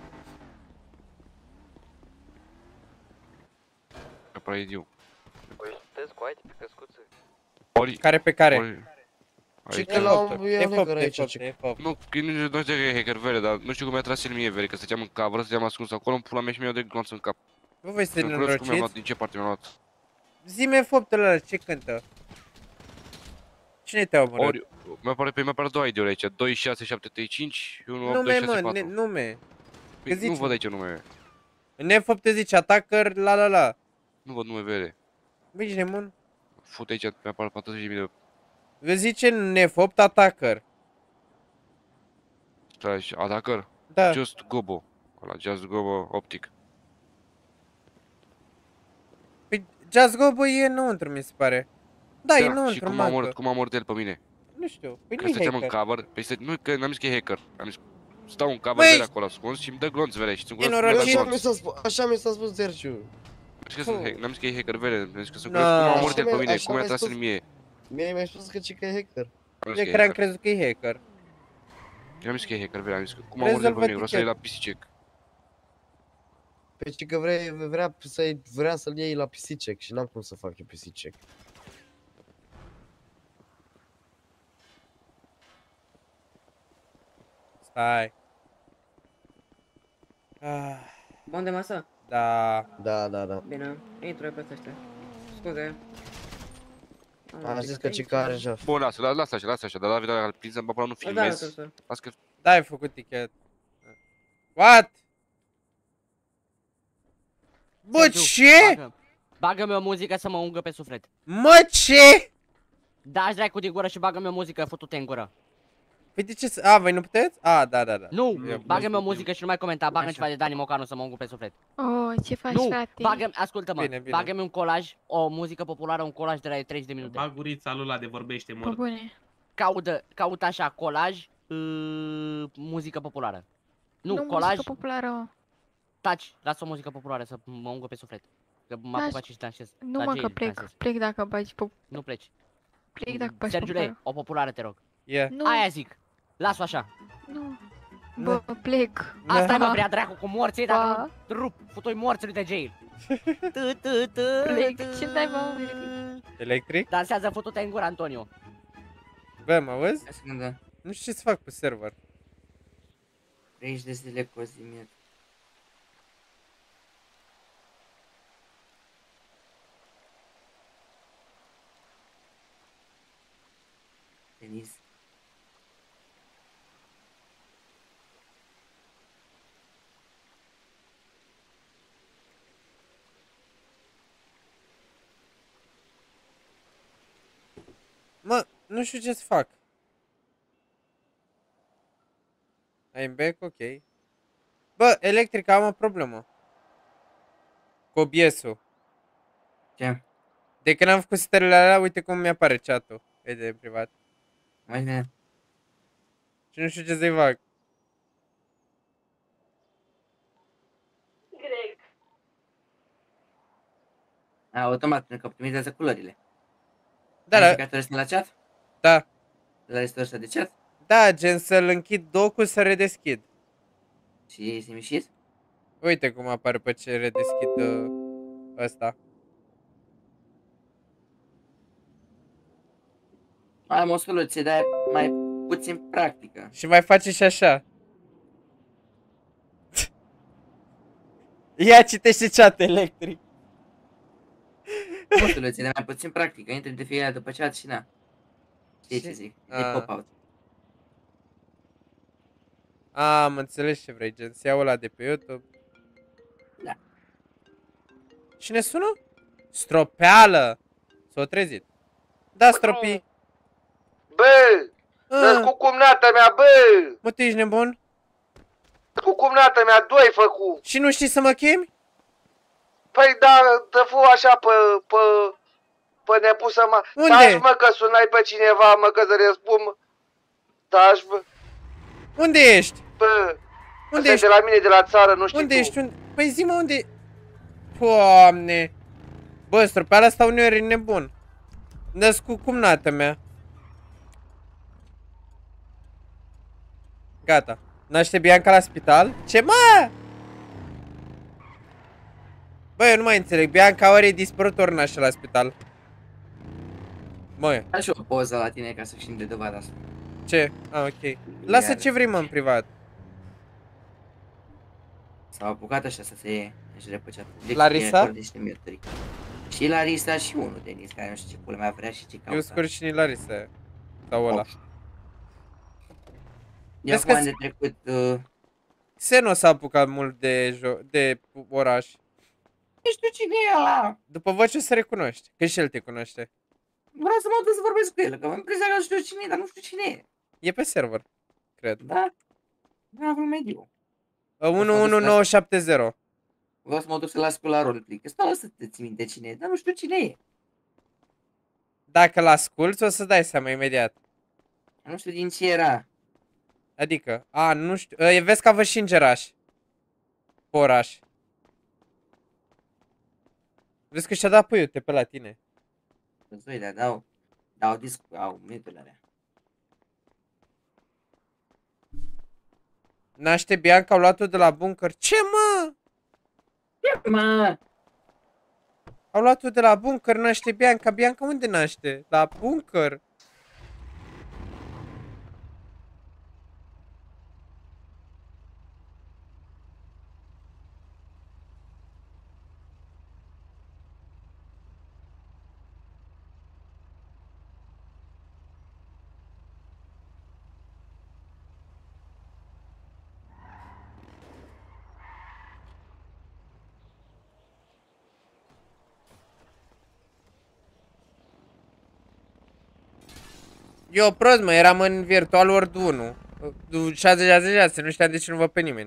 Praidiu. Sunteți cu ai pe căscuță? Ori... Care pe care? Ori... Ce Aici. că l-am e hacker aici, ce? Nu, că nu nu știu că e hacker vere, dar nu știu cum mi-a tras el mie vere, că stăteam în cavră, stăteam ascuns acolo, în pula mea și mi-au de glonț în cap. Bă, voi sunteți Nu cunosc cum mi-a luat, nenorociți? din ce parte mi-a luat. Zi-mi faptul ăla, ce cântă? Cine te-a omorât? Ori, mi-a pare, pe mi apare două I D-uri aici, doi șase șapte trei cinci și unu opt doi Nume, șase mă, ne- patru. nume. Păi Că nu zici, văd aici nume. Nefăpte zice, attacker, la la la. Nu văd nume vere. Băi, ești nebun? Fut aici, mi apare patruzeci de mii de... Vă zice nefopt attacker. Slash, attacker? Da. Just Gobo. Ăla, Just Gobo Optic. Păi, Just Go, bă, e înăuntru, mi se pare. Da, e și înăuntru, cum a omorât, mancă. cum a omorât el pe mine? Nu știu, păi Că nu-i stăteam în hacker. cover, păi stă... nu, că n-am zis că e hacker. Am zis, stau în cover Băi! vere acolo ascuns și îmi dă glonț vere și ți-mi E cunosc cum norocit. mi-a Așa dat mi glonț. S-a spus- Așa mi s-a spus Sergiu. Zici că sunt hack- N-am zis că e hacker vere, am zis că sunt Na. curios cum a Așa omorât el pe mi-a- mine, așa cum mi-a mi-ai tras spus. el mie. Mie mi-ai spus că ci că e hacker. Am zis De că e care am hacker. crezut că e hacker. Eu am zis că e hacker vere, am zis că cum a omorât el pe Rezolvă mine, vreau să-l iei la ticket. P C check. Păi ci că vrei, vrea, să vrea să-l iei la P C check și n-am cum să fac eu P C check. Stai. Ah, Bun de masă? da. Da, da, da. Bine, intru pe ăsta. Scuze. Am zis că ci că are jaf. Bun, lasă, lasă, lasă așa, lasă așa, dar David a prins în bapă, nu Da, filmez. da, da. Las că... Da, ai făcut ticket. What? Bă, Sergiu, ce? bagă- Bagă-mi o muzică să mă ungă pe suflet. Mă, ce? Da-și dracu din gură și bagă-mi o muzică, fătu-te în gură. Păi de ce să... A, voi nu puteți? A, da, da, da. Nu, Eu- bagă-mi o muzică și nu mai comenta, bagă ceva de Dani Mocanu să mă ungă pe suflet. Oh, ce faci, Nu, frate? bagă-mi, ascultă-mă, Bine, bine. bagă-mi un colaj, o muzică populară, un colaj de la treizeci de minute. Bag gurița lui ăla de vorbește Pe mort. bune. Caută, caută așa, colaj, uh, muzică populară. Nu, Nu, colaj, muzică populară. taci, lasă o muzică populară să mă ungă pe suflet. Că m-a Da, apucat și dansez. Nu La mă, jail că plec. dansez. Plec dacă bagi pop... Nu pleci. Plec dacă bagi Sergiule, populară. o populară te rog. Yeah. Nu. Aia zic, las-o așa. Nu. Bă, plec. Asta e mă Da. prea dracu cu morții, Ba. dar nu rup, futoi morții de jail. Tă, tă, tă, Plec. tă. Ce dai, mă? Electric? Dansează futu-te în gură, Antonio. Bă, mă auzi? Da. Nu știu ce să fac pe server. treizeci de zile cu o zi mie. Tenis. Mă, nu știu ce să fac. I'm back, ok. Bă, electric, am o problemă. Cu O B S-ul. Ce? De când am făcut setările alea, uite cum mi-apare chat-ul. E de privat. Mai bine. Și nu știu ce să-i fac. Greg. A, automat, pentru că optimizează culorile. Da, da. Indicatorul ăsta la chat? Da. La listul ăsta de chat? Da, gen să-l închid docul să redeschid. Și ești mișit? Uite cum apare pe ce redeschid uh, ăsta. Am o soluție, dar mai puțin practică. Și mai face și așa. Ia citește chat electric. O soluție, dar mai puțin practică. Intri de fiecare după chat și na. Știi ce zic? De Ah. pop-out. A, am înțeles ce vrei, gen, să iau ăla de pe YouTube. Da. Cine sună? Stropeală! S-o trezit. Da, stropi. Bă! Dă-ți cu cumnata mea, bă! Mă, tu ești nebun? Cu cumnata mea, doi făcut. Și nu știi să mă chemi? Păi da, dă fu așa pe, pe, pe nepusă mă. Unde? Taci mă că sunai pe cineva, mă că să răspund. Taci mă. Unde ești? Bă, Unde ăsta e ești? de la mine, de la țară, nu știu Unde tu. ești? Unde? Păi zi-mă unde... Doamne! Bă, stropeala asta uneori e nebun. Dă-ți cu cumnată mea. Gata. Naște Bianca la spital? Ce mă? Bă, eu nu mai înțeleg. Bianca ori e dispărut ori naște la spital. Mă. Am și o poză la tine ca să știm de dovada asta. Ce? Ah, ok. Lasă ce vrei, mă, în privat. S-au apucat așa să se înjure pe chat. Larisa? Niște mutări. Și Larisa și unul Denis, care nu știu ce pula mea vrea și ce Eu caută. scur și Larisa. Sau ăla. Eu Vezi acum că de trecut... Uh... Xeno s-a apucat mult de, jo de oraș. Nu știu cine e ăla. După voce să recunoști, că și el te cunoaște. Vreau să mă duc să vorbesc cu el, că am impresia că știu cine e, dar nu știu cine e. E pe server, cred. Da? Da, vreun mediu. unu unu nouă șapte zero. Vreau să mă duc să las cu la roleplay, că stau să te ții minte cine e, dar nu știu cine e. Dacă l-asculti, o să dai seama imediat. Nu știu din ce era. Adică, a, nu știu, e, vezi că a văzut și în Geraș. Pe oraș. Vezi că și-a dat puiute pe la tine. Doi, dar dau, dau disc, au minuturile alea. Naște Bianca, au luat-o de la bunker. Ce, mă? Ce, mă? Au luat-o de la bunker, naște Bianca. Bianca unde naște? La bunker. Eu prost, mă, eram în Virtual World unu. șase șase șase, nu știam de ce nu văd pe nimeni.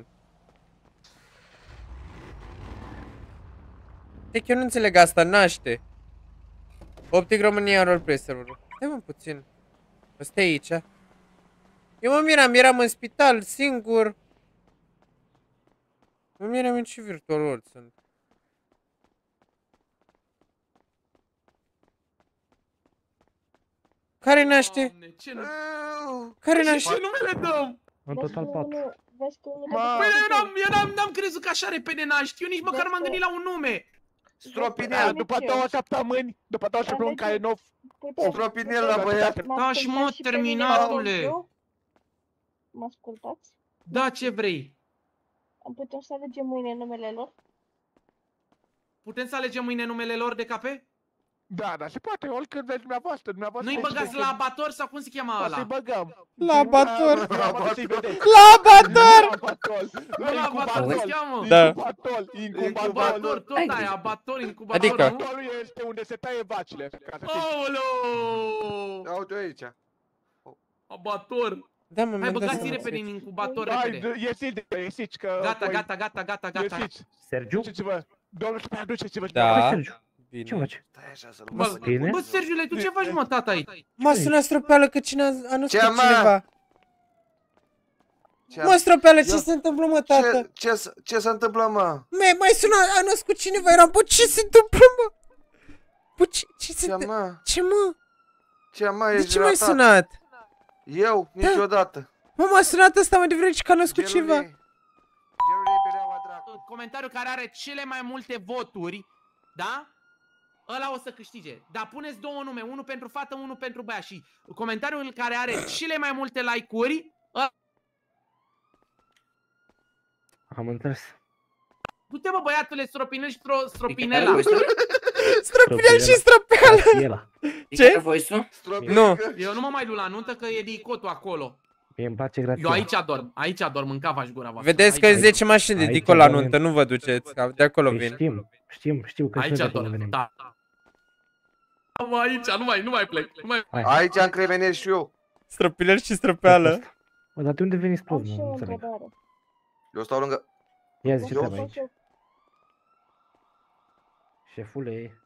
Deci eu nu înțeleg asta, naște. Optic România roleplay serverul. Stai mă puțin. Ăsta e aici. Eu mă miram, eram în spital, singur. Mă miram în ce Virtual World sunt. Care naște? Ce nu? Care Păi naște? ce numele dăm? În total patru. Păi eu n-am, eu n-am, n-am crezut că așa repede naști, eu nici măcar m-am gândit la un nume. Stropinel, după două săptămâni, după două săptămâni care nu... Stropinel la băiat. Da, și mă, terminatule. Mă ascultați? Da, ce vrei? Am putem să alegem mâine numele lor? Putem să alegem mâine numele lor de K P? Da, da, se poate, oricând vreți dumneavoastră, dumneavoastră... Nu-i băgați la abator sau cum se cheamă O ăla? să-i băgăm. La abator! La abator! La abator! Nu la abator se cheamă? Da. Incubator, Incubator, tot aia, abator, incubator. Adică? Incubatorul este unde se taie vacile. Aoleu! Uite aici. Da, Abator. mă, Hai mi-am dat băgați seama. repede în incubator, Hai, repede. ieșiți, ieșiți, că... Gata, voi- gata, gata, gata, gata. Ieșiți. Sergiu? Duceți-vă. Domnul Șupean, duceți-vă. Da. Sergiu, Bine. ce faci? Bă, Bine? bă, Sergiule, tu ce faci, mă, tata aici? Mă, sună stropeală că cine a, a născut Ce, mă? cineva. Ce- Mă, stropeală, ce Eu- se întâmplă, mă, tată? Ce, ce, s- ce se întâmplă, mă? Mai, mai sună, a născut cineva, eram, bă, ce se întâmplă, mă? Bă, ce, ce se Ce, întâmplă? mă? Ce, mă? Ce, mă, De ești ce m-ai ratat? sunat? Eu? Niciodată. Mă, m-a sunat ăsta mai devreme că a născut Gelule. ceva. Comentariul care are cele mai multe voturi, da? Ăla o să câștige. Dar puneți două nume, unul pentru fată, unul pentru băiat. Și comentariul care are cele mai multe like-uri, ăla... Am înțeles. Du-te, bă, băiatule, stropinel și stro stropinela. Stropinel și stropeală. Ce? Nu. Eu nu mă mai duc la nuntă că e dicotul acolo. Mie îmi place grație. Eu aici adorm, aici adorm, în cavaș gura voastră. Vedeți că zece mașini de dico la nuntă, nu vă duceți, de acolo vin. Știm, știm, știu că aici adorm, da. Aici, nu mai, nu mai plec. Nu mai... Aici am cremeneri și eu. Stropinel și stropeală. Bă, dar de unde veniți plus? Nu înțeleg. Eu stau lângă... Ia zi ce treabă aici. Șefule.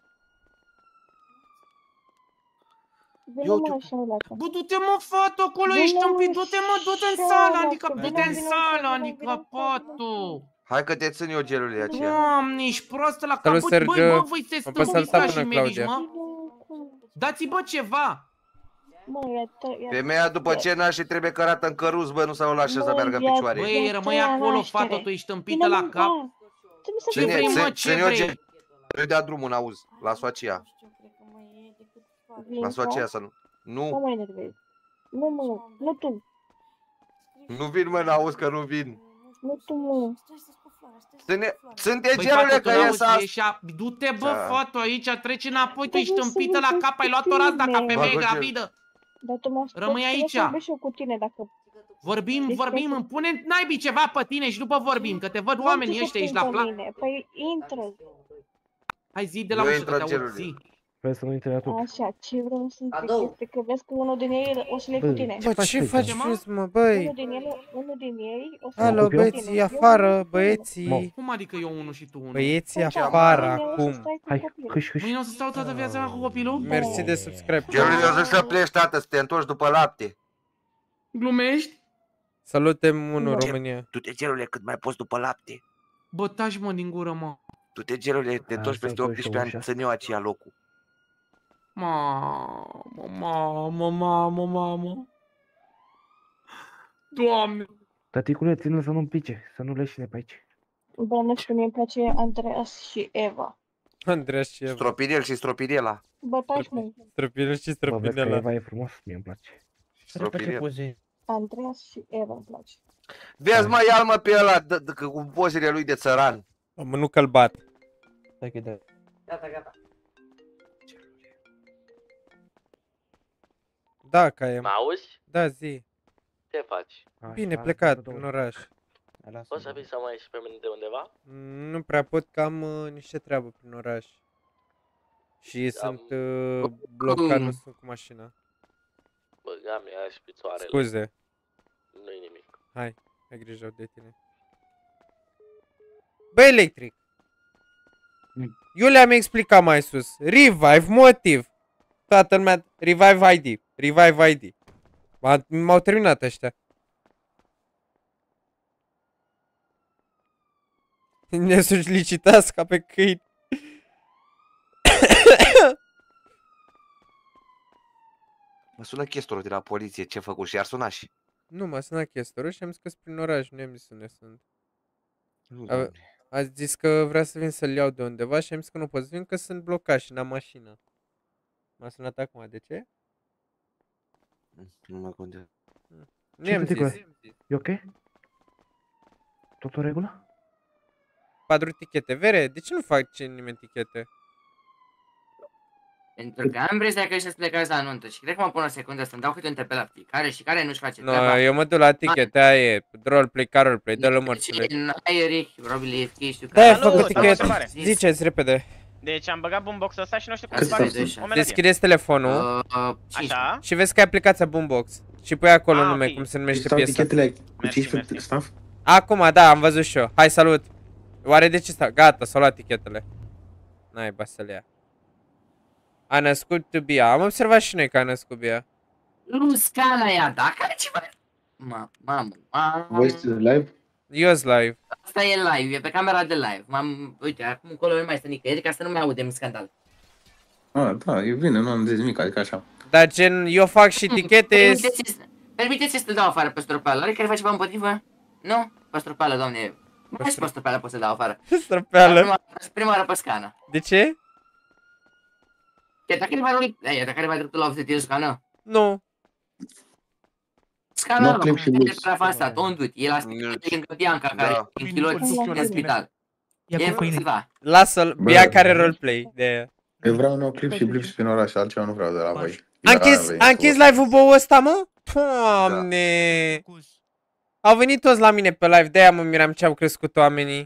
Eu Bă, du-te mă, fată, acolo ești tâmpit, du-te mă, du-te în sală, adică, du-te în sală, adică, patu. Hai că te țin eu gelul aceea. Doamne, ești prost la cap, băi, băi, bă, voi se stâmpiți ca și medici, mă. Dați-i, bă, ceva. Femeia după ce naște trebuie cărată în căruț, bă, nu s-au lasă să meargă în picioare. Băi, rămâi acolo, fată, tu ești tâmpită la cap. Ce vrei, mă, ce vrei? Eu dea drumul în auz, la soacia. La soacia să nu... Nu. Nu mă enervezi. Nu, mă, nu tu. Nu vin, mă, n-auzi că nu vin. Nu tu, mă. Sunt gelule că e să... Du-te, bă, fată, aici, treci înapoi, tu ești tâmpită la cap, ai luat o razda ca femeie gravidă. Rămâi aici. Vorbim, vorbim, îmi pune naibii ceva pe tine și după vorbim, că te văd oamenii ăștia, ești la plac. Păi intră. Hai, zi de la ușă, că te aud, zi. Vrei să nu intre la tot. Așa, ce vreau să zic este că vezi că unul din ei o să le cu tine. Bă, ce faci, mă, băi? Unul din ei, unul din ei o să Alo, băieții, afară, băieții. Cum adică eu unul și tu unul? Băieții afară, acum. Hai, hâși, hâși. Mâine o să stau toată viața mea cu copilul? Mersi de subscribe. Gelule, eu zic să pleci, tată, să te întorci după lapte. Glumești? Salutem unul, România. Du-te, gelule, cât mai poți după lapte. Bă, taci, mă, din gură, mă. Du-te, gelule, te întorci peste optsprezece ani, țin eu aceea locul. Mamă, mamă, mamă, mamă. Doamne. Taticule, ține să nu-mi pice, să nu leșine pe aici. Bă, nu știu, mie îmi place Andreas și Eva. Andreas și Eva. Stropinel și Stropinela. Bă, taci, mă. Stropinel și Bă, vezi că Stropinela. Eva e frumos, mie îmi place. Stropinel. Andreas și Eva îmi place. Vezi, mă, ia-l, mă, pe ăla, cu pozele lui de țăran. Mă, nu că-l bat. Gata, gata. Da, ca e. Mă auzi? Da, zi. Ce faci? Bine, plecat în oraș. Poți să vii să mă ieși pe mine de undeva? Nu prea pot, că am uh, niște treabă prin oraș. Și sunt uh, blocat, nu sunt cu mașina. Băga mi-a și picioarele. Scuze. Nu-i nimic. Hai, ai grijă de tine. Bă, Electric. Eu le-am explicat mai sus. Revive, motiv. Toată lumea, Revive I D. Revive I D. M-au terminat ăștia. Ne să-și licitați ca pe câini. Mă sună chestorul de la poliție, ce făcut și ar suna și. Nu, m-a sunat chestorul și am zis că sunt prin oraș, nu am zis unde sunt. A, a zis că vrea să vin să-l iau de undeva și am zis că nu pot să vin că sunt blocat și n-am mașină. M-a sunat acum, de ce? Nu mă contează. Nu i-am zis. E ok? Tot în regulă? Patru tichete. Vere, de ce nu fac nimeni tichete? Pentru că am impresia că ăștia să plecați la nuntă și cred că mă pun o secundă să-mi dau câte un tepel la fiecare și care nu-și face No, treaba. eu mă duc la tichete, aia e. Roleplay, ca roleplay, dă-l mărțile. N-ai Rick, probabil F K, știu că... Da, ai făcut tichete. Ziceți, repede. Deci am băgat boombox-ul ăsta și nu știu cum să fac o melodie. Deschideți telefonul. Uh, Așa. Și vezi că ai aplicația Boombox. Și pui acolo Ah, nume, ok. cum se numește Stau piesa. tichetele cu Mersi, cincisprezece mersi. staff? Acum, da, am văzut și eu. Hai, salut. Oare de ce stau? Gata, s-au luat tichetele. Naiba să le ia. A născut Bia. Am observat și noi că a născut Bia. Nu scala ea, da? Care ce mai... Ma, mamă, mamă... Voi sunteți live? Eu sunt live. Asta e live, e pe camera de live. M-am... Uite, acum încolo nu mai stă nicăieri ca să nu mai audem scandal. Ah, da, e bine, nu am zis nimic, adică așa. Dar gen, eu fac și etichete... Permiteți să-l dau afară pe Stropeală. Are care face ceva împotrivă? Nu? Pe Stropeală, doamne. Mai și pe Stropeală pot să-l dau afară. Stropeală? Prima, prima oară pe scană. De ce? Chiar dacă are mai Iar dacă are mai dreptul la off the deal scană? Nu. Scană, nu, clip și blues. Asta, don't do it. E la lângă Bianca, care e în pilot în spital. Lasă-l, Bianca are roleplay de aia. Eu vreau un nou clip și blips prin oraș, altceva nu vreau de la voi. A închis, a închis live-ul băul ăsta, mă? Doamne! Au venit toți la mine pe live, de-aia mă miram ce au crescut oamenii.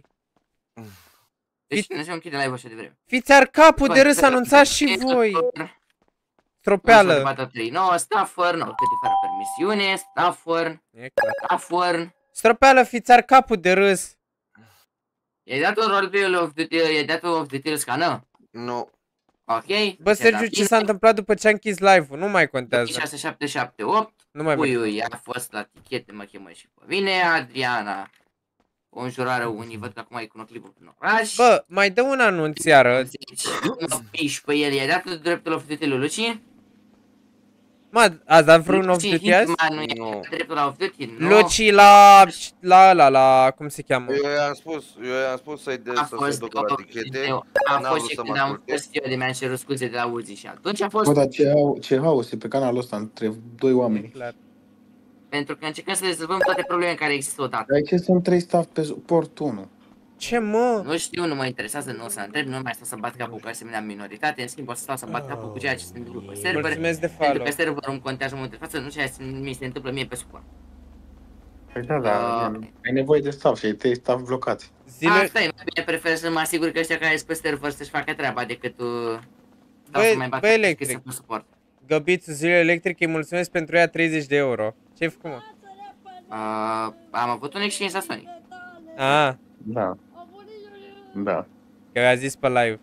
Deci Dumnezeu închide live-ul așa de vreme. Fiți ar capul de râs, anunțați și voi! Stropeală! No, Stafford, no, câte fără permisiune, Stafford, Stafford. Stropeală, fiți ar capul de râs! I-ai dat un roleplay-ul of the deal, i-ai dat un of the deal scană? Nu. Ok. Bă, Sergiu, ce s-a întâmplat după ce a închis live-ul? Nu mai contează. șase șapte șapte opt. Nu mai Puiul a fost la tichete, mă chemă și pe mine, Adriana. O înjurare, unii văd că acum e cu clipul prin oraș. Bă, mai dă un anunț iară. Deci, mă piși pe el, i-ai dat dreptul of the deal-ul Luci? Mă, ați dat vreun off duty azi? Nu. Dreptul la off duty, nu. Luci la... la... la... la... cum se cheamă? Eu i-am spus, eu i-am spus să-i dea să se ducă la tichete. A fost și când am fost eu de mi-am cerut scuze de la Uzi și atunci a fost... Bă, dar ce, ce haos e pe canalul ăsta între doi oameni. Pentru că încercăm să rezolvăm toate problemele care există odată. Dar ce sunt trei staff pe suport unu? Ce mă? Nu știu, nu mă interesează, nu o să întreb, nu mai stau să bat capul cu asemenea minoritate, în schimb o să stau să bat capul cu ceea ce se întâmplă pe server. Mulțumesc de pentru că serverul îmi contează în momentul de față, nu ceea ce mi se întâmplă mie pe suport. Păi da, da, ai nevoie de staff și ai trei staff blocați. Zile... Asta e, mai bine prefer să mă asigur că ăștia care sunt pe server să-și facă treaba decât uh, stau să mai bat capul să pe suport. Găbițu, Zile Electric, îi mulțumesc pentru ea treizeci de euro. Ce-ai făcut, mă? Uh, am avut un exchange la Sonic. Ah. Da. Da. Că a zis pe live.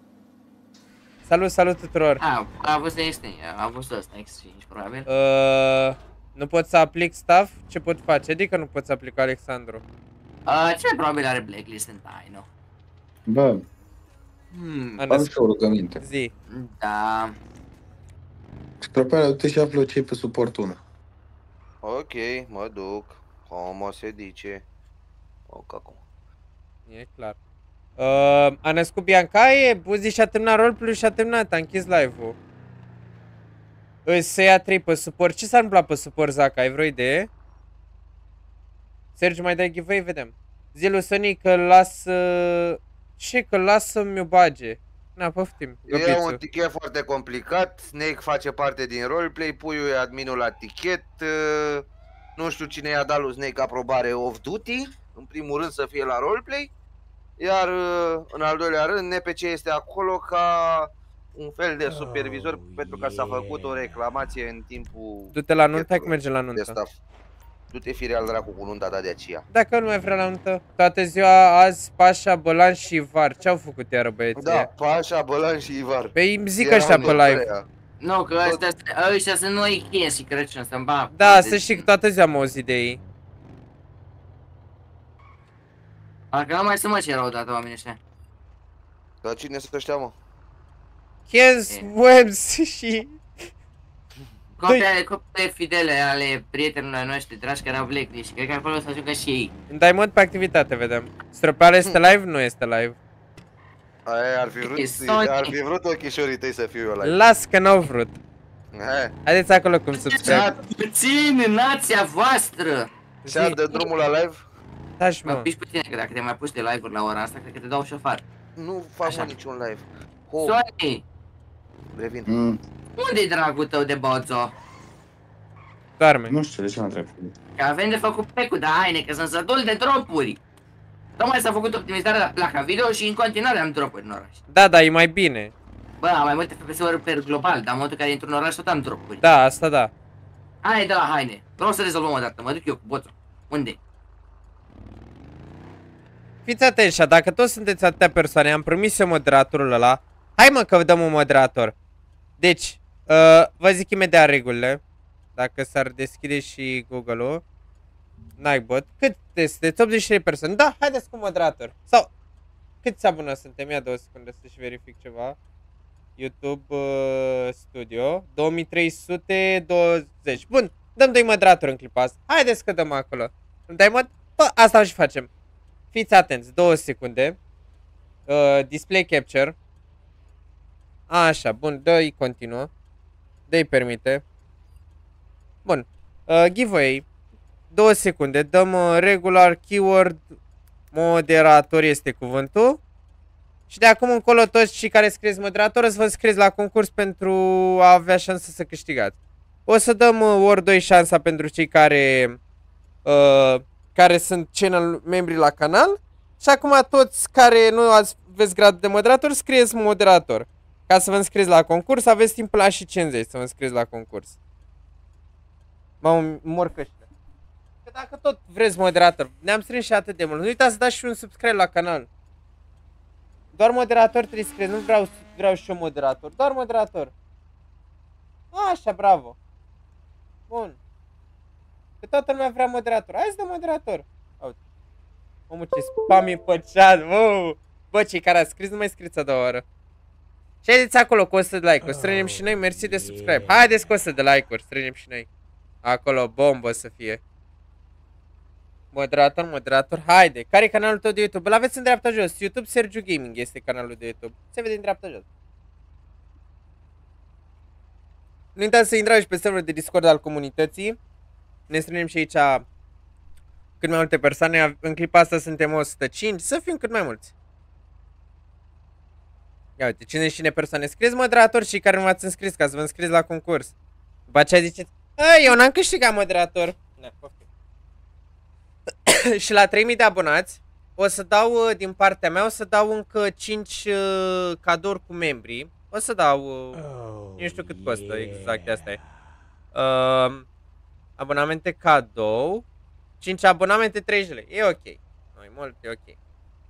Salut, salut tuturor. Ah, a avut să exchange, a avut ăsta exchange, probabil. Uh, nu pot să aplic staff? Ce pot face? Adică nu pot să aplic Alexandru. Uh, ce probabil are blacklist în taină. Bă. Hmm. Am și o rugăminte. Zi. Da. Stropeală, du-te și află ce-i pe suport unu. Ok, mă duc. Cum se dice? Ok, acum. E clar. Uh, a născut Bianca, e, Buzi și-a terminat roleplay și-a terminat, a închis live-ul. Îți se ia trei pe suport. Ce s-a întâmplat pe suport, Zaca? Ai vreo idee? Sergiu, mai dai giveaway? Vedem. Zilu Sonic că lasă... Ce? Că lasă-mi o bage. Na, poftim. E un tichet foarte complicat. Snake face parte din roleplay. Puiul e adminul la tichet. Nu știu cine i-a dat lui Snake aprobare off-duty. În primul rând să fie la roleplay. Iar în al doilea rând, N P C este acolo ca un fel de supervisor oh, pentru că s-a făcut o reclamație în timpul... Du-te la nuntă, hai că mergem la nuntă. Du-te fire al dracu cu nunta ta de aceea. Dacă nu mai vrea la nuntă. Toată ziua azi Pașa, Bălan și Ivar. Ce-au făcut iară băieții? Da, Pașa, Bălan și Ivar. Păi îmi zic ăștia pe live. Nu, că ăștia, ăștia sunt noi Chen și Crăciun, să-mi bag. Da, să știi că toată ziua am auzit de ei. Parcă nu mai sunt mă ce erau odată oamenii ăștia. Dar cine să ăștia, mă? Kens, Webs și... Copii, copii fidele ale prietenilor noștri dragi care au blacklist și cred că acolo o să ajungă și ei. Dai mod pe activitate, vedem. Stropeală este live? Nu este live. Aia ar fi vrut, ar fi vrut ochișorii tăi să fiu eu live. Las că n-au vrut. Hai. Haideți acolo cum subscribe. Puțin în nația voastră! Și-ar dă drumul la live? Taci, mă. Mă piși pe tine, că dacă te mai pus de live-uri la ora asta, cred că te dau și afară. Nu fac mă niciun live. Sony! Revin. Mm. Unde-i dragul tău de bozo? Doarme. Nu știu de ce mă întreb. Că avem de făcut pecul de haine, că sunt sătul de dropuri. Tocmai s-a făcut optimizarea la ca video și în continuare am dropuri în oraș. Da, da, e mai bine. Bă, am mai multe F P S-uri per global, dar în momentul în care intru în oraș tot am dropuri. Da, asta da. Hai de la haine. Vreau să rezolvăm o dată, mă duc eu cu boțul. Unde? Fiți atenți, dacă toți sunteți atâtea persoane, am promis eu moderatorul ăla. Hai mă că dăm un moderator. Deci, uh, vă zic imediat regulile. Dacă s-ar deschide și Google-ul. Nightbot. Cât sunteți? optzeci și trei persoane. Da, haideți cu moderator. Sau, câți abonă suntem? Ia două secunde să-și verific ceva. YouTube uh, Studio, două mii trei sute douăzeci. Bun, dăm doi moderatori în clipa asta. Haideți că dăm acolo. Îmi dai mod? Bă, asta și facem. Fiți atenți, două secunde. Uh, display capture. Așa, bun, dă-i continuă. Dă-i permite. Bun, uh, giveaway. Două secunde, dăm uh, regular keyword. Moderator este cuvântul. Și de acum încolo toți cei care scrieți moderator o să vă scrieți la concurs pentru a avea șansa să câștigați. O să dăm uh, ori doi șansa pentru cei care uh, care sunt channel membri la canal. Și acum toți care nu ați, aveți grad de moderator, scrieți moderator. Ca să vă înscrieți la concurs, aveți timp la și cincizeci să vă înscrieți la concurs. Mă mor căștile. Că dacă tot vreți moderator, ne-am strâns și atât de mult. Nu uitați să dați și un subscribe la canal. Doar moderator trebuie să scrieți, nu vreau, vreau și eu moderator, doar moderator. Așa, bravo. Bun. Că toată lumea vrea moderator. Hai să dăm moderator. Uite. Omul ce spam e pe chat. Wow. Bă, cei care ați scris, nu mai scrieți a doua oară. Și haideți acolo cu o sută de like-uri. Strângem și noi, mersi de subscribe. Haideți cu o sută de like-uri, strângem și noi. Acolo, bombă să fie. Moderator, moderator, haide. Care e canalul tău de YouTube? Îl aveți în dreapta jos. YouTube Sergiu Gaming este canalul de YouTube. Se vede în dreapta jos. Nu uitați să intrați pe serverul de Discord al comunității. Ne strângem și aici cât mai multe persoane. În clipa asta suntem o sută cinci. Să fim cât mai mulți. Ia uite, cincizeci și cinci de persoane. Scrieți moderator și care nu v-ați înscris ca să vă înscrieți la concurs. După aceea ziceți, a, eu n-am câștigat moderator. Na, și la trei mii de abonați o să dau din partea mea, o să dau încă cinci uh, cadouri cu membrii. O să dau, uh, oh, nu știu cât costă, yeah. Exact, asta e. Uh, abonamente cadou, cinci abonamente, treizeci lei. E ok. Nu e mult, e ok.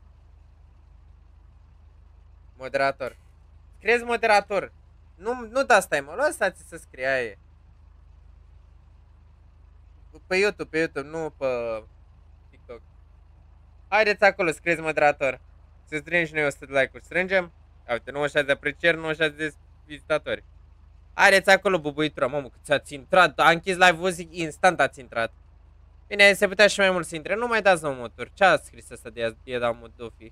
Moderator. Scrieți moderator. Nu, nu da stai mă, lăsați să scrie aia e. Pe YouTube, pe YouTube, nu pe TikTok. Haideți acolo, scrieți moderator. Să strângem și noi o sută de like-uri. Strângem? Uite, nouăzeci și șase de aprecieri, nouăzeci și șase de vizitatori. Haideți acolo, bubuitura, mamă, cât ați intrat. A închis live-ul, zic, instant ați intrat. Bine, se putea și mai mult să intre. Nu mai dați nou motor. Ce a scris ăsta de e da Modofi?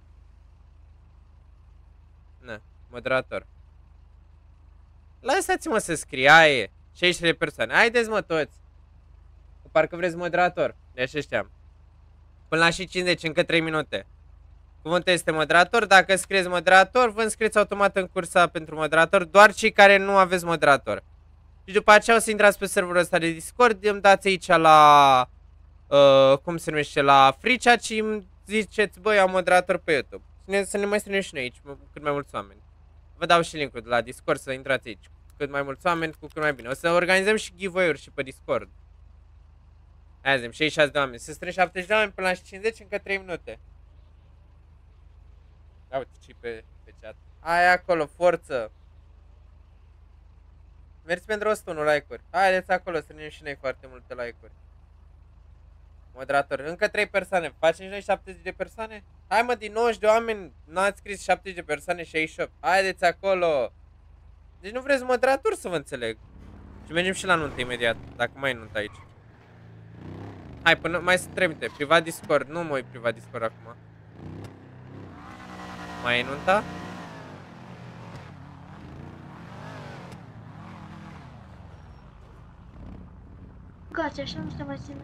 Na, moderator. Lăsați-mă să scrie, aia e. șaizeci de persoane. Haideți mă toți. Parcă vreți moderator. De așa știam. Până la și cincizeci, încă trei minute. Cuvântul este moderator. Dacă scrieți moderator, vă înscrieți automat în cursa pentru moderator. Doar cei care nu aveți moderator. Și după aceea o să intrați pe serverul ăsta de Discord. Îmi dați aici la... Uh, cum se numește? La free chat și îmi ziceți, băi, am moderator pe YouTube. Să ne, să ne mai strânem și noi aici, cât mai mulți oameni. Vă dau și link-ul de la Discord să intrați aici. Cât mai mulți oameni, cu cât mai bine. O să organizăm și giveaway-uri și pe Discord. Aia zicem, șaizeci și șase de oameni. Se strâng șaptezeci de oameni până la cincizeci, încă trei minute. Ia uite ce pe, pe chat. Aia acolo, forță. Mersi pentru o sută unu like-uri. Haideți acolo, strângem și noi foarte multe like-uri. Moderator, încă trei persoane. Facem și noi șaptezeci de persoane? Hai mă, din nouăzeci de oameni n-ați scris șaptezeci de persoane, șaizeci și opt. Haideți acolo. Deci nu vreți moderator să vă înțeleg. Și mergem și la nuntă imediat, dacă mai e nuntă aici. Hai, până mai să trimite. Privat Discord. Nu mă uit privat Discord acum. Mai e nunta? Gați, așa nu știu mai ține.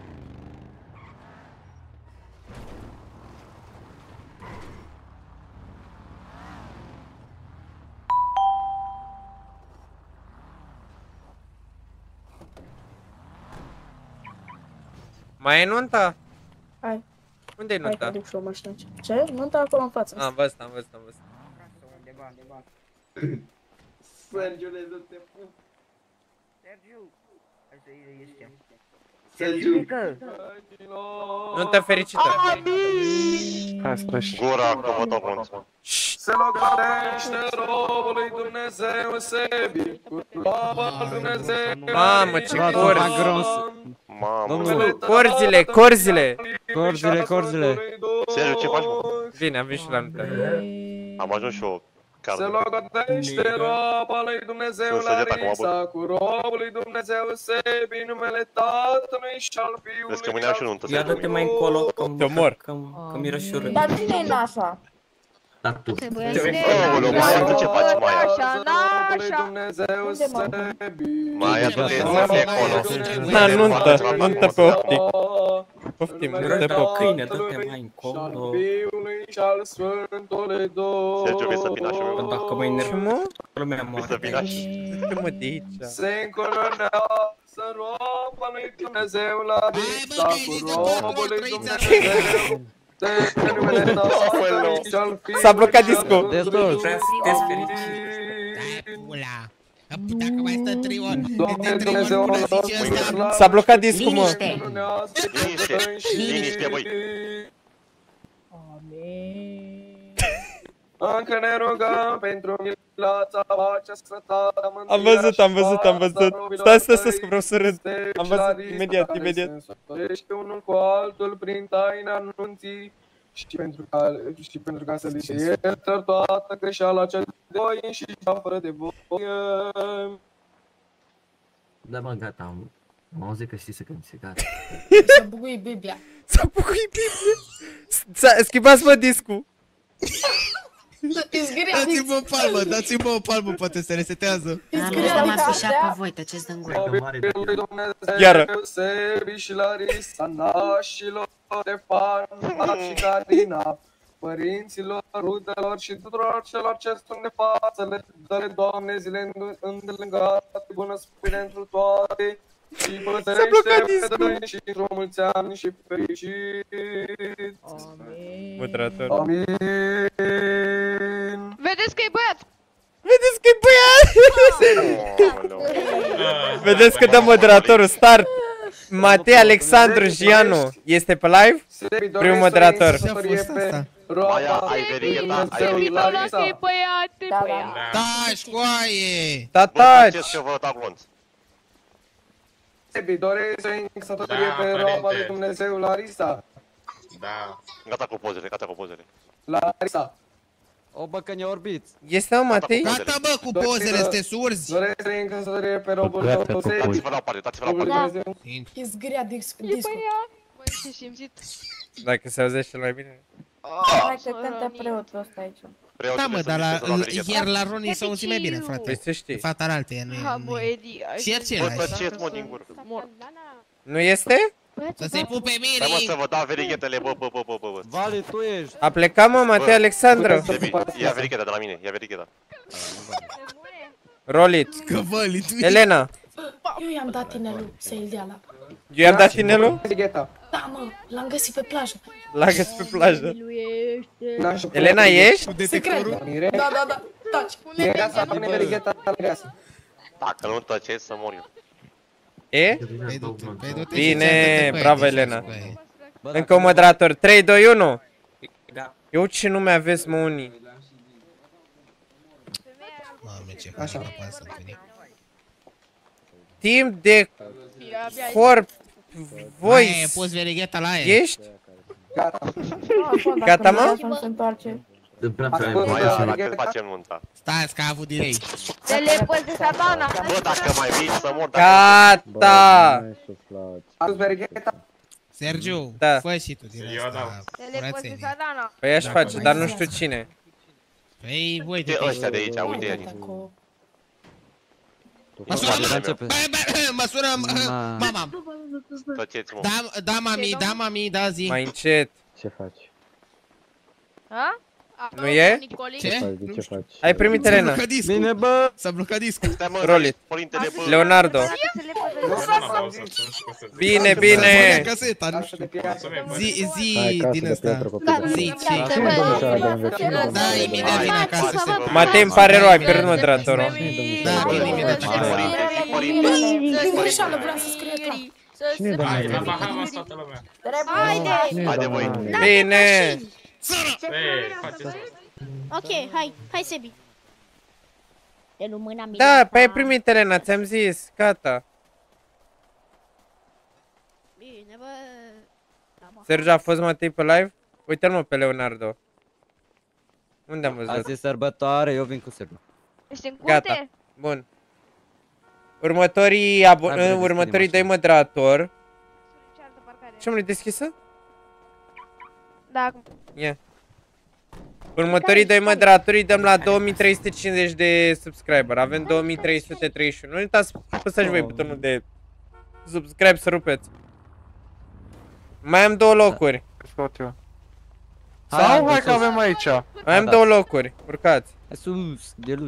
Mai e nunta? Hai. Unde e nunta? Hai că duc și o mașină. Ce? Nunta acolo în față. Am văzut, am văzut, am văzut. Undeva, undeva. Sergiu, le dă-te pup. Sergiu. Hai să ieși. Sergiu. Nuntă fericită. Hai să Gura, că vă dau cont. Se logorește robului Dumnezeu sebi, cu slavă Dumnezeu. Mamă, ce corzi. Mamă. Corzile, corzile. Corzile, corzile. Sergiu, ce faci, mă? Bine, am venit și la nuntă. Am ajuns și eu. Chiar Se de- logotește roaba lui Dumnezeu Sunt săgeata cum a Larisa cu robul lui Dumnezeu Sebi, numele Tatălui și al Fiului. Vezi că mâine am și nuntă. Ia dă-te mai încolo, că Te mor. că, că miroși urât. Dar cine e nașa? Da, tu. Aoleu, Maia, tu ce faci, Maia? Nașa, nașa. Dumnezeu Sebi. Maia, tu te afli acolo. Da, nuntă, nuntă pe optic. Poftim, nuntă Miroși pe ca o optic. câine, dă-te mai încolo. Fiului și al Sfântului Duh. Sergiu, vei să fii nașul meu? Dacă mă enerv, Ce mă? lumea Vei să moare. fii naș? Du-te mă de aici. Se încoronează roba lui Dumnezeu Larisa cu robul lui Dumnezeu. S-a blocat disco. Trebuie să te sperii. Dacă mai stă trei ori, Doamne Dumnezeu, S-a blocat disco, mă. Liniște, liniște, băi. Încă ne rugăm pentru viața pacea, sănătatea, Am văzut, am văzut, am văzut. Stai, stai, stai, că vreau să râd. Am văzut, imediat, imediat. Ești unul cu altul prin taina anunții și pentru ca, și pentru ca să li se iertă toată greșeala cea de voi și cea fără de voie. Da, mă, gata, am am auzit că știi să cânti, gata. să bugui Biblia. S-a bucuit Biblia. S-a- Schimbați-mă discul. Dați-mi o palmă, dați-mi o palmă, poate se resetează. Am afișat pe voi, tăceți din gură. Iară. Sebi și Larisa, nașilor, Stefan, Mar și Carina, părinților, rudelor și tuturor celor ce sunt de față, le dă-le, Doamne, zile îndelungate, bună spune întru toate, și păzerește pe noi și într-o mulți ani și fericiți. Moderator. Amin. Vedeți că e băiat! Vedeți că e băiat! Vedeți că dă moderatorul start. Matei Alexandru Gianu este pe live? Primul moderator. Maia, ai verigheta, ai Sebi, verigheta. dacă e băiat, e băiat. Taci, coaie! Da, Bă, taci! taceți că vă dau glonț. Sebi, doresc să în căsătorie pe roaba lui Dumnezeu Larisa. Da. Gata cu pozele, gata cu pozele. Larisa. O, bă, că ne orbiți. Este, mă, Matei? Gata, bă, cu pozele, sunteți surzi! Doresc să în căsătorie pe robul tău Sebi. Dați-vă la o parte, dați-vă la o parte. E zgâria disc. E băiat. Băi, ce simțit. Dacă se auzește cel mai bine. Hai că cântă preotul ăsta aici. Da, mă, dar la, ieri la Ronnie s-a auzit mai bine, frate. Păi să știi. Fata alte, nu Ha, e... bă, Edi. Și iar ce Bă, lași? tăceți, mă, din gură. Mor. Nu este? Să se pupe Stai, mă, să Miri! vă dau verighetele, bă, bă, bă, bă, bă. Vale, tu ești. A plecat, mă, Matei Alexandru. Sebi, ia verigheta de la mine, ia verigheta. Rolit. Că văli, tu Elena. Eu i-am dat inelul să îl dea la... Eu i-am dat inelul? Da, mă, l-am găsit pe plajă. L-a găsit pe plajă. Miluiește. Elena, ești? Secret. Da, da, da, taci. Dacă nu tăceți, să mor eu. E? Păi du-te, păi du-te și Bine, țeaptă-te cu bravo aia, deci Elena. cu aia. Încă un moderator. trei, doi, unu. Da. Eu ce nume aveți, mă, unii? Mamă, ce așa pasă întâlnit. Timp de corp voice. Mai pus verigheta la aia. Ești? Gata, mă? Nu se întoarce. Maia, la cât facem nunta? Stați că a avut delay. Telepăs de satana. Bă, dacă mai vii să mor, dacă... Gata! Sergiu, Da. fă și tu din asta. Telepăs de satana. Păi aș face, dar nu știu cine. Păi, voi de Uite ăștia de aici, uite aici. Mă sună, mă sună mama. Tăceți, mă. Da, da, mami, da, mami, da, zi. Mai încet. Ce faci? Ha? Nu e? Ce? Ce faci? Ai primit, Elena. Bine, bă! S-a blocat discul. Stai, mă, Rolit. părintele, bă. Leonardo. Bine, bine. Caseta, nu știu. Zi, zi Hai, casă din de asta. piatră, copil. Zi, ce? Da, imediat vin acasă. Matei, îmi pare rău, ai pierdut moderatorul. Da, vin imediat. Greșeală, vreau să scrie clar. Cine e Haide! Haide, voi. Bine. Ok, hai, hai Sebi. Te luăm mâna mea. Da, pe ai primit, Elena, ți-am zis. Gata. Bine, bă. Sergiu, a fost Matei pe live? Uite-l, mă, pe Leonardo. Unde am văzut? Azi e sărbătoare, eu vin cu Sergiu. Ești în curte? Gata. Bun. Următorii, abo- Hai, bă, următorii doi deschidem moderatori. Ce mă, deschisă? Da, acum. Ia. Următorii doi moderatori îi dăm la două mii trei sute cincizeci de subscriber. Avem două mii trei sute treizeci și unu. Nu uitați să apăsați voi butonul de subscribe să rupeți. Mai am două locuri. Scot eu. Sau hai că avem aici. Mai am două locuri. Urcați. Sus, de lut.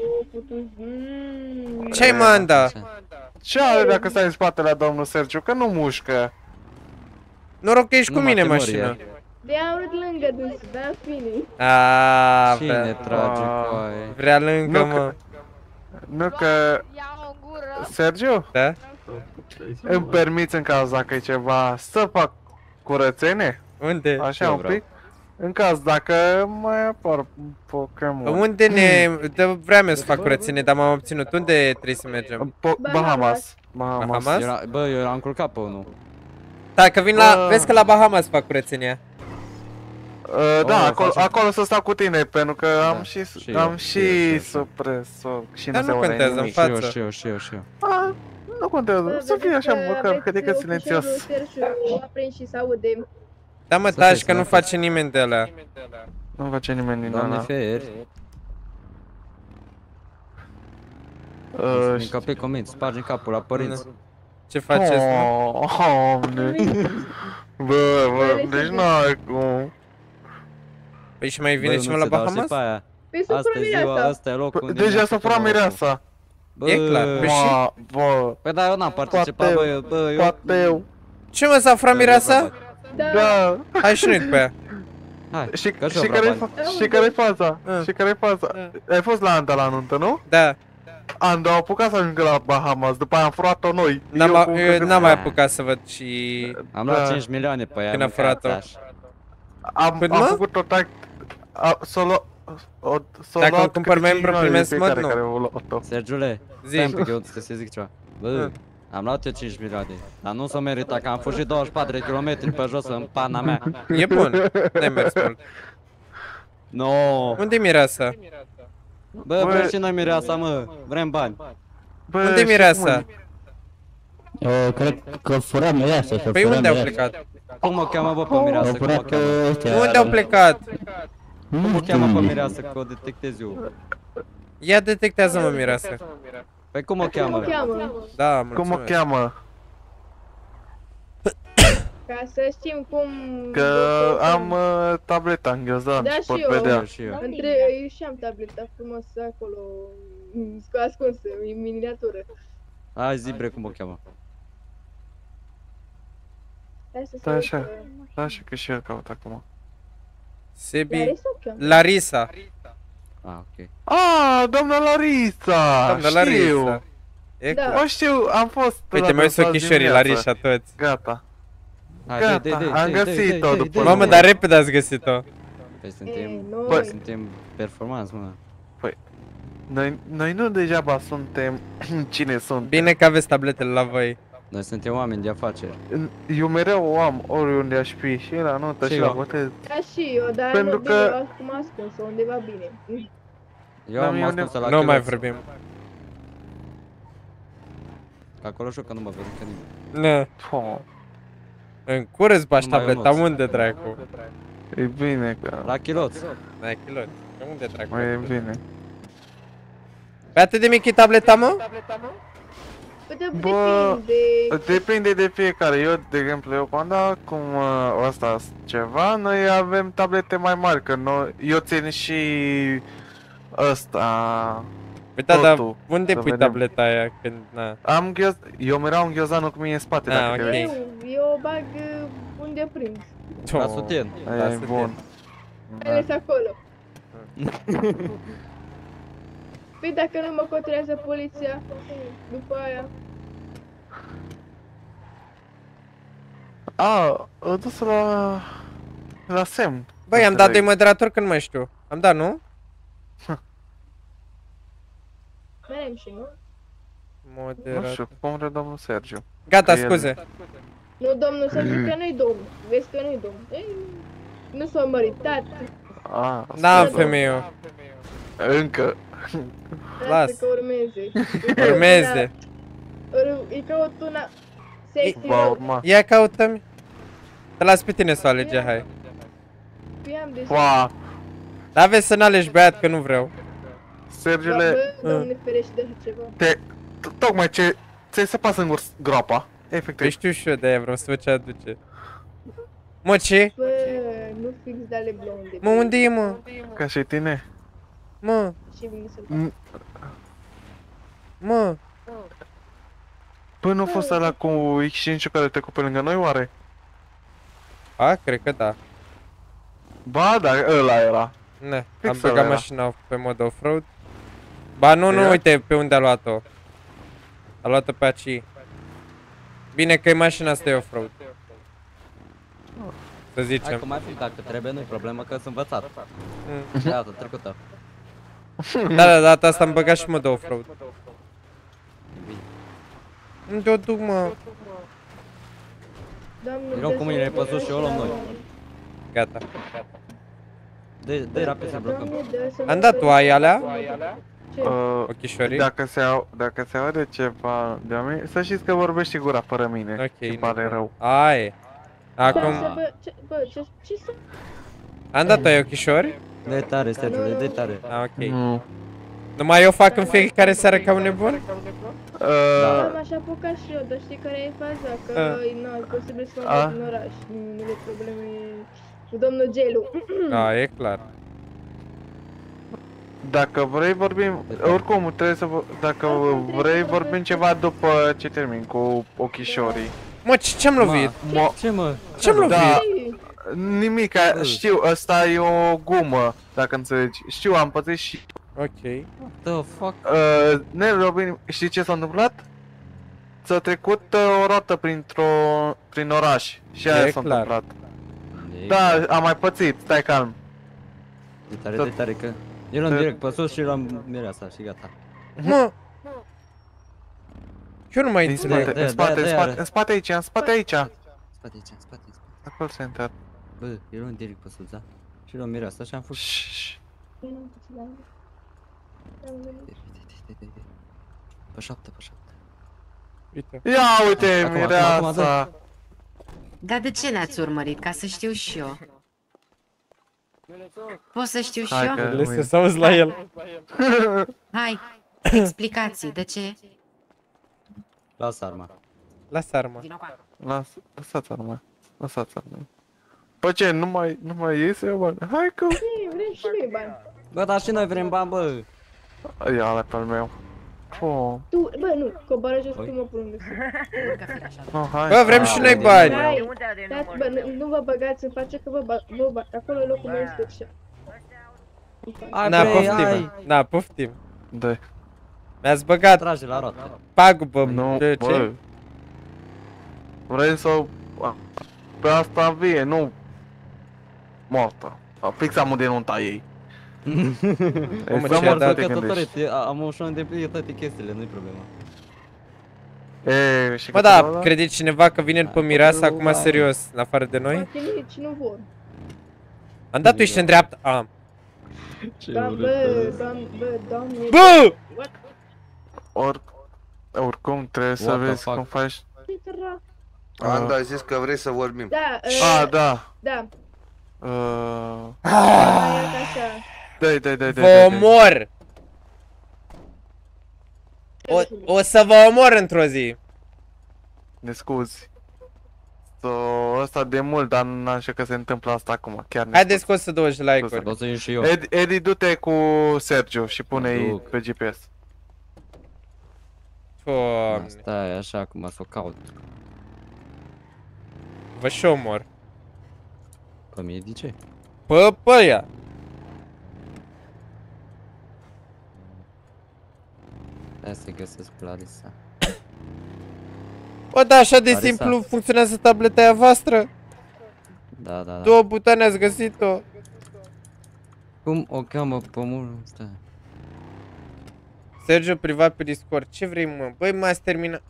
Ce-ai, mă, Anda? Ce are dacă stai în spatele la domnul Sergiu? Că nu mușcă. Noroc că ești cu mine în mașină. De-a urât lângă dânsul, da, fine. Aaaa, Cine trage coaie? Vrea lângă, mă. Nu că... Sergiu? Da? Îmi permiți în caz dacă e ceva să fac curățenie? Unde? Așa un pic? În caz dacă mai apar Pokémon. Unde ne... Vreau eu să fac curățenie, dar m-am obținut. Unde trebuie să mergem? Bahamas. Bahamas? Era, bă, eu am culcat pe unul. Da, că vin la... Vezi că la Bahamas fac curățenia. Uh, da, acolo, acolo să stau cu tine, pentru că am și, și am eu, și supresor și Dar nu se nu aude contează, nimic. în față. Și eu, și eu, și eu. A, nu contează, să fie așa măcar cât de silențios. Aprins și se aude. Da, mă, taci că nu face nimeni de alea. Nu face nimeni din Doamne ăla. feri. Uh, Încă pe comenzi, spargem capul la părinți. Ce faceți, mă? Oh, Doamne. Bă, bă, deci n-ai cum. Păi și mai vine Bă, cineva nu la se dau și Bahamas? pe aia. Păi să Asta e ziua, mireasa. asta e locul unde... Deja s-a furat mireasa. Bă, E clar, păi și... Bă, Păi da, eu n-am participat, bă, eu, bă, eu... poate eu. Ce, mă, s-a furat mireasa? Da. Hai și noi pe ea. Hai, Și, că și care-i fa- și care-i faza? Și care-i faza? Ai fost la Anda la nuntă, nu? Da. Anda a apucat să ajungă la Bahamas, după aia am furat-o noi. N-am, Eu cu eu încă n-am mai câțiva. apucat să văd și... Am luat cinci milioane pe ea. Când a furat-o. Am, Cât, am mă? făcut-o tac... a- S-o lua... o- s-o Dacă luat îmi cumpăr câte cinci membru, milioane primesc de fiecare mod, nu. care au luat-o. Sergiule, Zi. stai un pic, eu trebuie să zic ceva. Bă, am luat eu cinci milioane, dar nu s-o merita că am fugit douăzeci și patru de kilometri pe jos în pana mea. E bun, n-ai mers mult. No. Unde-i mireasa? Bă, vrem și noi mireasa, mă, vrem bani. Unde-i mireasa? Eu cred că fura mireasa. Păi unde au plecat? Cum o cheamă, bă, pe mireasă, cum o cheamă? Unde au plecat? Cum o cheamă pe mireasă, că o detectez eu? Ia detectează-mă mireasa. Păi cum o cheamă? Da, Cum o mulțumesc. cheamă? Ca să știm cum... Că am uh, tableta în ghiozdan Da, și pot și eu. vedea. Între... Eu și am tableta frumos acolo, mm, ascunsă, în miniatură. Hai, zi, bre, cum o cheamă? Hai să Da, se așa, uită. da, așa că și el caut acum. Sebi... Larisa o cheamă? Larisa. Ah, ok. Ah, doamna Larisa! Doamna Știu! Larisa. E Da. clar. O știu, am fost Uite, la mai sunt dânsa ochișorii dimineața. Larisa toți. Gata. Hai, Gata, dai, dai, am dai, găsit-o dai, după dai, Mamă, dai. dar repede ați găsit-o. Păi suntem, noi- bă, suntem performanți, mă. Păi, noi, noi nu degeaba suntem cine sunt. Bine că aveți tabletele la voi. Noi suntem oameni de afaceri. Eu mereu o am oriunde aș fi, și la notă Și și eu. la botez. Ca și eu, dar Pentru nu că- bine, acum ascunsă, undeva bine. Eu am ascuns la Nu mai chiloți. vorbim. Că acolo știu că nu mă văd încă nimeni. Nu. Oh. În cură îți bași Numai tableta, Ionuț. unde dracu? E bine că... La chiloți. La chiloți. Unde dracu? E bine. Pe atât de mic e tableta, mă? Bă, depinde. depinde de fiecare. Eu, de exemplu, eu când acum uh, ăsta ceva, noi avem tablete mai mari, că noi, eu țin și ăsta. Păi da, dar totul, unde să pui vedem. tableta aia când, na? Am ghios... Eu mereu am ghiozdanul cu mine în spate, Ah, dacă te ok. vezi. Eu, eu o bag uh, unde prind. La sutien. Aia e bun. Ales acolo. Păi dacă nu mă controlează poliția, după aia... A, a dus la... la semn. Băi, am dat doi moderatori când mai știu. Am dat, nu? Merem și nu? Nu Moderator. știu, cum vrea domnul Sergiu. Gata, Că el- scuze. Nu, domnul, să zic că nu-i domn. Vezi că nu-i domn. Ei, nu s-a măritat. Ah, N-am scuze. femeiul. Încă. Las. Că urmeze. Urmeze. Ur- Îi caut una sexy Va rău. urma. Ia caută-mi. Te las pe tine să o alege, hai. I-am deja. Wow. Dar vezi să n-alegi băiat, că nu vreau. Sergiule, Bă, Doamne ferește de așa ceva. te... t- Tocmai ce... Ți-ai săpat singur groapa. Efectiv. Păi știu și eu, de-aia vreau să văd ce aduce. Mă, ce? Bă, nu fix de ale blonde. Mă, unde e, mă? Ca și tine. Mă, Și vine să-l M- mă. Păi nu a fost ăla cu X cinci care te cu pe lângă noi, oare? A, cred că da. Ba, da, ăla era. Ne, Fix am băgat ăla era. mașina pe mod off-road. Ba nu, nu, Ia. uite pe unde a luat-o. A luat-o pe aici. Bine că e mașina asta e off-road. Să Hai zicem. cum ar fi, dacă trebuie, nu-i problemă, că sunt învățat. Mm. De data trecută. Da, da, data asta am băgat și mod off-road. Unde o duc, mă? Doamne, Erau cu mâinile pe sus și o luăm noi. Gata. De, de rapid să blocăm. Am dat, tu ai alea? Ce? Uh, Ochișorii? dacă se, au, dacă se aude ceva de la mine, să știți că vorbești gura fără mine. Ok, îmi pare rău. Aia e. Acum... Bă, ce, bă, ce, ce să... Am dat, tu ai ochișori? De tare, Sergiule, de tare. Ah, ok. Nu. Numai eu fac în fiecare seară ca un nebun? Uh, Da, m-aș apuca și eu, dar știi care e faza? Că Ah. nu, e posibil să mă Ah. merg în oraș. Nu, nu e probleme cu domnul Gelu. Da, e clar. Dacă vrei vorbim, oricum trebuie să vă, dacă vrei vorbim ceva după ce termin cu ochișorii. Mă, ce- ce-am lovit? Mo- Ce mă? Ce-am lovit? Da, nimic, știu, ăsta e o gumă, dacă înțelegi. Știu, am pățit și... Ok. The fuck? Uh, ne, Robin, știi ce s-a întâmplat? S-a trecut uh, o roată printr-o, prin oraș și aia E s-a clar. întâmplat. Da, am mai pățit, stai calm. De tare, de tare, că... Eu l-am direct pe sus și l-am mireasa și gata. Mă! Eu nu mai În înțeleg. spate, în spate, în spate, în spate aici, în spate aici. Spate aici, în spate, în spate. Acolo center. Bă, eu l-am direct pe sus, da? Și l-am mireasa și am făcut. Pe șapte, pe șapte. Uite. Ia uite, Acum, mireasa. acum, acum, Dar de ce n-ați urmărit? Ca să știu și eu. Pot să știu și Hai eu? că- Le să auzi la el. Hai, explicații, de ce? Lasă arma. Lasă arma. Las, lăsați arma. Lăsați arma. Păi ce, nu mai, nu mai iese bani? Hai că... Vrem și noi bani. Bă, dar și noi vrem bani, bă. Ia ala pe al meu. Oh. Tu, bă, nu, coboară jos tu mă pun unde No, hai. Bă, vrem și noi bani. Hai, stați, bă, nu, nu vă băgați în face că vă, ba- vă ba- acolo e locul meu special. Na, poftim. Na, poftim. Da. Mi-ați băgat Trage la roată. pagubă. Nu, de bă. ce? Vrei să... Pe asta vie, nu... Moartă. Fix am de nunta ei. Mamă, Exact ce a să dat. te gândești. Căsătorit, am ușor îndeplinit toate chestiile, nu-i problema. E, și Bă, da, crede cineva că vine după mireasa acum serios, în afară de noi? Poate nici nu vor. Am dat uite în dreapta. Am. Da, bă, doamne, bă, doamne. Bă! What? Or... Oricum trebuie să What the vezi fuck? cum faci... Ce dracu? Anda a zis că vrei să vorbim. Da, Ah, da. Da. Uh... Mai ia ca așa. Dai, dai, dai, dai. Vă dai, dai. omor! O, o să vă omor într-o zi. Ne scuzi. So, ăsta de mult, dar n-am știu că se întâmplă asta acum. Chiar ne Haideți cu o sută douăzeci de like-uri. O să iau și eu. Edi, Edi, du-te cu Sergio și pune-i pe G P S. Doamne. Stai, așa acum să o caut. Vă și omor. Pe mie de ce? Pă, pă, ea. Hai să găsesc Clarisa. Bă, da, așa de Larisa. simplu funcționează tableta aia voastră. Da, da, da. Două butoane ați găsit-o. Cum o cheamă pe mult? Stai. Sergio privat pe Discord. Ce vrei, mă? Băi, m-ați terminat.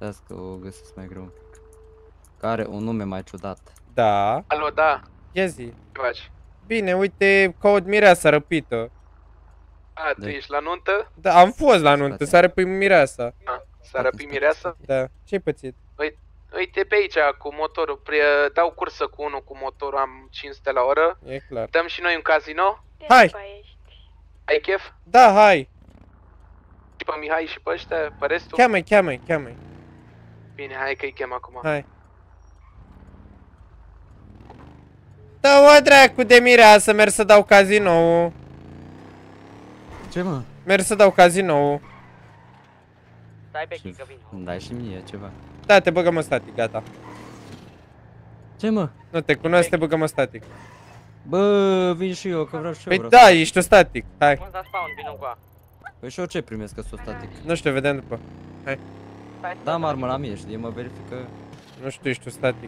Stai că o găsesc mai greu. Care un nume mai ciudat. Da. Alo, da. Ia zi. Ce faci? Bine, uite, caut mireasa răpită. A, tu ești la nuntă? Da, am fost la nuntă, s-a răpit mireasa. A, s-a răpit mireasa? Da. Ce-ai pățit? Uite, uite pe aici cu motorul, Pre, dau cursă cu unul cu motorul, am cinci sute la oră. E clar. Dăm și noi un casino? Hai! Ai chef? Da, hai! Și pe Mihai și pe ăștia, pe restul? Cheamă-i, cheamă-i, cheamă-i. Bine, hai că-i chem acum. Hai. Da, o dracu de mireasă, merg să dau casino. Ce, mă? Merg să dau casino. Stai pe chică, vin. Îmi dai și mie ceva. Da, te băgăm în static, gata. Ce, mă? Nu te cunosc, te băgăm în static. Bă, vin și eu, că vreau și eu. Păi vreau da, să... ești static, hai. Bun, da spawn, vină cu a. Păi și eu ce primesc că sunt static? Nu știu, vedem după. Hai. Da, mă armă la mie, știi, mă verifică. Nu știu, ești static.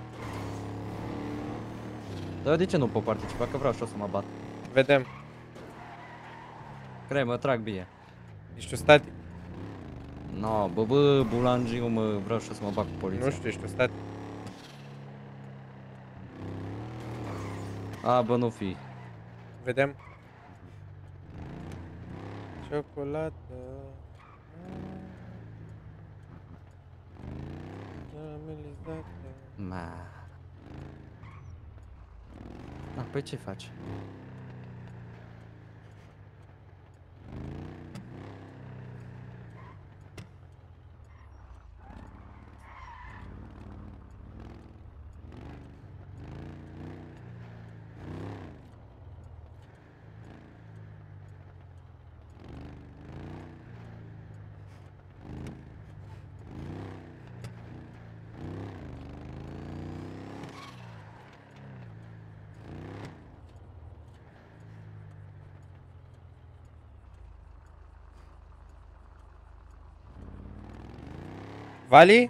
Dar de ce nu pot participa? Că vreau și eu să mă bat. Vedem. Crei, mă trag bine. Ești static. No, bă, bă, bulangiu, mă, vreau și eu să mă bag cu poliția. Nu știu, ești static. A, bă, nu fi. Vedem. Ciocolată. Caramelizată. Ma. Da, păi ce faci? Vali?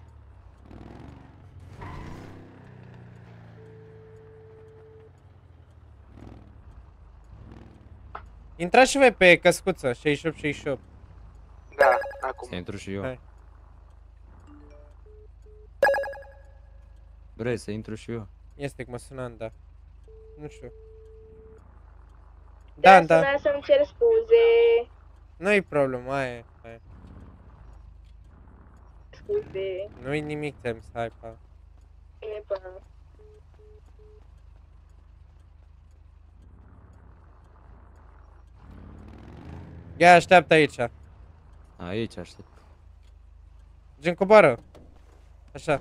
Intrați și voi pe căscuță, șaizeci și opt șaizeci și opt. Da, acum. Să intru și eu. Hai. Vrei să intru și eu? Este că mă sună Anda. Nu știu. Da, Da, da. să-mi cer scuze. Nu-i problemă, hai, hai. Scuze. Nu-i nimic, Tems, hai, pa. Bine, pa. Ia, așteaptă aici. Aici aștept. Gen coboară. Așa.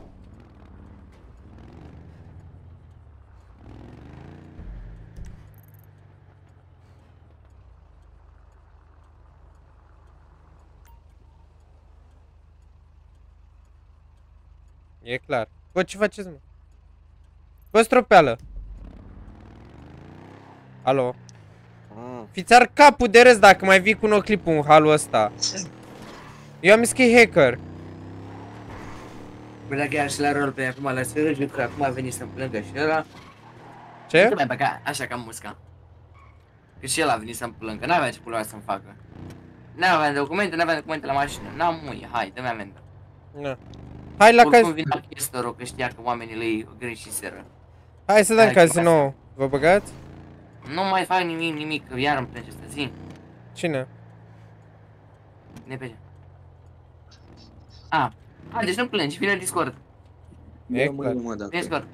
E clar. Bă, ce faceți, mă? Bă, stropeală. Alo. Mm. Fiți ar capul de râs dacă mai vii cu un clip în halul ăsta. Eu am zis că e hacker. Bă, dacă era și la roleplay acum la Sfârșit, că acum a venit să-mi plângă și ăla. Ce? Nu mai băga, așa ca musca. Că și el a venit să-mi plângă, n-avea ce pula să-mi facă. N-aveam documente, n-aveam documente la mașină, n-am muie, hai, dă-mi amendă. Na. Hai la Oricum caz... vin la chestorul, că știa că oamenii lui greșiseră. Hai să dăm Hai, casino. Vă băgați? Nu mai fac nimic, nimic, că iar îmi plânge asta, zi. Cine? Ne pe A, a, deci nu plângi, vine în Discord. E clar. Vine Discord.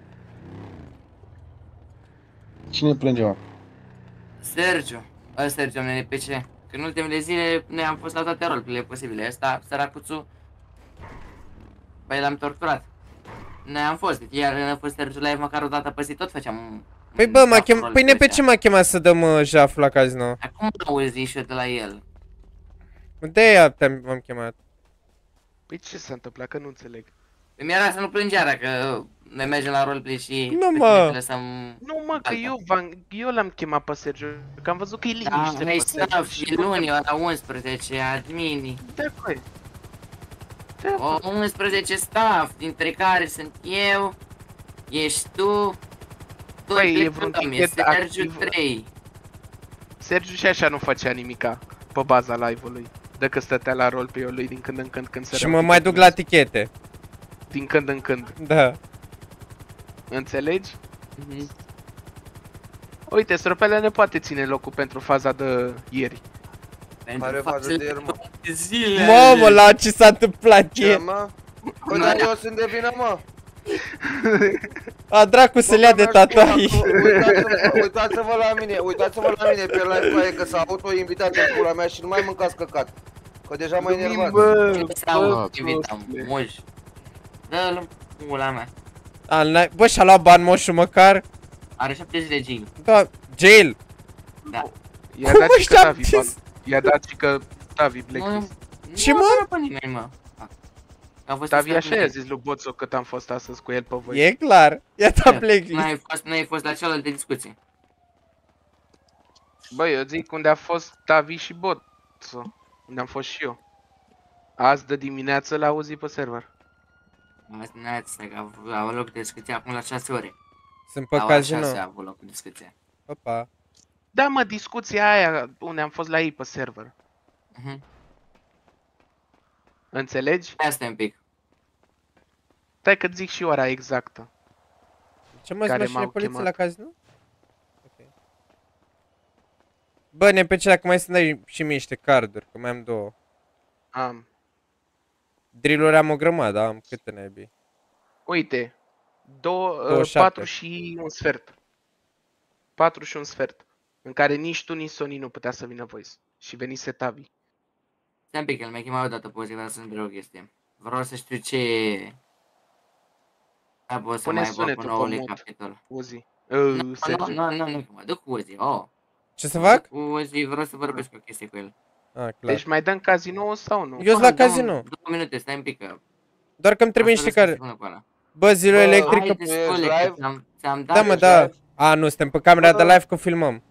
Cine plânge, mă? Sergiu, ăsta e domnule N P C. Că în ultimele zile ne am fost la toate roleplay-urile posibile. Ăsta, săracuțul, băi, l-am torturat. Ne am fost, iar n-a fost Sergiu live măcar o dată pe zi, tot făceam. Păi bă, m-a chem... Păi N P C m-a chemat să dăm uh, jaful la casino. Acum auzi și eu de la el. De-aia v-am chemat. Păi ce s-a întâmplat? Că nu înțeleg. Păi mi-era să nu plângea că noi mergem la roleplay și Nu, pe mă. tine te lăsăm... Nu mă, că eu, v-am- eu l-am chemat pe Sergiu, că am văzut că e Da, liniște hai pe Sergiu să și luni, ora unsprezece, admini. Da, coi. O unsprezece staff, dintre care sunt eu, ești tu, tu Păi, e e vreun Sergiu tichet activ? trei. Sergiu și așa nu făcea nimica pe baza live-ului. Dacă stătea la roleplay-ul lui din când în când când se Și mă mai duc la tichete. Din când în când. Da. Înțelegi? Mhm. Uite, Stropele ne poate ține locul pentru faza de ieri. Are fază de ieri, mă. Zile. Mamă, la ce s-a întâmplat Ce, ieri? mă? Păi, dar eu sunt de vină, mă. A, dracu să le ia de tatuai. Uitați-vă uitați-vă la mine, uitați-vă la mine pe live cu aia că s-a auto-invitat în pula mea și nu mai mâncați căcat. Că deja m-ai enervat. Ce s-au invitat, moș? Dă-l în pula mea. A, n-ai- bă, și-a luat bani moșul măcar? Are șaptezeci de jail. Da, jail. Da. I-a Cum dat mă și că Tavi, șaptezeci? i-a dat și că Tavi blacklist. Ce, mă? Nu pe nimeni, mă. A fost Tavi așa discutat i-a zis lui Boțo cât am fost astăzi cu el pe voi. E clar. I-a dat blacklist. N-ai fost, n-ai fost la cealaltă discuție. Băi, eu zic unde a fost Tavi și Boțo. Unde am fost și eu. Azi de dimineață l-a auzit pe server. Azi dimineața, că a avut loc discuția acum la șase ore. Sunt pe La ora casino. șase a avut loc discuția. Opa. Da, mă, discuția aia unde am fost la ei pe server. Mhm. Înțelegi? Asta un pic. Stai că zic și ora exactă. Ce mă care zi mașinile m-au poliție chemat. la casino? Ok. Bă, N P C, dacă mai să dai și mie niște carduri, că mai am două. Am. Drill-uri am o grămadă, am câte naibii. Uite. Două, douăzeci și uh, șapte. patru și un sfert. Patru și un sfert. În care nici tu, nici Sony nu putea să vină voice. Și venise Tavi. Stai un pic, el mi-a chemat odată pe zi, vreau să întreb o chestie. Vreau să știu ce... Da, pot să Pune mai bag sunetul un pe noului mut. capitol. Uzi. Nu, Uh, nu, Sergiu. nu, nu, nu, mă duc cu Uzi, oh. Ce să fac? Cu Uzi, vreau să vorbesc o chestie cu el. Ah, clar. Deci mai dăm casino sau nu? Eu sunt la casino. Două minute, stai un pic că... Doar că îmi trebuie Asta niște lăsăm care... să pună pe ăla. Bă, zilul Bă, electrică... Hai, descule, că ți-am- ți-am dat Da, mă, deja. da. A, nu, suntem pe camera de live că filmăm.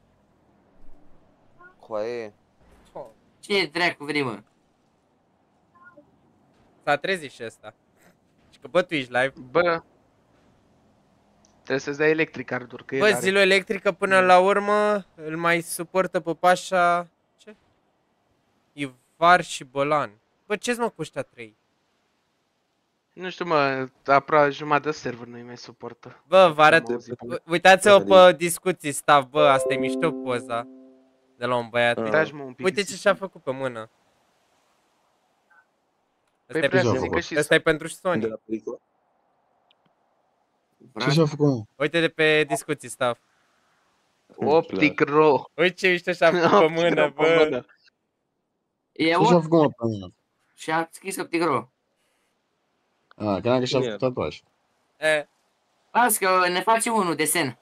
Coaie. Ce dracu vrei, mă? S-a trezit și ăsta. Și că bă, tu ești live. Bă. Trebuie să-ți dai electric carduri, că Bă, el are. zilul electrică până la urmă îl mai suportă pe Pașa... Ce? Ivar și Bolan. Bă, ce-ți mă cu ăștia trei? Nu știu, mă, aproape jumătate de server nu-i mai suportă. Bă, vă arăt. Am auzit. U- Uitați-vă pe discuții, staff, bă, asta e mișto poza. De la un băiat. Uitați-mă un pic. Uite ce și-a făcut pe mână. Păi Ăsta e vrea să pentru- zică și- ăsta e pentru Sony. Ce și-a făcut, mă? Uite de pe discuții, staff. Optic ro. Uite ce mișto și-a făcut pe Optic mână, ro pe bă. mână. E Ce și-a o... făcut, mă, pe mine? Și-a scris Optic Ro. A, credeam că și-a făcut tatuaj. E. Las că ne face unul desen.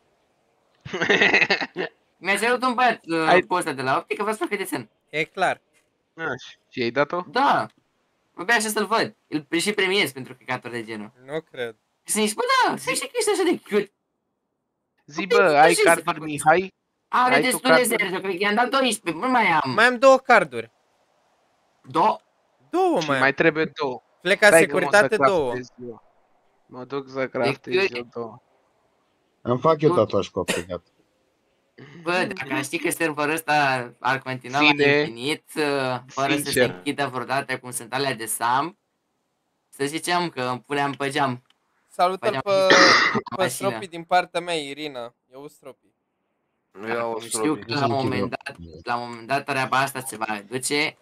Mi-a cerut un băiat Ai- uh, posta de la Optic că vreau să facă desen. E clar. A, și ai dat-o? Da. Abia așa să-l văd. Îl și premiez pentru căcaturi de genul. Nu cred. Și să-mi zici, bă, da, să știi că ești așa de cute. Zi, bă, ai ce să carduri, fac? Mihai? Are Ai tu destul de carduri? Sergio, cred că i-am dat doisprezece, nu mai am. Mai am două carduri. Două? Două Și mai am. mai trebuie două. Pleca Stai că mă securitate, să două. craftez eu. Mă duc să craftez Deci, eu două. Îmi fac eu tatuaj cu aplicat. Bă, dacă știi că serverul ăsta ar continua la Ține. infinit, uh, fără să se Sincer. închidă vreodată cum sunt alea de Sam, să zicem că îmi puneam pe geam. Salută-l Păi, pe, pe mașină. Stropi din partea mea, Irina. Eu Stropi. Nu iau Știu stropi. că la un moment dat, la un moment dat treaba asta se va reduce.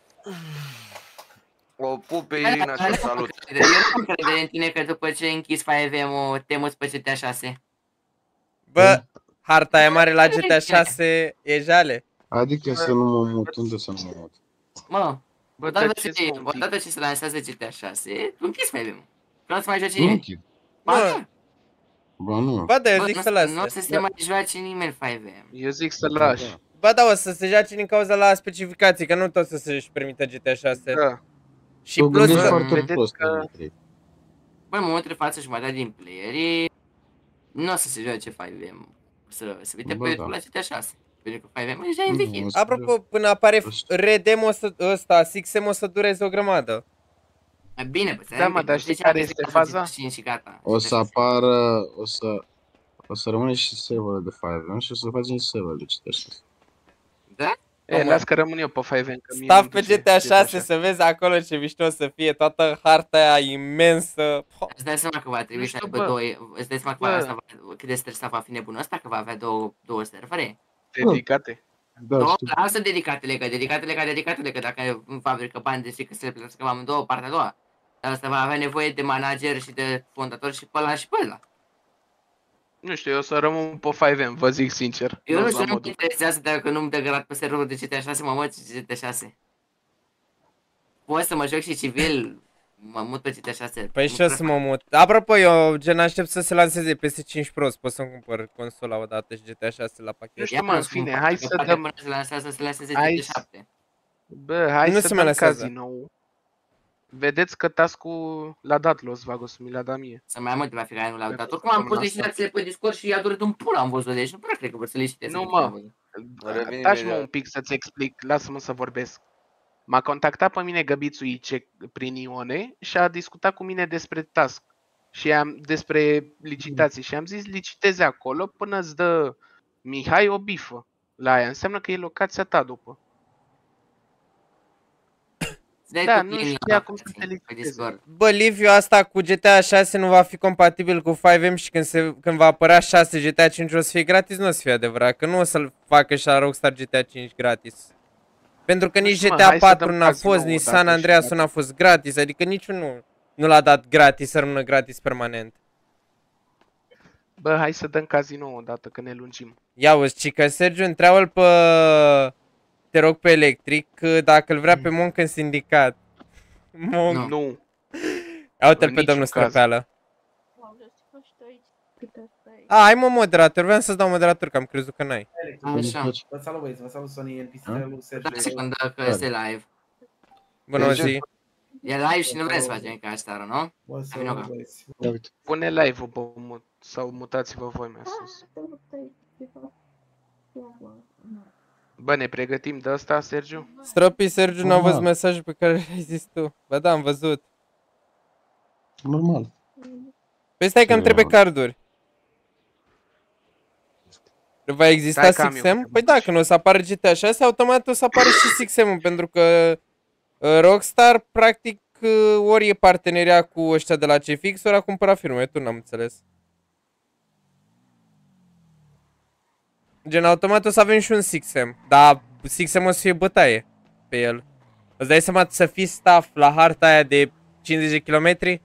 O pup pe Irina și o salut. Eu nu cred în tine că după ce ai închis cinci M-ul te muți pe G T A șase. Bă, harta e mare la G T A șase, e jale. Adică să nu mă mut, unde să nu mă mut? Mă, Bă, odată dar ce, ce-ți mă un pic? odată ce se lansează G T A șase, tu închizi cinci M-ul. Nu o să mai joace Nu nimeni. închid. Ba, da. Ba nu. Ba da, eu Bă, zic nu- să Nu o să lase. se mai joace nimeni cinci M. Eu zic să lași. Ba da, o să se joace din cauza la specificații, că nu tot să se-și permită G T A șase. Da. Și Tu plus gândești că... foarte vedeți prost, că- Dimitri. Băi, în momentul de față jumătate din playerii nu o să se joace cinci M. O să se uite Bă, pe da. la G T A șase. Pentru că cinci M e deja învechit. Nu, să- Apropo, până apare Redem o să, ăsta, șase M o să dureze o grămadă. Mai bine, bă, Da, mă, dar știi care este faza? Și gata. O să apară, o să, o să rămâne și serverul de cinci M și o să facem și serverul de C T șase. Da? E, las că rămân eu pe cinci M. Staf pe G T A șase să vezi acolo ce mișto o să fie, toată harta aia imensă. Îți dai seama că va trebui să aibă bă. două... Îți dai seama că Bă. va, asta va, cât de stresat va fi nebunul ăsta, că va avea două, două servere? Dedicate. Da, Două, știu. lasă dedicatele, că dedicatele ca dedicatele, că dacă în fabrică bani, deci că se le plătesc amândouă, partea a doua. Dar asta va avea nevoie de manager și de fondator și pe ăla și pe ăla. Nu știu, eu o să rămân pe cinci M, vă zic sincer. Eu nu o să știu, mă nu mă duc. interesează dacă nu-mi dă grad pe serverul de G T A șase, mă mut G T A șase. Pot să mă joc și civil, mă mut pe G T A șase. Păi și eu să mă mut. Apropo, eu gen aștept să se lanseze P S cinci Pro, să pot să-mi cumpăr consola odată și G T A șase la pachet. Nu știu, mă, în fine, hai să dăm... Până se lansează, să lanseze Hai G T A să- șapte. Bă, hai Nu să se mai dăm lansează. cazinou. Vedeți că task-ul l-a dat Los Vagos, mi l-a dat mie. Să mai multe va fi care nu l-au dat. Oricum am pus licitațiile pe Discord și i-a durat un pula am văzut, deci nu prea cred că vor să liciteze. Nu, mă. Revin Taci mă imediat. un pic să-ți explic, lasă-mă să vorbesc. M-a contactat pe mine Găbițu Ice prin Ione și a discutat cu mine despre task și am despre licitații și am zis liciteze acolo până îți dă Mihai o bifă la aia. Înseamnă că e locația ta după. Da, nu știa cum să te liciteze. Bă, Liviu, asta cu G T A șase nu va fi compatibil cu cinci M și când, se, când va apărea șase G T A cinci o să fie gratis, nu o să fie adevărat, că nu o să-l facă și la Rockstar G T A cinci gratis. Pentru că Nu nici știu, G mă, T A hai să patru dăm n-a cazinou fost, nici odată San și Andreas gata. n-a fost gratis, adică niciunul nu l-a dat gratis să rămână gratis permanent. Bă, hai să dăm cazinou odată, că ne lungim. Ia uzi, cică, Sergiu, întreabă-l pe... Te rog pe Electric, dacă îl vrea pe Monk în sindicat. Monk. Nu. Uite-l În pe domnul niciun caz. Străpeală. A, ai mă moderator, vreau să-ți dau moderator, că am crezut că n-ai. Așa. Vă salut băieți, vă salut Sony, N P C, A? lui Sergiu. Da, secundă că este live. Bună zi. E live și nu vrei să facem ca asta, nu? Bă, Hai, vino ca. Pune live-ul pe mut sau mutați-vă voi mai sus. Bă, ne pregătim de asta, Sergiu? Stropii, Sergiu, n-a Normal. văzut mesajul pe care l-ai zis tu. Ba da, am văzut. Normal. Păi stai că îmi Ce trebuie normal? carduri. Va exista Stai că am six eu M? Păi da, când o să apară G T A șase, automat o să apară și six M-ul, pentru că uh, Rockstar, practic, uh, ori e parteneria cu ăștia de la C F X, ori a cumpărat firme, tu n-am înțeles. Gen, automat o să avem și un six M, dar six M o să fie bătaie pe el. Îți dai seama să fii staff la harta aia de cincizeci de kilometri?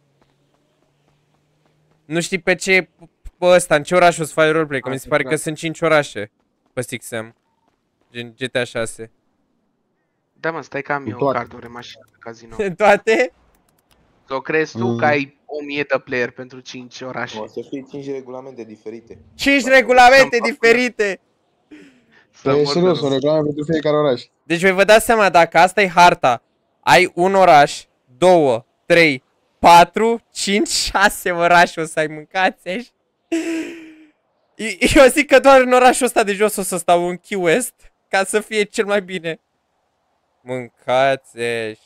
Nu știi pe ce, pe ăsta, în ce oraș o să faci roleplay, că mi se pare că sunt cinci orașe pe six M, gen G T A șase. Da, mă, stai că am eu Toate. carduri în mașină de casino. Toate? Să o crezi tu Mm. că ai o mie de player pentru cinci orașe. O să fie cinci regulamente diferite. cinci regulamente diferite! Să E mor de serios, râs. un regulament pentru fiecare oraș. Deci voi vă dați seama, dacă asta e harta, ai un oraș, două, trei, patru, cinci, șase orașe o să ai, mâncați -și. Eu zic că doar în orașul ăsta de jos o să stau în Key West, ca să fie cel mai bine. Mâncați -și.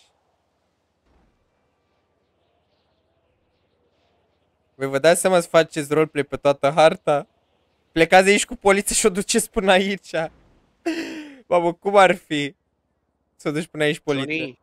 Voi vă dați seama să faceți roleplay pe toată harta? Plecați de aici cu poliția și o duceți până aici. Mamă, cum ar fi să o duci până aici poliția? Sony.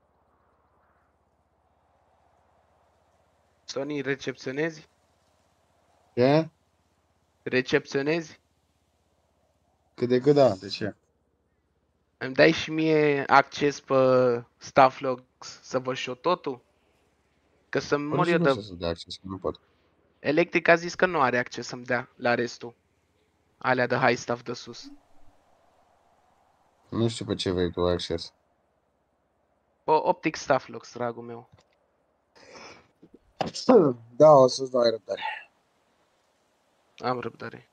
Sony, recepționezi? Ce? Recepționezi? Cât de cât da, de ce? Îmi dai și mie acces pe staff logs să văd și eu totul? Că să-mi mor eu nu de... știu să dea acces, nu pot. Electric a zis că nu are acces să-mi dea la restul. Alea de high staff de sus. Nu știu pe ce vrei tu acces. Pe Optic staff logs, dragul meu. Da, o să-ți dau răbdare. Am răbdare.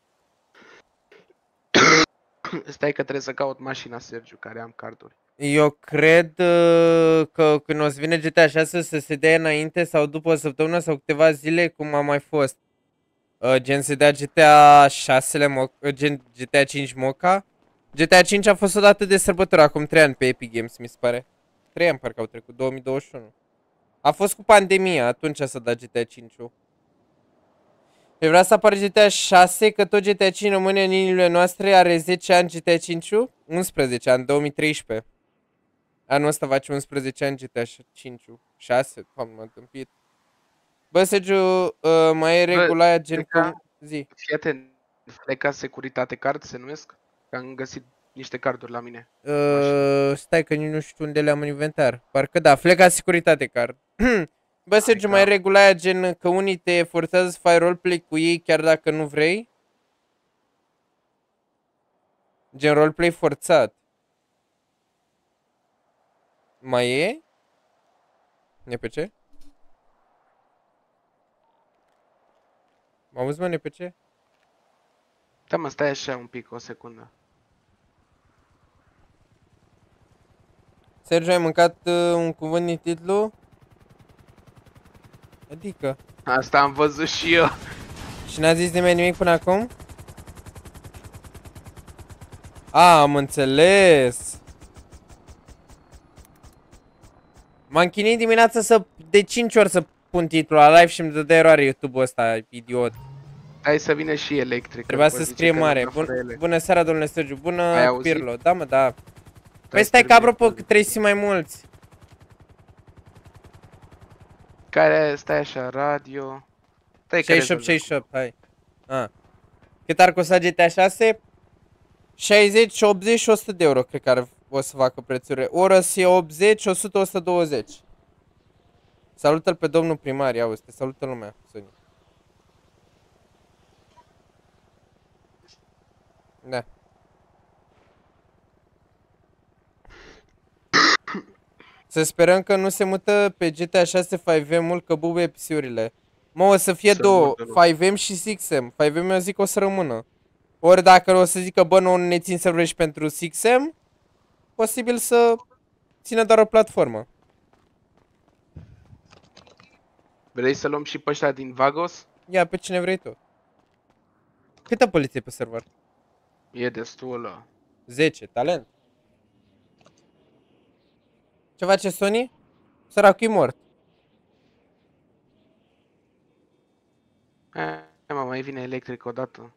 Stai că trebuie să caut mașina, Sergiu, care am carduri. Eu cred uh, că când o să vină G T A șase să se dea înainte sau după o săptămână sau câteva zile, cum a mai fost. Uh, gen se dea G T A șase, uh, gen G T A cinci Moca. G T A cinci a fost odată de sărbători, acum trei ani pe Epic Games, mi se pare. trei ani parcă au trecut, două mii douăzeci și unu. A fost cu pandemia, atunci s-a dat G T A cinci-ul. Păi vrea să apară G T A șase, că tot G T A cinci rămâne în inimile noastre, are zece ani G T A cinci-ul? unsprezece ani, două mii treisprezece. Anul ăsta face unsprezece ani G T A cinci-ul. șase, doamne, m-am tâmpit. Bă, Sergiu, uh, mai e regula aia gen cum... Zi. Fii atent, Fleca Securitate Card se numesc? Că am găsit niște carduri la mine. Uh, stai că nu știu unde le-am în inventar. Parcă da, Fleca Securitate Card. Bă, Sergiu, mai e regula aia gen că unii te forțează să faci roleplay cu ei chiar dacă nu vrei? Gen roleplay forțat. Mai e? N P C? Mă auzi, mă, N P C? Da, mă, stai așa un pic, o secundă. Sergiu, ai mâncat uh, un cuvânt din titlu? Adică? Asta am văzut și eu. Și n-a zis nimeni nimic până acum? A, am înțeles. M-am chinuit dimineața să, de cinci ori să pun titlul la live și îmi dă de eroare YouTube-ul ăsta, idiot. Hai să vină și electric. Trebuia să scrie mare. Bun, bună seara, domnule Sergiu. Bună, Pirlo. Da, mă, da. Păi stai că, apropo, că trebuie să fii mai mulți. Care, stai așa, radio... șaizeci și opt, șaizeci și opt, hai. A. Cât ar costa G T A șase? șaizeci, optzeci și o sută de euro, cred că ar, o să facă prețurile. Orăs e optzeci, o sută, o sută douăzeci. Salută-l pe domnul primar, ia uite, salută lumea, Sony. Da. Să sperăm că nu se mută pe G T A șase cinci M-ul, că bubuie pisiurile. Mă, o să fie să două, cinci M și șase M. cinci M eu zic o să rămână. Ori dacă o să zică, bă, nu ne țin servere și pentru șase M, posibil să țină doar o platformă. Vrei să luăm și pe ăștia din Vagos? Ia, pe cine vrei tu. Câtă poliție pe server? E destulă. zece, talent. Ce face Sony? Săracul e mort. Hai, mă, mai vine electric odată.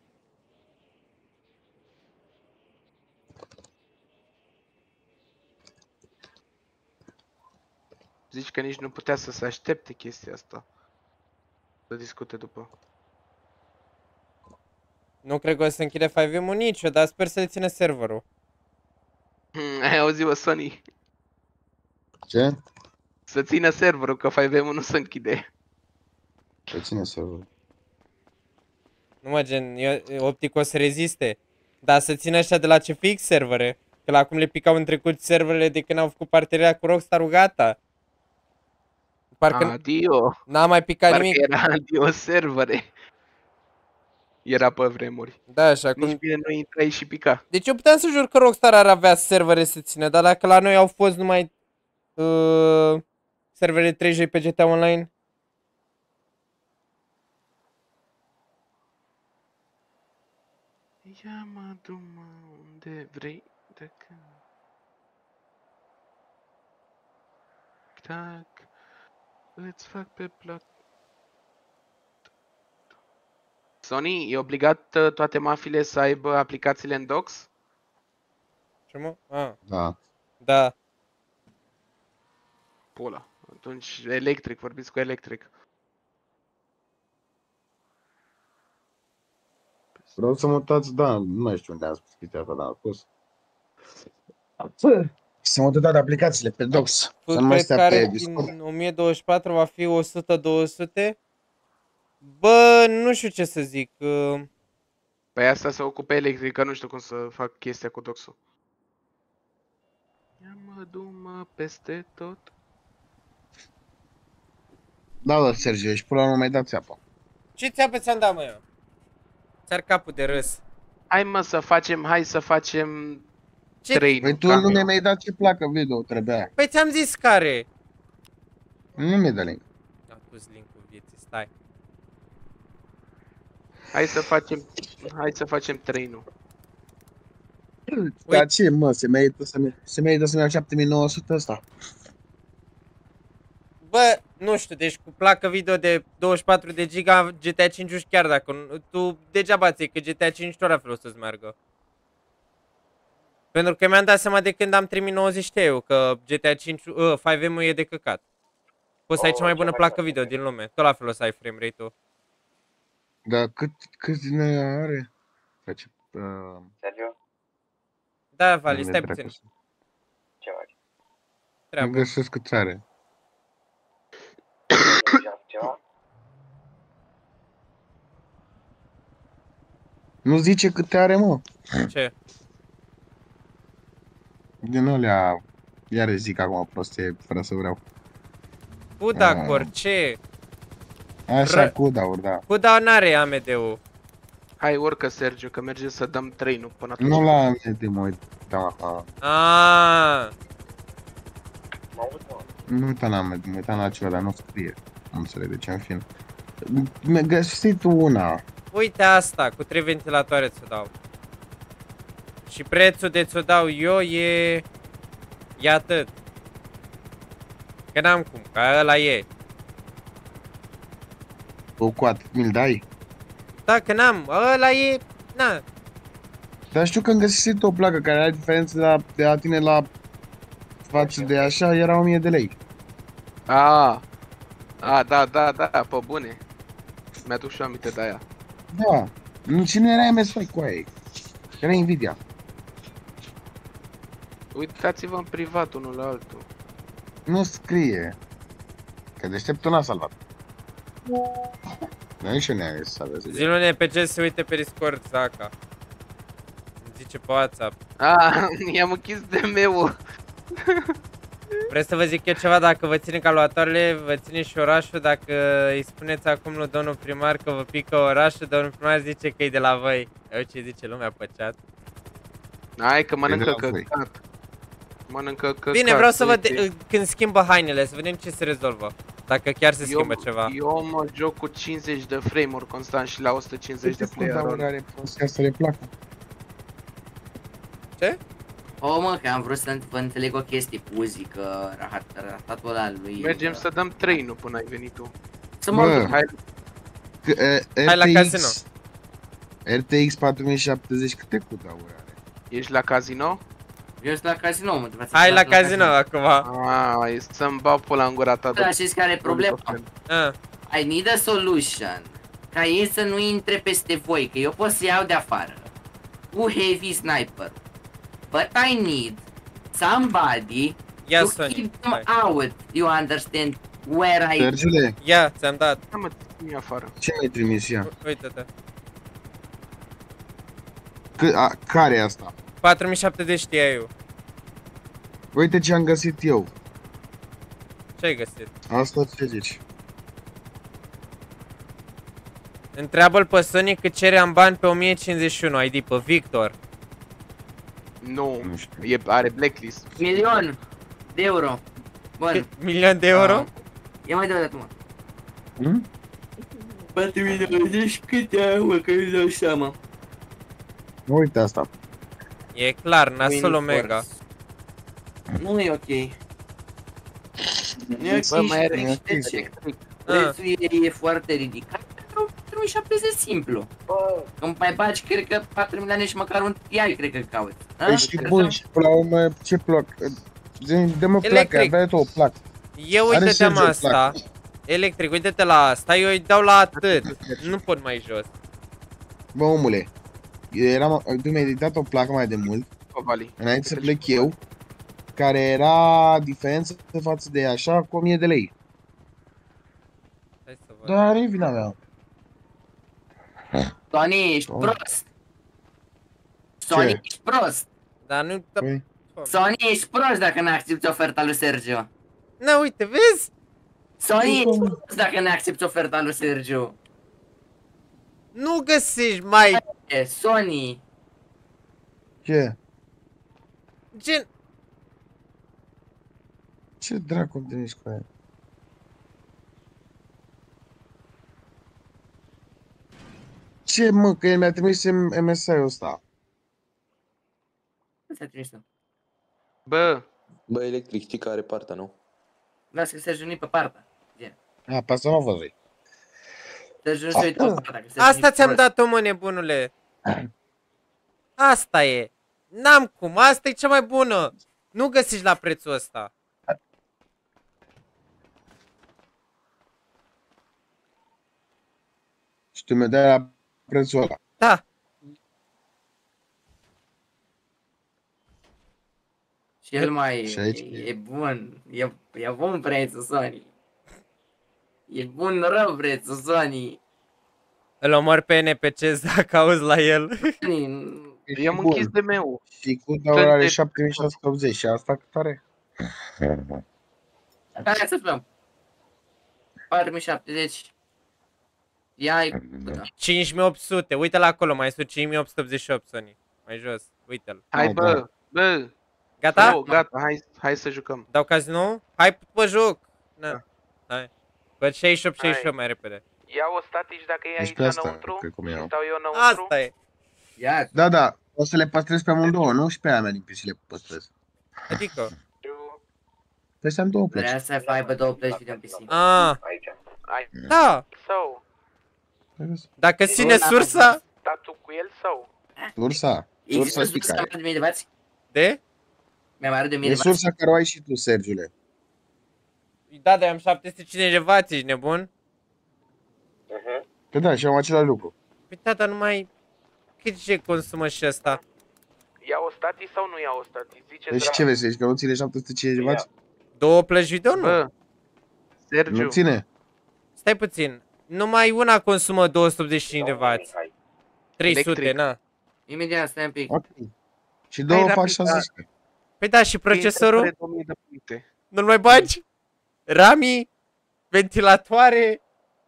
Zici că nici nu putea să se aștepte chestia asta. Să discute după. Nu cred că o să închide cinci M-ul nicio, dar sper să le țină serverul. Ai auzit, bă, Sony? Ce? Să țină serverul, că cinci M-ul nu se închide. Să țină serverul. Nu mă, gen, eu, optic o să reziste. Dar să țină ăștia de la C F X servere. Că la cum le picau în trecut serverele de când au făcut parteneria cu Rockstar-ul, gata. Parcă Adio. n-a mai picat Parcă nimic. era adio servere. Era pe vremuri. Da, așa cum... Nici bine nu intrai și pica. Deci eu puteam să jur că Rockstar ar avea servere să țină, dar dacă la noi au fost numai uh, servere trei G pe G T A Online. Ia mă, du-mă unde vrei de când. Tac, îți fac pe plat. Sony, e obligat uh, toate mafiile să aibă aplicațiile în docs? Ce mă? Ah. Da. Da. Pula. Atunci electric, vorbiți cu electric. Vreau să mutați, da, nu mai știu unde am spus chestia asta, dar am spus. Să mă toate aplicațiile pe docs. Tu crezi că are din o mie douăzeci și patru va fi o sută două sute? Bă, nu știu ce să zic. Uh... Păi asta se ocupe electric, că nu știu cum să fac chestia cu doxul. Ia mă, du-mă peste tot. Da, da, Sergiu, ești până la urmă mai dați apă. Ce ți-apă ți-am dat, mă, eu? Ți-ar capul de râs. Hai, mă, să facem, hai să facem ce? trei. Păi tu nu mi-ai dat ce placă video, trebuia. Păi ți-am zis care. Nu mi-ai dat link. Am pus link-ul vieții, stai. Hai să facem, hai să facem trei, nu. Dar ce, mă, se merită să-mi se merită să-mi iau șapte mii nouă sute ăsta. Bă, nu știu, deci cu placă video de douăzeci și patru de giga G T A cinci chiar dacă nu, tu degeaba ți că G T A cinci tot la fel o să-ți meargă. Pentru că mi-am dat seama de când am trei mii nouăzeci Ti-ul că G T A cinci, uh, cinci M-ul e de căcat. Poți să ai cea mai bună placă video din lume, tot la fel o să ai frame rate-ul. Dar cât, cât din aia are? Face, uh... Sergio? Da, Vali, stai puțin. Ce faci? Nu găsesc cât are. Ceva? Nu zice cât are, mă. Ce? Din alea, iar zic acum prostie, fără să vreau. Cudacor, ce? Așa, Cudaur, da. Cudaur n-are A M D-ul. Hai, urcă, Sergio, că merge să dăm trei, nu până atunci. Nu la A M D, mă uitam acum. Aaaa. Nu uitam la A M D, mă uitam la ceva, dar nu scrie. Nu înțeleg de ce, în fine. Mi-a găsit una. Uite asta, cu trei ventilatoare ți-o dau. Și prețul de ți-o dau eu e... E atât. Că n-am cum, că ăla e. Tu cu atât mi-l dai? Da, că n-am, ăla e... Na. Dar știu că am găsit o placă care are diferență de la, de la tine la față de așa, era o mie de lei. A, a, da, da, da, pe bune. Mi-aduc și aminte de aia. Da, nici nu era M S I cu aia. Era Nvidia. Uitați-vă în privat unul la altul. Nu scrie. Că deșteptul n-a salvat. Nu nici eu ne-am să salveze. Zilul N P C se uite pe Discord, Zaca. Îmi zice pe WhatsApp. Ah, i-am închis D M-ul. Vreți să vă zic eu ceva? Dacă vă ține calculatoarele, vă ține și orașul. Dacă îi spuneți acum lui domnul primar că vă pică orașul, domnul primar zice că e de la voi. Eu ce zice lumea pe chat. Hai că mănâncă căcat. Mănâncă căcat. Bine, vreau să văd de, când schimbă hainele, să vedem ce se rezolvă. Dacă chiar se schimbă eu, ceva. Eu mă joc cu cincizeci de frame-uri constant și la o sută cincizeci de player. Să le placă. Ce? O, mă, că am vrut să vă înțeleg o chestie cu Uzi, că rahat, rahatatul ăla lui... Mergem să dăm trei, nu până ai venit tu. Să mă duc. Hai. Hai la casino. R T X patru mii șaptezeci, câte cudauri are? Ești la casino? Eu sunt la casino, mă. Hai la casino acum. Aaa, e să-mi bau pula în gura ta. Da, știți care e problema? I need a solution. Ca ei să nu intre peste voi, că eu pot să iau de afară. Cu heavy sniper. But I need somebody Ia to Sony. keep them out. You understand where I... Sergiule? Ia, ți-am dat. Ia mă, ține afară. Ce mi-ai trimis ea? Uite-te. Care e asta? patru mii șaptezeci Ti-ul. Uite ce am găsit eu. Ce ai găsit? Asta ce zici? Întreabă-l pe Sony cât cere în bani pe o mie cincizeci și unu I D, pe Victor. Nu, e, are blacklist. Milion de euro. Bun. Milion de euro? Uh, ia mai dă-o de acum. Hmm? patru mii douăzeci câte au, că nu dau seama. Uite asta. E clar, nasol Omega. Nu e ok. Nu e Bă, ok, mai are și de ce? Prețul e, e foarte ridicat pentru patru mii șaptezeci simplu. Când mai bagi, cred că patru milioane și măcar un T I, cred că cauți. Păi și bun, și până la urmă, ce plac? Dă-mă placă, avea tu o placă. Eu uite-te-mă asta. Electric, uite-te la asta, eu îi dau la atât. Nu pot mai jos. Bă, omule, eram, tu mi-ai editat o placă mai de mult, înainte să plec eu, care era diferență față de așa cu o mie de lei. Dar e vina mea. Sony, ești prost. Sony, ești prost. Dar nu... Sony, ești prost dacă n-accepti oferta lui Sergio. Na, uite, vezi? Sony, ești prost dacă n-accepti oferta lui Sergio. Nu găsești mai... Sony. Ce? Gen... Ce dracu îmi trimiși cu aia? Ce, mă, că el mi-a trimis M S I-ul ăsta. Ce ți-a trimis? Bă. Bă, Electric, știi că are partea, nu? Lasă că Sergiu nu-i pe partea. A, pe asta nu o văzut. Sergiu nu se uită pe partea. că Sergiu Asta nu-i ți-am prost. dat-o, mă, nebunule. Asta e. N-am cum, asta e cea mai bună. Nu găsiți la prețul ăsta. Și tu mi dai la prețul ăla. Da. Și el mai Și aici? e, e bun. E, e bun prețul, Sony. E bun rău prețul, Sony. Îl omor pe N P C dacă auzi la el. I-am închis D M-ul. Și cu doar are șapte mii șase sute optzeci și asta cât are? Hai să spun. patru mii șaptezeci. Ia-i... cinci mii opt sute, uite la acolo, mai sus cinci mii opt sute optzeci și opt, Sony. Mai jos, uite-l. Hai bă, bă. Gata? Oh, gata, hai, hai să jucăm. Dau casino? Hai pe joc. Na. Hai. Pe șaizeci și opt șaizeci și opt mai repede. Ia o statici dacă e Deci aici pe asta, înăuntru. cred cum iau. Stau eu înăuntru. Asta e. Ia. Da, da, o să le păstrez pe amândouă, nu și pe aia mea din P C le păstrez. Adică? Păi să am două plăci. Vrea să aibă două plăci video în P C. Ah. Ai. Da. Sau. Dacă ține sursa... Da, tu cu el sau? Sursa. Sursa știi sursa care de mie de bați? De? Mi-am arăt de mie e. de E bați. sursa care o ai și tu, Sergiule. Da, dar am șapte sute cincizeci de watt, ești nebun? Păi da, și am același lucru. Păi da, dar numai... Cât ce consumă și ăsta? Ia o statici sau nu ia o statici? Ziceți Deci ce vezi, zici că nu ține șapte sute cincizeci de watt? Două plăci video, nu? Bă, Sergiu. Nu ține? Stai puțin. Numai una consumă două sute optzeci și cinci de watt. trei sute, Electric. na. Imediat, stai un pic. Ok. Și două Hai, faci rapid, șase da. sute. Păi da, și procesorul? două mii de puncte. Nu-l mai bagi? Rami? Ventilatoare?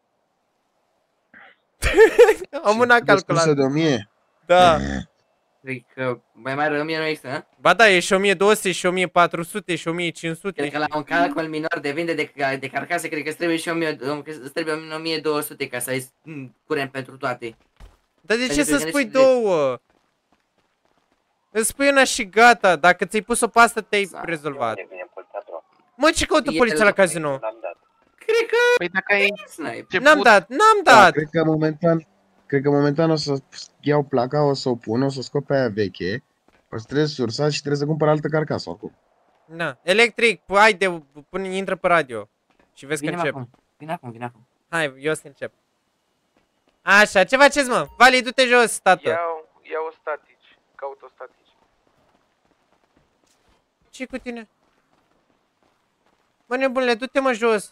Am una calculat. Sursă de o mie? Da. Cred că mai mare mie nu există, hă? Ba da, e și o mie două sute, și o mie patru sute, și o mie cinci sute. Cred că la un calcul minor de vinde de, de carcase, cred că îți trebuie și o mie, îți trebuie o mie două sute ca să ai mm, curent pentru toate. Dar de ce Pentru să că spui ne- două? Îți spui una și gata, dacă ți-ai pus-o pe asta, te-ai rezolvat. Mă, ce caută E poliția la el- casino? Cred că... Păi dacă ai Snipe. N-am dat, n-am Da, dat! cred că momentan, cred că momentan o să iau placa, o să o pun, o să scot pe aia veche, păstrez sursa și trebuie să cumpăr altă carcasă oricum. Na, electric, păi, haide, pune, intră pe radio. Și vezi că Vine încep. acum, vine acum, vine acum. Hai, eu o să încep. Așa, ce faceți, mă? Vali, du-te jos, tată. Iau, iau o statici. Caut o statici. Ce cu tine? Mă, nebunule, du-te, mă, jos.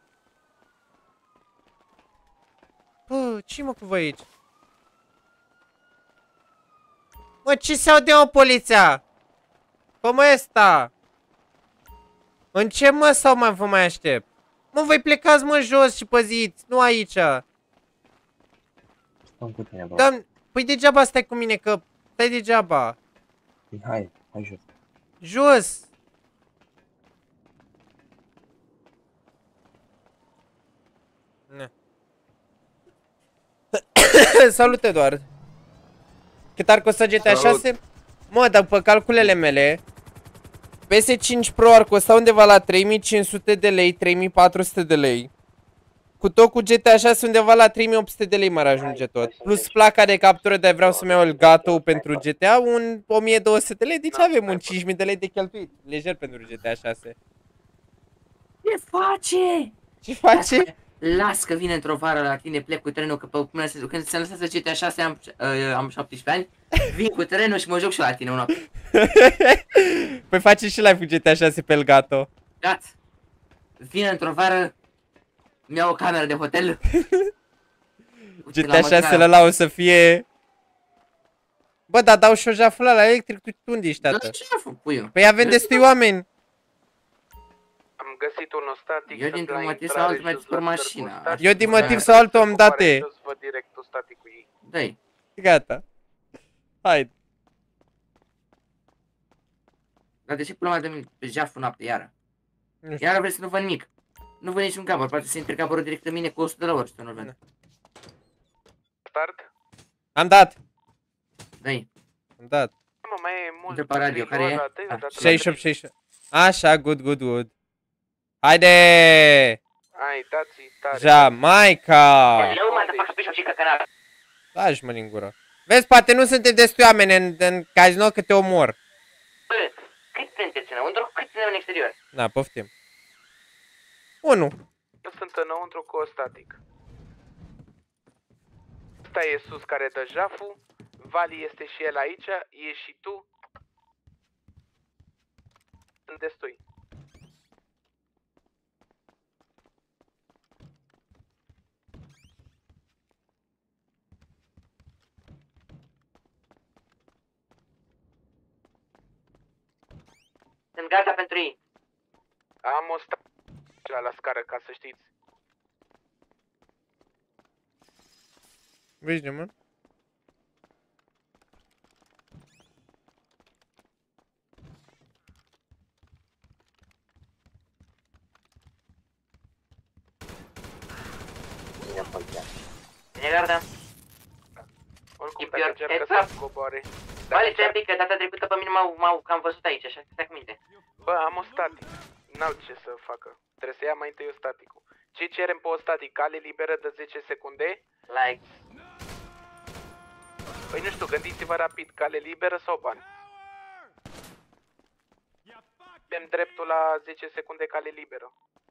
Bă, ce mă cu voi aici? Mă, ce se aude, mă, poliția? Cum ăsta? În ce, mă, sau mai vă mai aștept? Mă, voi plecați, mă, jos și păziți, nu aici. Stăm cu tine, bro. Doamne, păi degeaba stai cu mine, că stai degeaba. Hai, hai jos. Jos! Ne. Salut, Eduard. Cât ar costa G T A șase? Mă, dar pe calculele mele P S cinci Pro ar costa undeva la trei mii cinci sute de lei, trei mii patru sute de lei. Cu tot cu G T A șase undeva la trei mii opt sute de lei m-ar ajunge tot. Plus placa de captură de vreau să-mi iau Elgato pentru G T A, un o mie două sute de lei, deci avem un cinci mii de lei de cheltuit. Lejer pentru G T A șase. Ce face? Ce face? Las că vine într-o vară la tine, plec cu trenul, că pe, până se, când se lăsează G T A șase am, uh, am șaptesprezece ani, vin cu trenul și mă joc și la tine una. Păi face și live cu G T A șase pe Elgato. Gata. Vine într-o vară, mi-au o cameră de hotel. G T A șase ăla o să fie... Bă, dar dau și o jaful ăla electric, tu unde ești, tată? Da, ce a făcut, puiu? Păi avem destui oameni. Am găsit un static. Eu dintr-un motiv sau altul mai dispar mașina. Eu din motiv sau altul am date. Jos văd direct un static cu ei. Dă-i. Gata. Hai. Dar de ce pula mea dă-mi pe jaful noapte, iară? Nu știu. Iară vrei să nu văd nimic. Nu văd niciun capăr, poate să intre capărul direct în mine cu o sută de la ori și tu nu-l văd. Start. Am dat. Dă-i. Am dat. Mă, mai e mult. Intră pe radio, care e? Ăla, dă-i Ah. odată la șaizeci și opt, șaizeci și opt. Așa, good, good, good. Haide! Ai, dați tare. Jamaica! Eu mă te fac pișo și căcănar. Lași mă din gură. Vezi, poate nu suntem destui oameni în, în casino că te omor. Bă, cât sunteți înăuntru, cât suntem în exterior? Da, poftim. Unu. Eu sunt înăuntru cu o static. Ăsta e sus care dă jaful. Vali este și el aici, e și tu. Sunt destui. Sunt gata pentru ei. Am o static la scară, ca să știți. Vezi, mă? Bine, garda. Oricum, Keep dacă your încearcă heads să up. coboare. Vale, stai un pic, că data trecută pe mine m-au, m-au cam văzut aici, așa că stai cu minte. Bă, am o static. N-au ce să facă. Trebuie să ia mai întâi o staticul. Ce cerem pe o static? Cale liberă de zece secunde? Like. Păi nu știu, gândiți-vă rapid. Cale liberă sau bani? Avem dreptul la zece secunde cale liberă.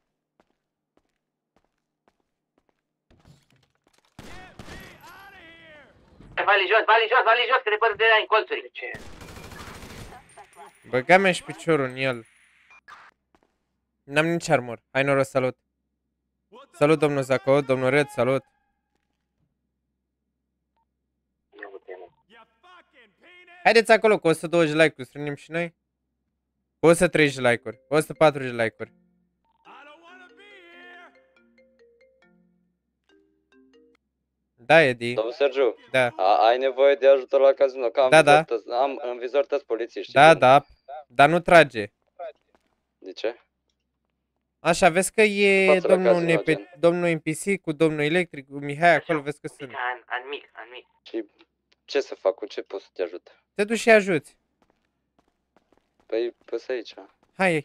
Vali jos, vali jos, vali jos, că te poate dea în colțuri. Ce? Băga-mi și piciorul în el. N-am nici armor. Hai noroc, salut. Salut, domnul Zaco, domnul Red, salut. Haideți acolo cu o sută douăzeci like-uri, strângem și noi. Cu o sută treizeci like-uri, o sută patruzeci like-uri. Da, Edi. Domnul Sergiu, da. A, ai nevoie de ajutor la casino, că am, Da, da. vizor, tăs, am în vizor toți polițiștii. Da, da, dar nu trage. De ce? Așa, vezi că e Față la domnul, casino, N P, domnul N P C cu domnul Electric, cu Mihai, acolo vezi că sunt. An, an mic, an mic. Și ce să fac? Cu ce pot să te ajut? Te duci și ajuți. Păi, păi aici. Hai.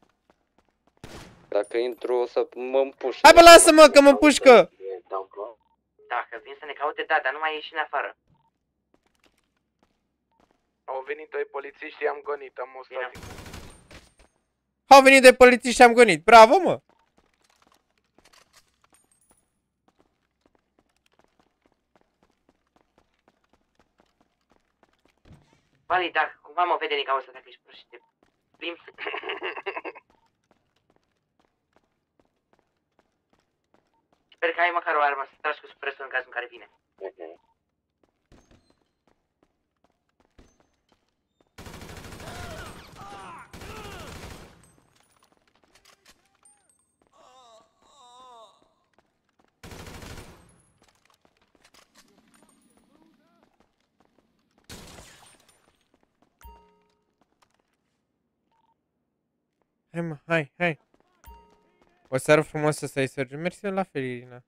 Dacă intru o să mă împușc. Hai bă, lasă-mă că mă împușcă! Dacă vin să ne caute, da, dar nu mai ieși în afară. Au venit doi polițiști și am gonit, am o static. Au venit de polițiști și am gonit. Bravo, mă! Vali, dacă cumva mă vede din cauza dacă ești prost și te plimbi. Sper că ai măcar o armă să tragi cu supresul în cazul în care vine. Hai, mă, hai, hai. O seară frumoasă să ai, Sergiu. Mersi la fel, Irina.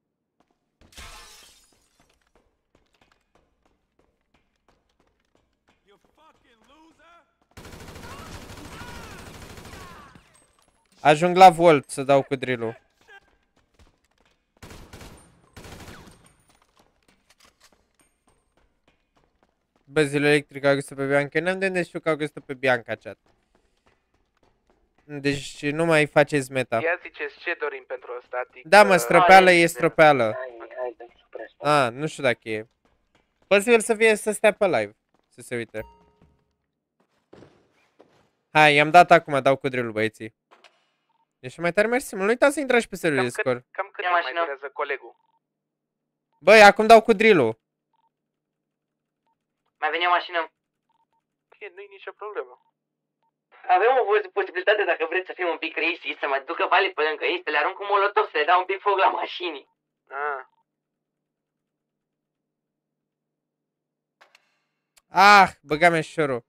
Ajung la Volt să dau cu drill-ul. Bă, zilul electric a găsit pe Bianca. N-am de unde știu că a găsit pe Bianca, chat. Deci nu mai faceți meta. Ia ziceți ce dorim pentru o static. Da, mă, străpeală e străpeală. A, nu știu dacă e. Posibil să fie să stea pe live. Să se uite. Hai, i-am dat acum, dau cu drill-ul, băieții. Ești mai tare, mersi. Nu uitați să intrați pe serverul de Discord. Cam cât mai durează colegul? Băi, acum dau cu drill-ul. Mai veni o mașină. Ok, nu-i nicio problemă. Avem o posibilitate, dacă vreți să fim un pic racy, să mă ducă Vali pe lângă ei, să le arunc un molotov, să le dau un pic foc la mașini. Ah. Ah, băga mea șorul.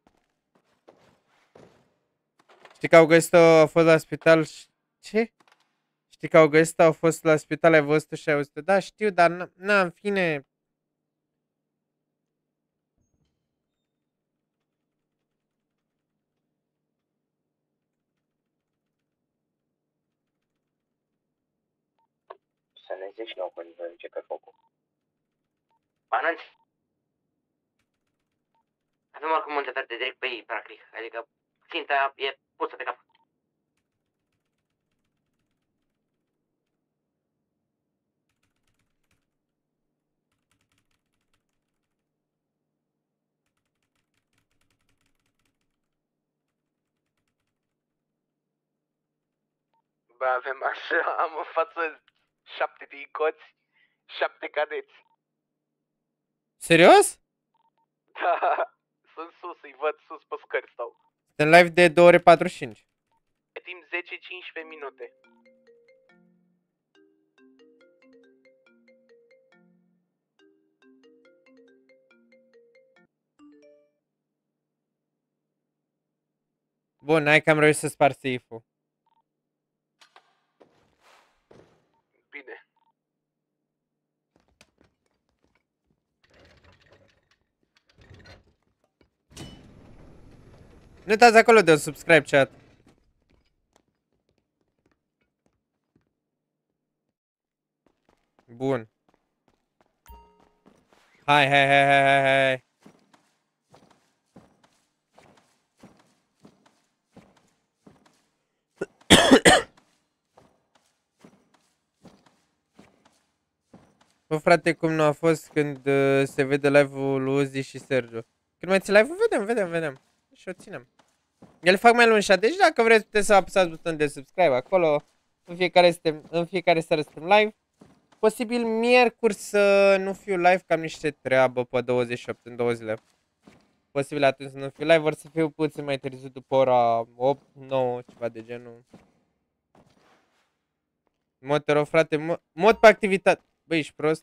Știi că au găsit au fost la spital și... Ce? Știi că au găsit au fost la spital, ai văzut și ai auzit? Da, știu, dar na, în fine... ne zici nou când începe focul. Anunț. Avem oricum unitate direct pe ei, practic. Adică ținta e pusă pe cap. Bă, avem așa, am în față șapte dicoți, șapte cadeți. Serios? Da, sunt sus, îi văd sus pe scări stau. Suntem live de două ore patruzeci și cinci. Pe timp zece cincisprezece minute. Bun, hai că am reușit să spar safe-ul. Bine. Nu uitați acolo de un subscribe, chat. Bun. Hai, hai, hai, hai, hai, hai. Bă, frate, cum nu a fost când uh, se vede live-ul lui Uzi și Sergio. Când mai ții live-ul, vedem, vedem, vedem. Și o ținem. El fac mai lungi, deci dacă vreți puteți să apăsați butonul de subscribe acolo. În fiecare, suntem, în fiecare seară suntem live. Posibil miercuri să nu fiu live, că am niște treabă pe douăzeci și opt în două zile. Posibil atunci să nu fiu live, vor să fiu puțin mai târziu după ora opt, nouă, ceva de genul. Mod, te rog, frate, mod, mod pe activitate. Băi, ești prost?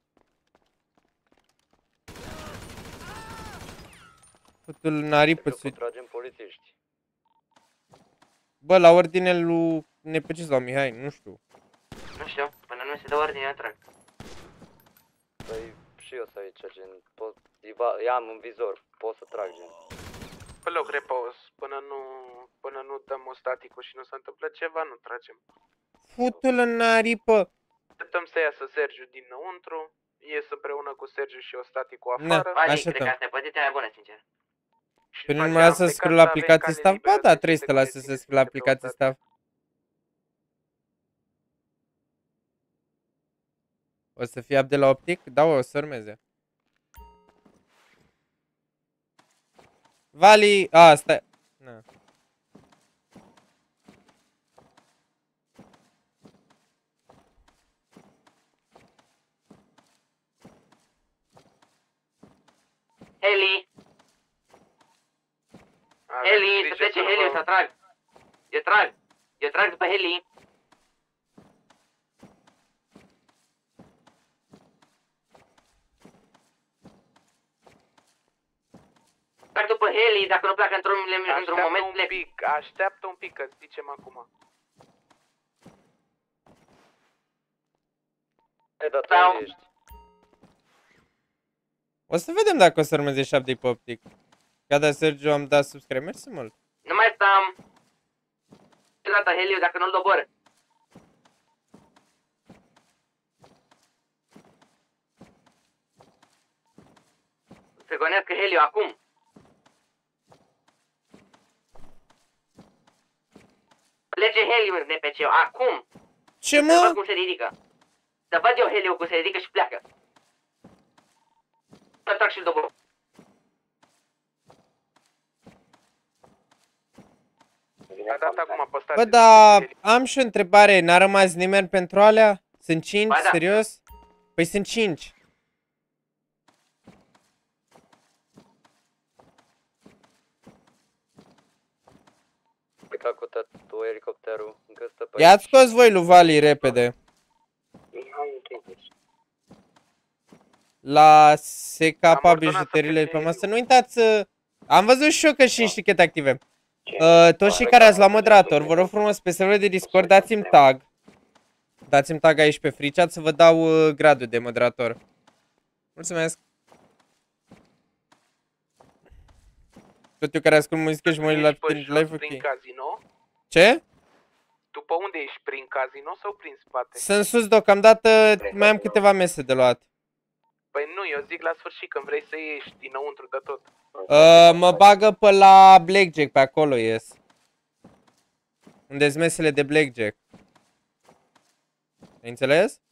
Putul naripă ți. Tragem polițiști. Bă, la ordine lui N P C sau Mihai, nu știu. Nu știu, până nu se dă ordine, eu trag. Păi și eu să aici, gen, pot, i-am în vizor, pot să trag, gen. Pe loc repaus, până nu, până nu dăm o staticul și nu se întâmplă ceva, nu tragem. Futul în naripă. Așteptăm să iasă Sergiu dinăuntru, ies împreună cu Sergiu și o staticul Na, afară. Vali, cred că asta e poziția mai bună, sincer. Păi nu mai lasă să scriu la aplicații staff? Ba da, trebuie să te lasă să scriu la aplicații staff. O să fie up de la optic? Da, o să urmeze. Vali, a, stai. Na. Heli! Heli, să plece Heli, o să trag. Eu trag. Eu trag după Heli. Trag după Heli, dacă nu pleacă într-un într moment, un pic, așteaptă un pic, că zicem acum. Ei, dar tu unde ești? O să vedem dacă o să urmeze șapte pe optic. Ca da, Sergio, am dat subscribe. Mersi mult. Nu mai stăm. Ce dată Heliu, dacă nu-l dobor. Se gonească Heliu acum. Plece Heliu în N P C, acum. Ce mă? Să văd cum se ridică. Să văd eu Heliu cum se ridică și pleacă. Să trag și-l dobor. A dat acum postat. Bă, dar am și o întrebare. N-a rămas nimeni pentru alea? Sunt cinci? Ba da. Serios? Păi sunt cinci. Pleca cu tu elicopterul, încă stă pe Ia-ți scos voi lui Vali repede. La S K bijuteriile pe masă. Nu uitați să... Am văzut și eu că și înștichete active. Uh, toți cei care ați luat moderator, vă rog frumos pe serverul de Discord, dați-mi tag. Dați-mi tag aici pe free chat să vă dau uh, gradul de moderator. Mulțumesc. Tot eu care ascult muzică și mă uit la live-ul. Prin casino. Ce? Tu pe unde ești? Prin casino sau prin spate? Sunt sus deocamdată, mai am câteva mese de luat. Păi nu, eu zic la sfârșit când vrei să ieși dinăuntru de tot. Uh, mă bagă pe la Blackjack, pe acolo ies. Unde-s mesele de Blackjack. Ai înțeles?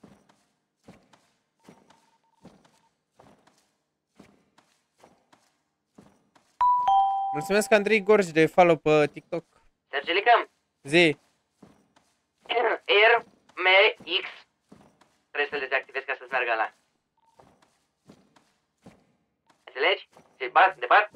Mulțumesc Andrei Gorj de follow pe TikTok. Sergelică, Zi. R M X trebuie să le dezactivezi ca să-ți meargă ăla. Înțelegi? Se bat, de bat,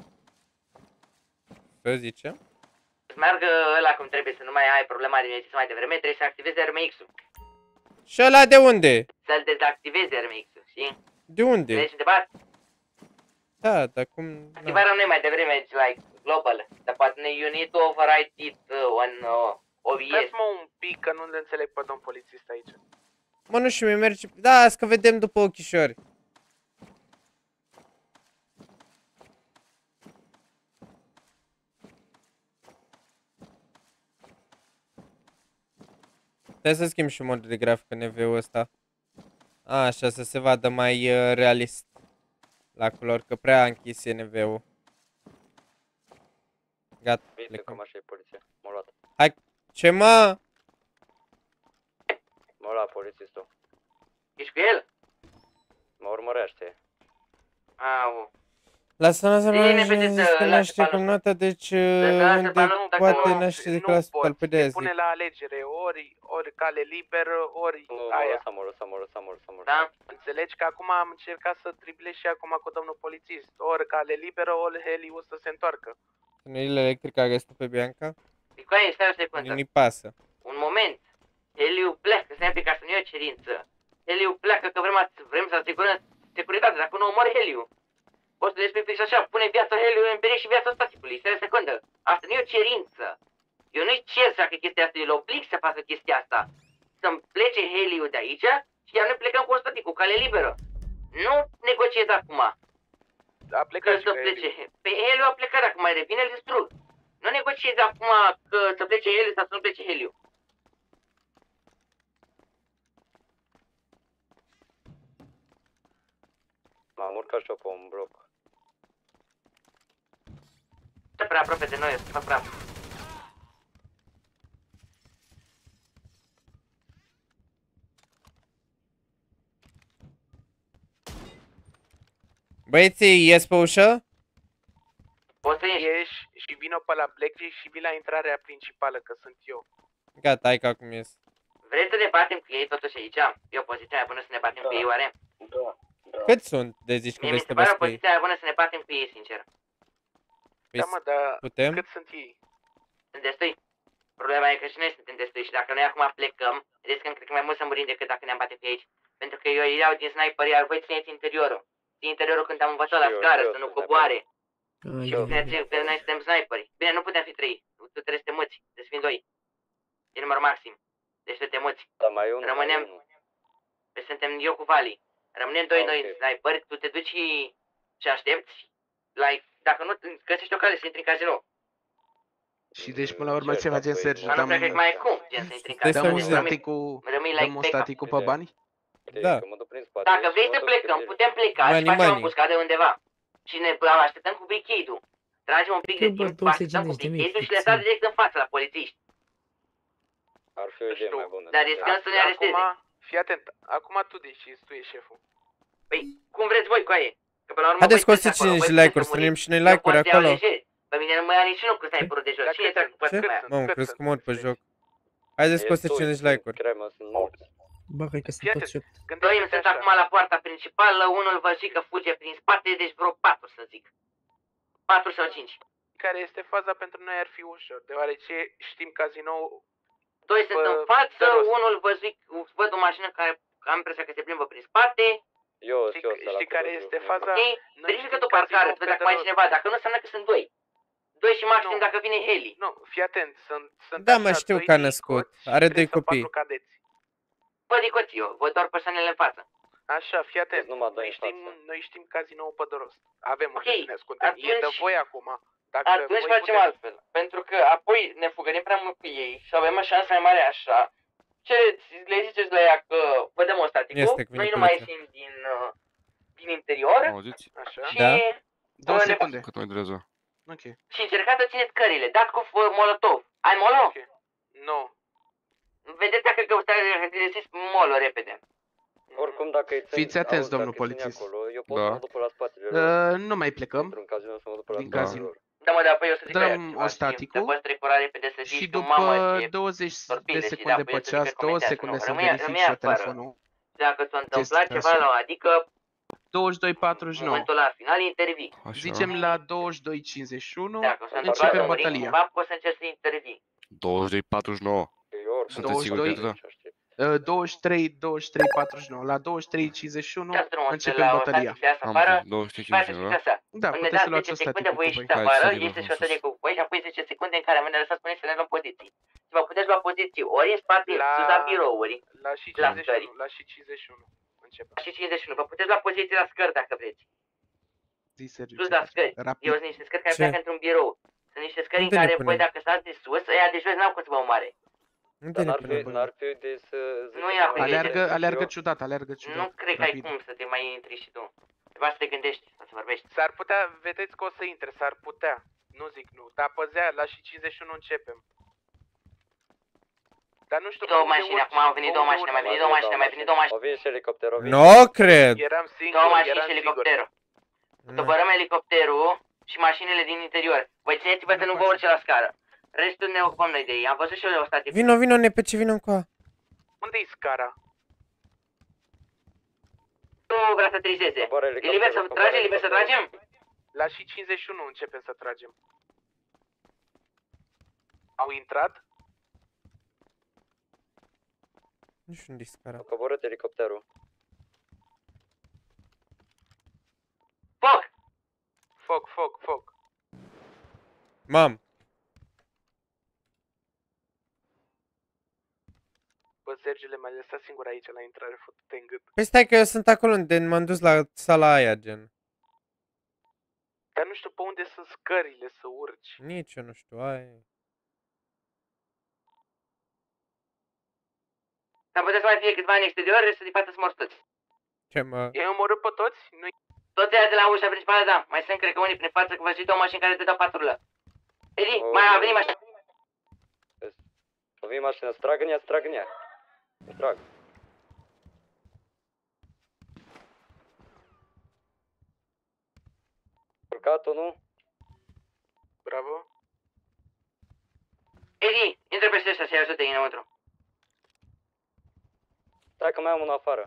Ce zice? să meargă ăla cum trebuie, să nu mai ai problema de să mai devreme, trebuie să activezi R M X-ul. Și ăla de unde? Să-l dezactivezi R M X-ul, știi? De unde? Înțelegi de bat? Da, dar cum... Activarea nu e mai devreme, like, global, dar poate you need to override it uh, on uh, O B S. Stați-mă un pic că nu le înțeleg pe domn polițist aici. Mă, nu știu, mi merge... Da, azi că vedem după ochișori. Trebuie să schimb și modul de grafică N V-ul ăsta. A, așa, să se vadă mai uh, realist la culori, că prea a închis e N V-ul. Gata, plecăm. Așa e poliția, m-a luat. Hai, ce mă? M-a luat polițistul. Ești cu el? Mă urmărește. Au. Lasă-mă să mă Bine, vedeți, ajungi că lasă naște balonul. cum nota, deci lasă unde balonul, dacă poate nu- naște de Nu clasă poți, pe te de pune zic. la alegere, ori, ori cale liberă, ori Nu, aia. lăsa-mă, lăsa-mă, lăsa-mă, lăsa-mă. Da? Înțelegi că acum am încercat să triblez și acum cu domnul polițist. Ori cale liberă, ori Heliu să se întoarcă. Tunelile electrice a găsit pe Bianca? Nicoaie, stai o secundă. Nu-i pasă. Un moment. Heliu pleacă, să ne aplică, să nu e o cerință. Heliu pleacă că vrem, a- vrem să asigurăm securitate, dacă nu omori Heliu. Poți să le spui fix așa, pune viața Heliu în pericol și viața staticului. Stai o secundă. Asta nu e o cerință. Eu nu-i cer să facă chestia asta, eu îl oblig să facă chestia asta. Să-mi plece Heliu de aici și iar noi plecăm cu static, cu cale liberă. Nu negociez acum. A plecat Că și să pe plece. Heliu. Pe Heliu a plecat, dacă mai revine, îl distrug. Nu negociez acum că să plece Heliu sau să nu plece Heliu. M-am urcat și eu pe un bloc. Stă prea aproape de noi, stă prea. Băieții, ies pe ușă? Poți să ieși. Ieși și vină pe la Blackjack și vii la intrarea principală, că sunt eu. Gata, hai că acum ies. Vrei să ne batem cu ei totuși aici? E o poziție mai bună să ne batem cu ei, oare? Cât sunt de zici că Mie mi vrei să se te pare o bați cu ei? poziție mai bună să ne batem cu ei, sincer. Păi Da, mă, dar putem? cât sunt ei? Sunt destui. Problema e că și noi suntem destui și dacă noi acum plecăm, riscăm cred că mai mult să murim decât dacă ne-am bate pe aici. Pentru că eu îi iau din sniper, iar voi țineți interiorul. Țin interiorul când am învățat la Și eu, scară, și eu să nu sunt coboare. Ai, Și țineți că noi suntem sniperi. Bine, nu putem fi trei. Tu trebuie să te muți. Deci fiind doi. E număr maxim. Deci să te muți. Dar mai unul, Rămânem. mai unul. Deci suntem eu cu Vali. Rămânem doi Ah, noi ok. sniperi, tu te duci și, și aștepți. Like, dacă nu găsești o cale să intri în casino. Și deci până la urmă Ce ce facem, fac, Sergiu? Dar nu Dăm, cred că mai e cum, gen să intri în Stai să casino. dăm un auzim. Deci rămâi, staticul, rămâi dăm like un backup. staticul pe bani? Da. Că mă duc prin spate Dacă și vrei mă să duc plecăm, direct. putem pleca Money, și facem o money. buscadă undeva. Și ne așteptăm cu brichidul. Tragem un pic de Cât, bă, timp, două sute așteptăm cu cincizeci de mii, brichidul și le puțin. dau direct în față la polițiști. Ar fi o idee Știu. mai bună. Dar riscăm să ne aresteze. Acum, fii atent, acum tu decizi, tu ești șeful. Păi, cum vreți voi, coaie? Că până la urmă Haideți cu voi o sută sunteți acolo, cincizeci de voi like-uri, sunteți strânem și noi Eu like-uri pot să iau acolo. lejer. Pe mine nu mă ia niciunul cu sniperul de jos. Dacă Cine te- ți-a Ce? Cât sunt? Mamă, Cât crezi sunt? că mor pe joc. Haideți cu o sută cincizeci de like-uri. Cremă, sunt mulți. Bă, cred că sunt Fii tot atent, șopt. Doi gândește-te sunt așa. acum la poarta principală, unul vă zic că fuge prin spate, deci vreo patru să zic. Patru sau cinci. Care este faza pentru noi ar fi ușor, deoarece știm cazinou. Doi sunt Bă, în față, de rost. unul vă zic, văd o mașină care am impresia că se plimbă prin spate. Eu, Știi, eu, știi, știi care este faza? Ok? Noi Verifică știm tu parcare, cazinou să vezi pe dacă mai e de rost. cineva, dacă nu înseamnă că sunt doi. Doi și maxim Nu. dacă vine heli. Nu, fii atent, sunt, sunt Da, mă, așa, știu doi că a dicoți născut. și Are trei doi sau copii. patru cadeți. Bă, dicoți eu, văd doar persoanele în față. Așa, fii atent, Deci numai doi noi în știm, față. noi știm cazinou pe de rost. Avem Ok, unde să ne ascundem. E de atunci- voi acum, Dacă Atunci voi facem puteți- altfel. Pentru că apoi ne fugărim prea mult cu ei și avem o șansă mai mare așa. Cereți, le ziceți la ea că vă dăm o staticul, Este, că vine noi nu mai poliția. ieșim din, uh, din interior. Auziți? Așa. Și... Da? Două ne- secunde. Cât mai durează? Ok. Și încercați să țineți cările. Dați cu uh, molotov. Ai molo? Nu. Vedeți dacă căutați, dacă găsiți molo repede. Oricum, dacă îi Fiți atenți, domnul polițist. acolo, eu pot Da. să mă duc pe la spatele lor. Uh, nu mai plecăm Într-un casino să mă duc pe la din spatele casino. lor. Da, mă, dar apoi o să zic Dăm aia ceva, o știi? staticul Să poți trecura repede să zici și tu, după mamă, ce douăzeci de torpilă și secunde da, pe apoi o să ceas, zic că două comentează, secunde nu, să rămâi- verific rămâi și eu afară. telefonul. Dacă s-a întâmplat Chestia ceva asta. la, adică douăzeci și doi patruzeci și nouă. momentul la final intervii. Așa. Zicem la douăzeci și doi cincizeci și unu, Dacă s-a întâmplat să începem murim bătălia. cumva, poți să încerci să intervii. douăzeci și doi patruzeci și nouă. Sunteți siguri de douăzeci și doi. atâta? Uh, douăzeci și trei, douăzeci și trei, patruzeci și nouă. La douăzeci și trei cincizeci și unu Dați drumul începem la o bătălia. stație, iasă Am afară înțeles, douăzeci și și cinci, faceți da? așa. Da, Îmi puteți să dați luați zece o secunde, staticul voi cu ieșiți voi. Hai, afară, să este vedem și o frumos. sărie cu voi și apoi zece secunde în care mă ne lăsați pe noi să ne luăm poziții. Și vă puteți lua poziții ori în spate, La- sus la birouri, La și La cincizeci și scări. unu. La și cincizeci și unu. Începem. și cincizeci și unu. Vă puteți lua poziții la scări dacă vreți. Zi, Sergiu, Sus ce la faci? scări. Rapid. Eu sunt niște scări care Ce? pleacă într-un birou. Sunt niște scări în Unde ne care voi punem? dacă stați de sus, ăia de jos n-au cum să vă omoare. Unde Dar ne n-ar fi, punem? n-ar fi de să... Nu ia pe Aleargă, aleargă ciudat, aleargă Nu ciudat. cred că ai Rapid. cum să te mai intri și tu. Trebuie să te gândești, să te vorbești. S-ar putea, vedeți că o să intre, s-ar putea. Nu zic nu, dar păzea, la și cincizeci și unu începem. Dar nu știu... Două pe unde mașini, urci, acum au venit pe două unde mașini, urci. mai venit două mașini, mai venit două mașini. Au venit și elicopterul, au venit. Nu cred! Eram singur, Două mașini eram și sigur. elicopterul. Mm. Dobărăm elicopterul și mașinile din interior. Voi țineți-vă să nu vă urce la scară. Restul ne ocupăm noi de ei. Am văzut și eu o stație. Vino, vino, N P C, vino încoa. Unde-i scara? Nu vrea să trizeze. Coboară E elicopterul, liber să coboară tragem? Liber să elicopterul. tragem? La și cincizeci și unu începem să tragem. Au intrat? Nu știu unde-i scara. Au coborât elicopterul. Foc! Foc, foc, foc. Mam, Bă, Sergiu, le mai lăsat singur aici la intrare, fătute în gât. păi stai că eu sunt acolo unde m-am dus la sala aia, gen. Dar nu știu pe unde sunt scările să urci. Nici eu nu știu, ai... Dar puteți să mai fie câțiva în exterior, restul din față să mor toți. Ce mă... I-ai omorât pe toți? Nu Toți aia de la ușa principală, da. Mai sunt, cred că unii prin față, că vă zic două mașini care te dau patrulă. Eli, Oh. mai a venit mașina. O vine mașina, să tragă în ea, să tragă în ea. Să trag. Urcat-o, nu? Bravo. Eli, intră peste ăștia să-i ajute înăuntru. Stai că mai am unul afară.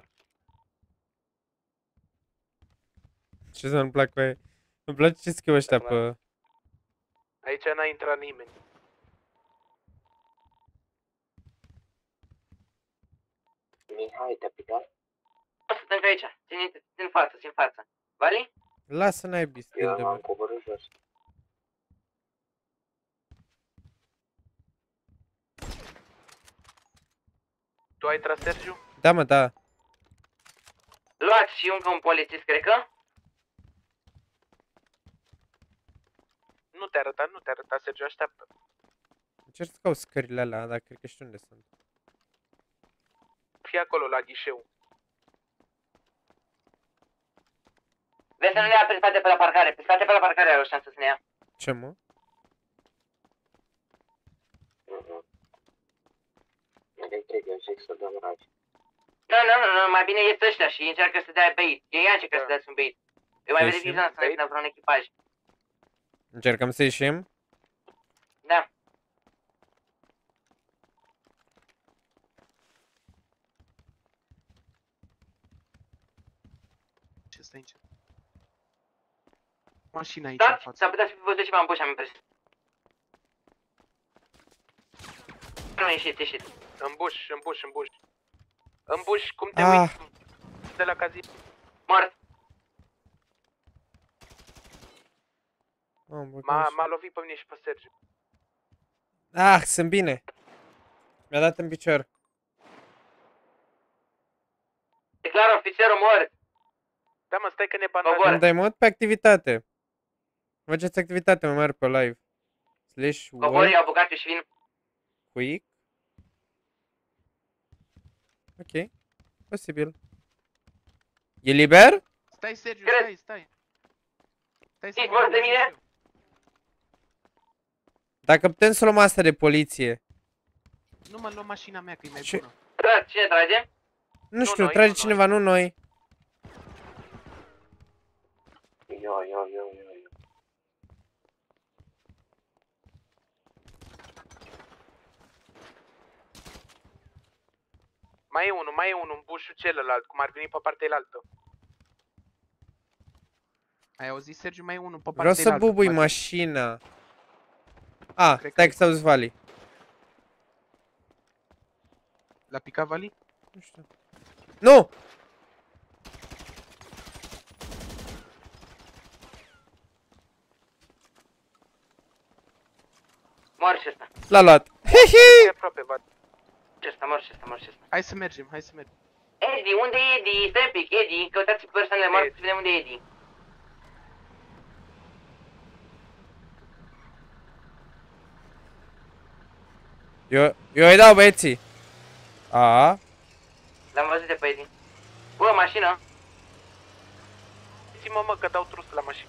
Ce să nu-mi plac cu aia? Îmi place ce scriu ăștia pe... Aici n-a intrat nimeni. Mihai, te-a picat? O să stâng aici. Ține în față, țin față. Vali? Lasă naibii, stil de Eu am mă. coborât jos. Tu ai tras, Sergiu? Da, mă, da. Luați și încă un polițist, cred că? Nu te arăta, nu te arăta, Sergiu, așteaptă. Încerc să caut scările alea, dar cred că știu unde sunt. Fii acolo, la ghișeu. Vezi să nu ne ia pe spate pe la parcare. Pe spate pe la parcare are o șansă să ne ia. Ce, mă? Electric, eu zic să dăm ragi. Nu, nu, nu, nu, mai bine ies ăștia și încearcă să dea bait. Ei încearcă să dați un bait. Eu mai Ieșim? verific să ne vină vreun echipaj. Încercăm să ieșim? Da. Ce stai aici? Mașina aici Da, în față. s-ar putea să fi văzut ceva în buș, am impresia. Nu, ieșiți, ieșiți. În buș, în buș, în buș. În buș, cum te Ah. uiți de la cazin? Mort. Oh, bă, M-a, că m-a lovit pe mine și pe Sergiu. Ah, sunt bine. Mi-a dat în picior. Declar ofițerul mort. Da, mă, stai că ne Cobor. bandajăm. Îmi dai mod pe activitate. Faceți activitate mai mare pe live. Slash Cobori, wall. au băgat și vin. Quick. Ok. Posibil. E liber? Stai, Sergiu, stai, stai. Stai să mă de mine? Dacă putem să luăm asta de poliție. Nu mă, luăm mașina mea, că e mai Ce? bună. Da, cine trage? Nu știu, trage cineva, nu noi. Yo, yo, yo, yo, yo. Mai e unul, mai e unul în bușul celălalt, cum ar veni pe partea elaltă. Ai auzit, Sergiu? Mai e unul pe partea Vreau să elaltă. bubui mașina. A, stai că s-auzi Vali. L-a picat Vali? Nu știu. Nu! Mor și ăsta. L-a luat. E aproape, Vali. Ce ăsta, mor și ăsta, mor și ăsta. Hai să mergem, hai să mergem. Edi, unde e Edi? Stai un pic, Edi, căutați persoanele moarte să vedem unde e Edi. Eu, eu îi dau băieții. A. L-am văzut de pe Edi. Bă, mașină. Zi-mă, mă, că dau trust la mașină.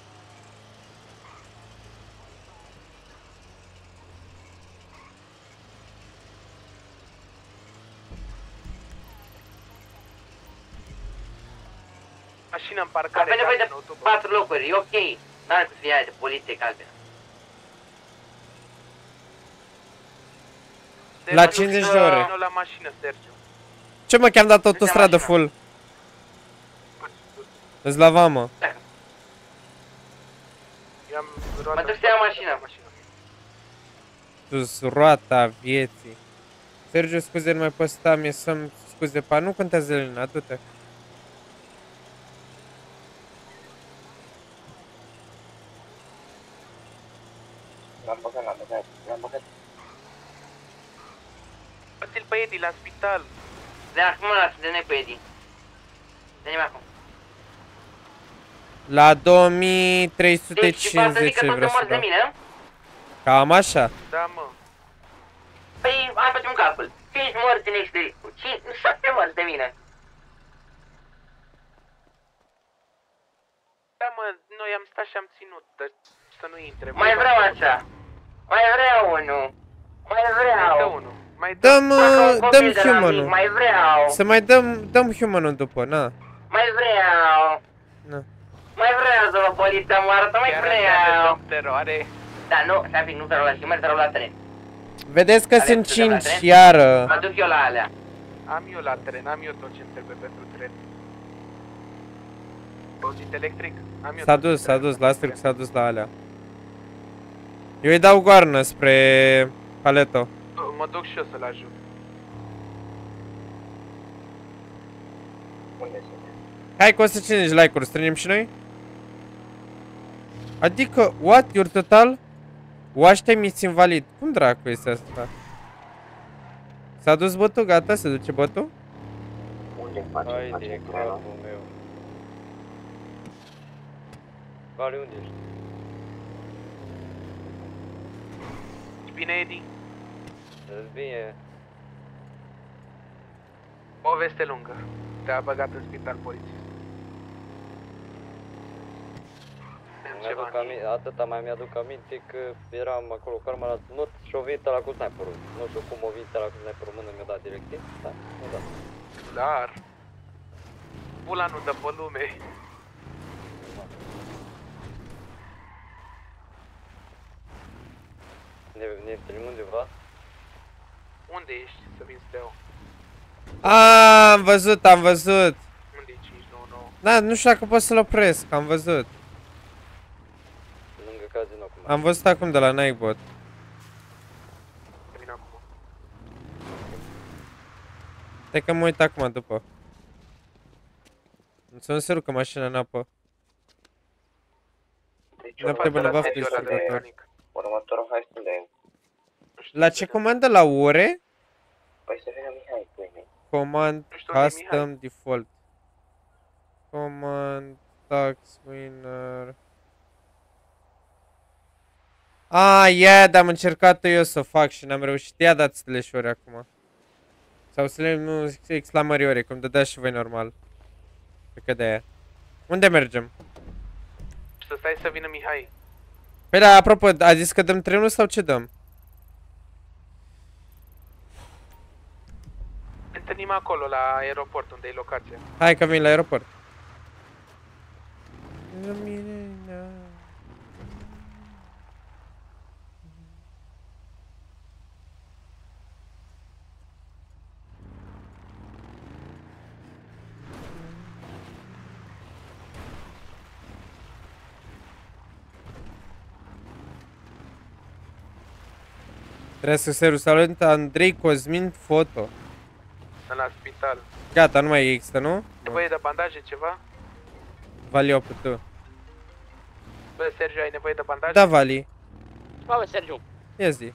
Mașină în parcare. Avem nevoie de patru locuri, e ok. N-are cum să fie aia de poliție ca altele. La cincizeci de ore. Nu la mașină, Sergiu. Ce mă, că-am dat autostradă full. Îți la vamă. Mă duc să iau mașina. Tu-s roata vieții. Sergiu, scuze, nu mai pot sta, mi-e să-mi scuze, pa, nu contează Elena, du-te. L-am băgat, l-am băgat, l-am băgat. Ți-l pe Edi la spital. De acum lasă, de noi pe Edi. De-mi acum. La două mii trei sute cincizeci vreau să dau. Cam așa. Da, mă. Păi, hai facem un calcul. cinci morți din experiență. șapte morți de mine. Da, mă, noi am stat și am ținut, dar să nu intre. Mai vreau așa. Mai vreau unul. Mai vreau. unul. Dăm, uh, dăm human-ul. Mai vreau. Să mai dăm, dăm human-ul după, na. Mai vreau. Na. Mai vreau să vă poliția moartă, mai vreau. Teroare. Da, nu, stai pic, nu vreau la Shimmer, vreau la tren. Vedeți că sunt cinci, iară. Mă duc eu la alea. Am eu la tren, am eu tot ce trebuie pentru tren. Auzit electric? Am eu S-a tot dus, ce s-a dus, la strict s-a dus la alea. Eu îi dau goarnă spre Paleto. Mă duc și eu să-l ajut. Hai cu o sută cincizeci like-uri, strângem și noi? Adică, what? Your total? Watch time is invalid. Cum dracu este asta? S-a dus botul? Gata? Se duce botul? Unde facem? Hai, Facem direct, trenul? capul meu. Vale, unde ești? Bine, Edi? Îți bine. O veste lungă. Te-a băgat în spital polițist. Mi-aduc aminte, atâta mai mi-aduc aminte că eram acolo cu arma la not și o venit la cu sniperul. Nu știu cum o venit la cu sniperul, mână mi-a dat directiv. Da, mi-a dat. Clar. Pula nu dă pe lume. Ne, ne întâlnim undeva? Unde ești să vin să te iau? A, am văzut, am văzut. Unde e cinci nouă nouă? Da, nu știu dacă pot să-l opresc, am văzut. Lângă casino acum. Am văzut acum de la Nightbot. Vin acum. Stai că mă uit acum după. Să nu se rucă mașina în apă. Noapte bună, baftă și sărbători. Următorul, hai să le... La ce comandă? La ore? Păi să vină Mihai cu mine. Command custom default. Command tax winner. A, ia, dar am încercat eu să o fac și n-am reușit. Ia dați leșuri acum. Sau să le nu exclamări ore, cum dădea și voi normal. Cred că de aia. Unde mergem? Să stai să vină Mihai. Păi da, apropo, a zis că dăm trenul sau ce dăm? Ne întâlnim acolo, la aeroport, unde e locația. Hai că vin la aeroport. Trebuie să se salut Andrei Cosmin Foto. La spital. Gata, nu mai există, nu? Nevoie de bandaje, ceva? Vali, opă tu. Bă, Sergiu, ai nevoie de bandaje? Da, Vali. Bă, Sergiu, Ia zi.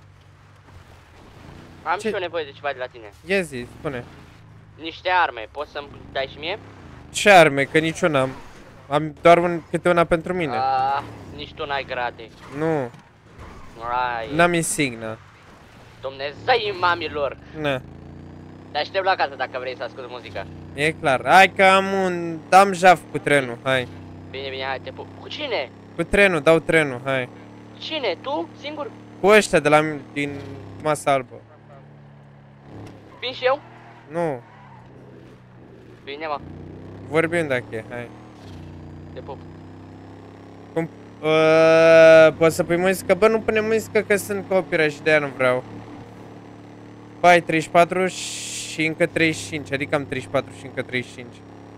am Ce? și eu nevoie de ceva de la tine. Ia zi, spune. Niște arme, poți să-mi dai și mie? Ce arme? Că nici eu n-am. Am doar un, câte una pentru mine. Ah, nici tu n-ai grade. Nu. Ai. N-am insigna. Dumnezei mamilor. Na. Te aștept la casă dacă vrei să asculti muzica. E clar. Hai că am un... Dam jaf cu trenul, hai. Bine, bine, hai, te pup. Cu cine? Cu trenul, dau trenul, hai. Cine? Tu? Singur? Cu ăștia de la... din Masa Albă. Vin și eu? Nu. Bine, mă. Vorbim dacă e, hai. Te pup. Cum... Uh, poți să pui muzică? Bă, nu pune muzică că sunt copyright și de-aia nu vreau. Bă, ai treizeci și patru și încă treizeci și cinci, adică am treizeci și patru și încă treizeci și cinci.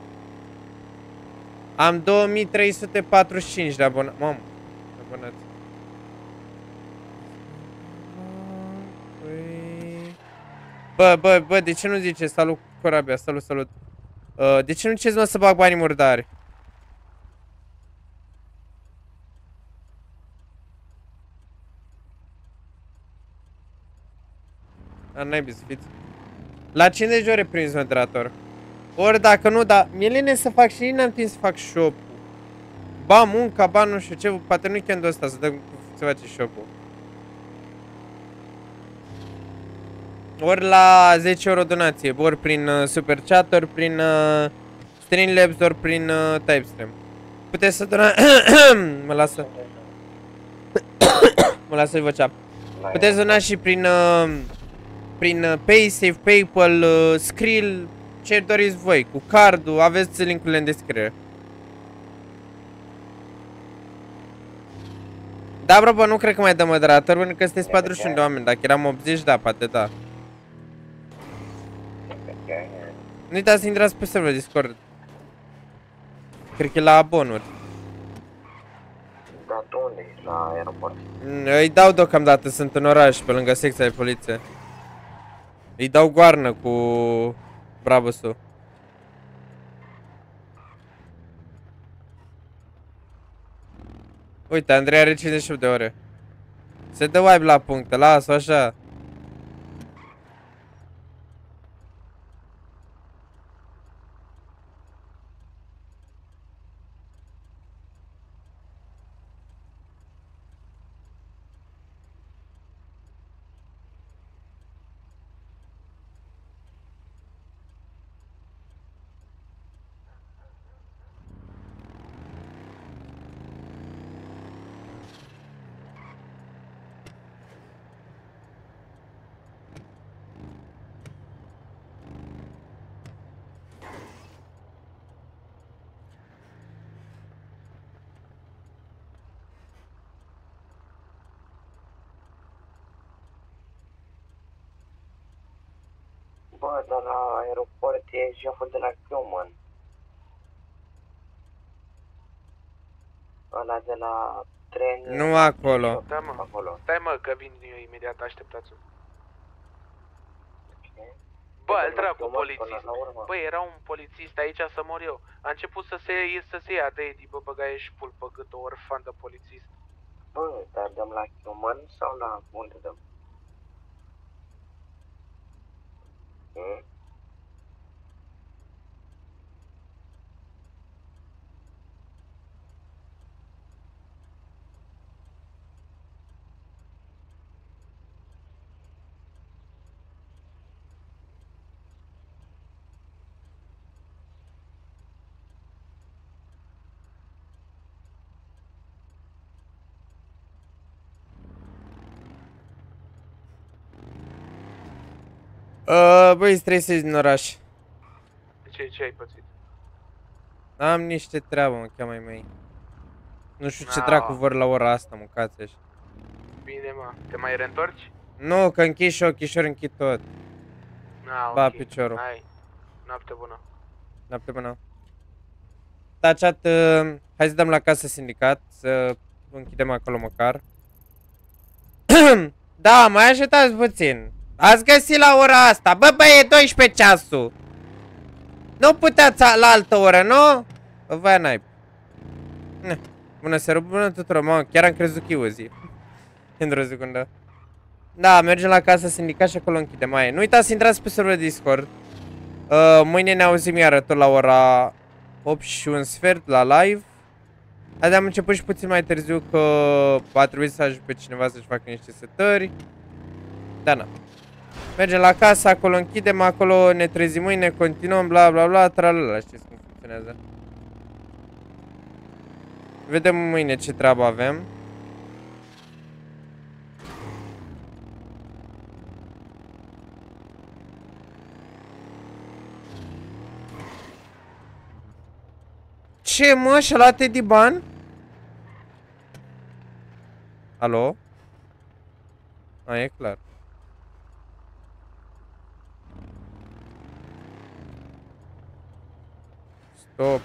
Am două mii trei sute patruzeci și cinci de abonați. Mamă, abonați. Bă, bă, bă, de ce nu zice salut corabia, salut, salut. Uh, de ce nu ziceți mă să bag banii murdari? Dar n-ai biscuit. La cincizeci de ore prins moderator. Ori dacă nu, dar mi-e lene să fac și n-am timp să fac shop-ul. Ba munca, ba nu știu ce, poate nu weekendul ăsta să dăm să face shop-ul. Ori la zece euro donație, ori prin uh, Super Chat, ori prin uh, Streamlabs, ori prin uh, Typestream. Puteți să donați... mă lasă... mă lasă vocea. Puteți dona și prin... Uh, prin uh, PaySafe, PayPal, uh, Skrill, ce doriți voi, cu cardul, aveți link-urile în descriere. Da, apropo, nu cred că mai dă moderator, pentru că sunteți patruzeci și unu de oameni, dacă eram optzeci, da, poate da. Nu uitați să intrați pe server Discord. Cred că e la abonuri. Da, tu unde ești? La aeroport? Îi dau deocamdată, sunt în oraș, pe lângă secția de poliție. Îi dau goarnă cu Brabusul. Uite, Andrei are cincizeci și opt de ore. Se dă wipe la puncte, las-o așa. Bă, dar la aeroport e șeful de la Cuman. Ăla de la tren... Nu acolo. Da, mă. Acolo. Stai, mă, că vin eu imediat, așteptați-o. Bă, al dracu, polițist. Bă, era un polițist aici să mor eu. A început să se, să se ia de Edi, bă, băgaie și pul pe gât, o orfan de polițist. Bă, dar dăm la Cuman sau la unde dăm? Hmm? Uh, băi, stresezi din oraș. De ce, ce ai pățit? Am niște treabă, mă, cheamă ai mei. Nu știu ce Ah. dracu vor la ora asta, mâncați așa. Bine, mă. Te mai reîntorci? Nu, că închid și ochișori, închid tot. Ah, Ba, ok. piciorul. Hai. Noapte bună. Noapte bună. Da, chat, uh, hai să dăm la casă sindicat, să închidem acolo măcar. Da, mai așteptați puțin. Ați găsit la ora asta. Bă, bă, e doisprezece ceasul. Nu puteți la altă oră, nu? Vă vai naip. Bună seara, bună tuturor, mă, chiar am crezut că e o zi. Într-o secundă. Da, mergem la casa sindicat și acolo închidem. Mai. Nu uitați să intrați pe serverul Discord. Uh, mâine ne auzim iară tot la ora opt și un sfert la live. Azi am început și puțin mai târziu că va trebui să ajut pe cineva să-și facă niște setări. Da, na. Mergem la casă, acolo închidem, acolo ne trezim mâine, continuăm, bla bla bla, tralala, știți cum funcționează. Vedem mâine ce treabă avem. Ce, mă, și-a luat Teddy bani? Alo? A, e clar. Stop.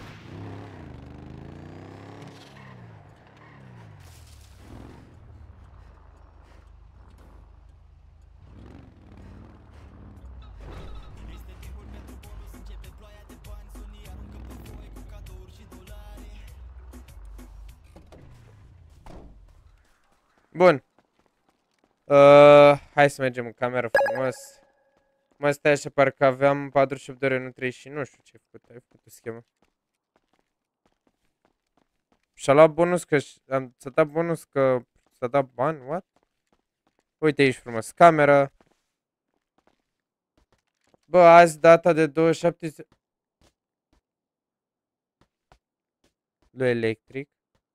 Bun. Uh, hai să mergem în cameră frumos. Mă stai așa, parcă aveam patruzeci și opt de ore, nu treizeci și nu știu ce ai făcut, ai făcut o schemă. Și-a luat bonus că am să dat bonus că s-a dat bani, what? Uite aici frumos, cameră. Bă, azi data de douăzeci și șapte lui Electric.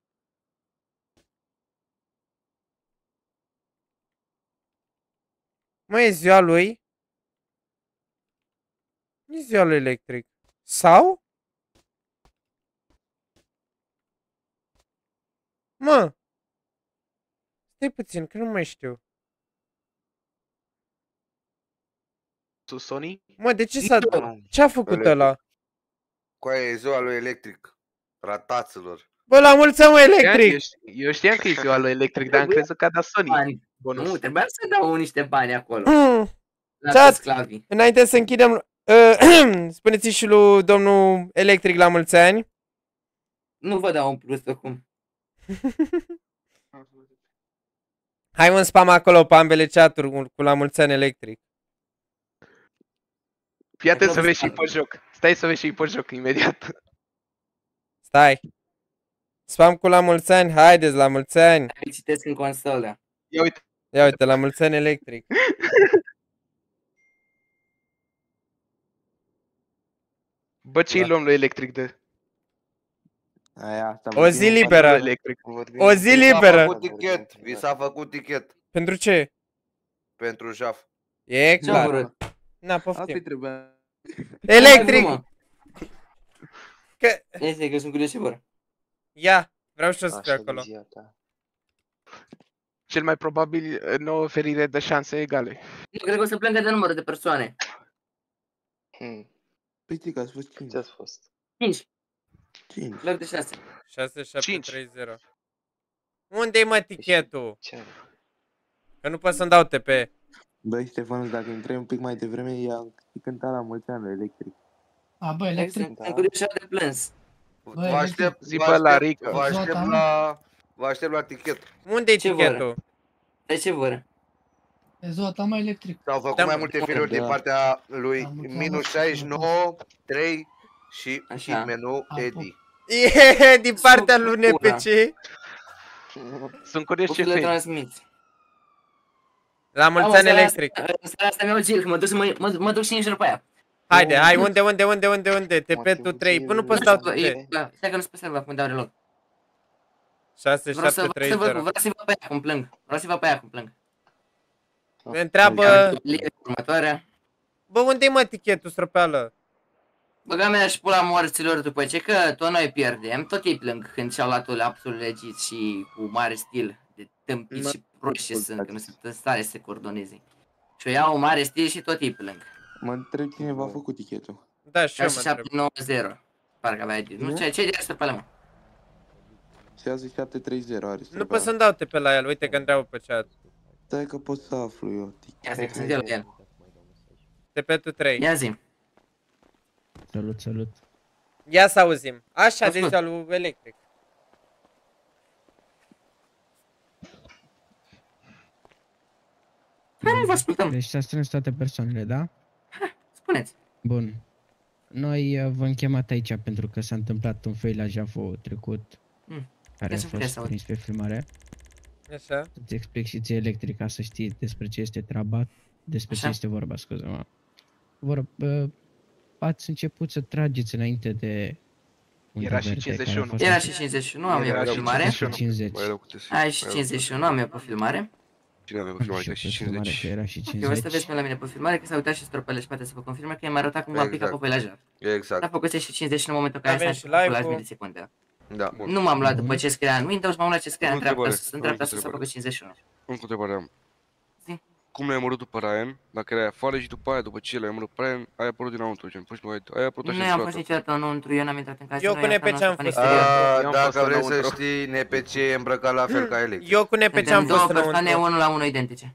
Mă, e ziua lui? E ziua lui Electric. Sau? Mă! Stai puțin, că nu mai știu. Tu, Sony? Mă, de ce s-a... Ce a făcut ăla? Coaie, e ziua lui Electric. Rataților. Bă, la mulți ani, mă, Electric! Eu, eu știam că e ziua lui Electric, dar am crezut că a dat Sony. Bani. Bonus. Nu, trebuia să dau niște bani acolo. Mm. La Chat, sclavii. înainte să închidem, uh, spuneți și lui domnul Electric la mulți ani. Nu vă dau un plus acum. Hai un spam acolo pe ambele chaturi cu la mulți ani Electric. Fii atent să vezi și pe joc. Stai să vezi și pe joc imediat. Stai. Spam cu la mulți ani, haideți la mulți ani. Îi citesc în consolă. Ia uite. Ia uite, la mulți ani Electric. Bă, ce-i luăm lui Electric de... Aia, O zi liberă. O zi liberă. Vi s-a făcut tichet. Vi s-a făcut tichet. Pentru ce? Pentru jaf. E clar. Na, poftim. trebuia. Electric! Că... Este că sunt curios ce vor. Ia, vreau și eu să fiu acolo. Cel mai probabil nu oferire de șanse egale. Nu, cred că o să plângă de numărul de persoane. Hmm. Păi tic, ați fost cinci. Ce ați fost? cinci. cinci. Loc de șase. șase șapte trei zero. Unde-i mă tichetul? Ce? Că nu pot să-mi dau T P. Băi, Ștefanus, dacă intrai un pic mai devreme, ea cânta la mulți ani la Electric. A, bă, Electric. Sunt curios de plâns. Vă aștept, zi vă pe la aștept, Rica. vă aștept la... Vă aștept la tichet. Unde-i Ce tichetul? vor? De ce vor? E ziua ta, mă, Electric. S-au făcut Da, mai multe firuri din partea lui minus șaizeci și nouă, trei și Așa. Hitmanu Edi. E din partea lui N P C. Sunt curios ce le fei. transmiți. La mulți ani Electric. Seara asta mi-au gil, că mă duc, să mă, mă, mă duc și nici după aia. Haide, hai, unde, unde, unde, unde, unde? T P tu trei, până nu poți dau T P. Stai că nu se pe server, cum dau reloc. șase Vreau șapte să trei vreau să văd zero. vreau să văd pe aia cum plâng. Vreau să văd pe aia cum plâng. Ne întreabă... Live următoarea. Bă, unde-i mă tichetul, străpeală? Băga mea și pula morților după ce că tot noi pierdem, tot ei plâng când și-au luat-o absolut legit și cu mare stil de tâmpiți și proști ce sunt, că nu sunt în stare să se coordoneze. Și o iau mare stil și tot ei plâng. Mă întreb cine v-a făcut tichetul. Da, și eu mă întreb. șapte nouă zero. Parcă avea zis. Nu știu, ce e de asta pe ala, mă? șase șapte trei zero are. Nu pot să-mi dau T P la el, uite că întreabă pe chat. Stai că pot să aflu eu. Ia zi, că sunt el la el. T P-ul trei. Ia zi. Salut, salut. Ia să auzim. Așa de ziua lui Electric. Hai, vă ascultăm. Deci s-a strâns toate persoanele, da? Spuneți. Bun. Noi uh, v-am chemat aici pentru că s-a întâmplat un fail la Jafo trecut. Mm. Care a fost prins pe filmare. Așa. Să-ți explic și ție Electric ca să știi despre ce este treaba. Despre Așa. ce este vorba, scuze-mă. Vor, uh, ați început să trageți înainte de... Era și cincizeci și unu. Era și cincizeci și unu, am eu pe filmare. cincizeci. Ai și cincizeci și unu, am eu pe filmare. Cine avea pe filmare? Că și cincizeci. Era și Eu cincizeci. să vezi pe la mine pe filmare că s-a uitat și stropele spate să vă confirme că i-am arătat cum v-am picat pe la jar. Exact. A făcut și cincizeci în momentul în care Avem s-a și întâmplat la live-ul. milisecunde. Da. Nu m-am luat după ce scria în Windows, m-am luat ce scria în Încă dreapta, întrebare, în dreapta încă sus s-a făcut întrebare. cincizeci și unu. Încă o întrebare am. Zi. Cum l-ai omorât după Ryan, dacă erai afară și după aia, după ce l-ai omorât pe Ryan, ai apărut dinăuntru, gen, pur și simplu, ai apărut așa Nu am fost dată. niciodată înăuntru, eu n-am intrat în casă. Eu cu N P C am fost. A, Eu am dacă fost vrei să înăuntru. știi, N P C e îmbrăcat la fel ca Electric. Eu cu N P C am două fost persoane, înăuntru. unul la unul identice.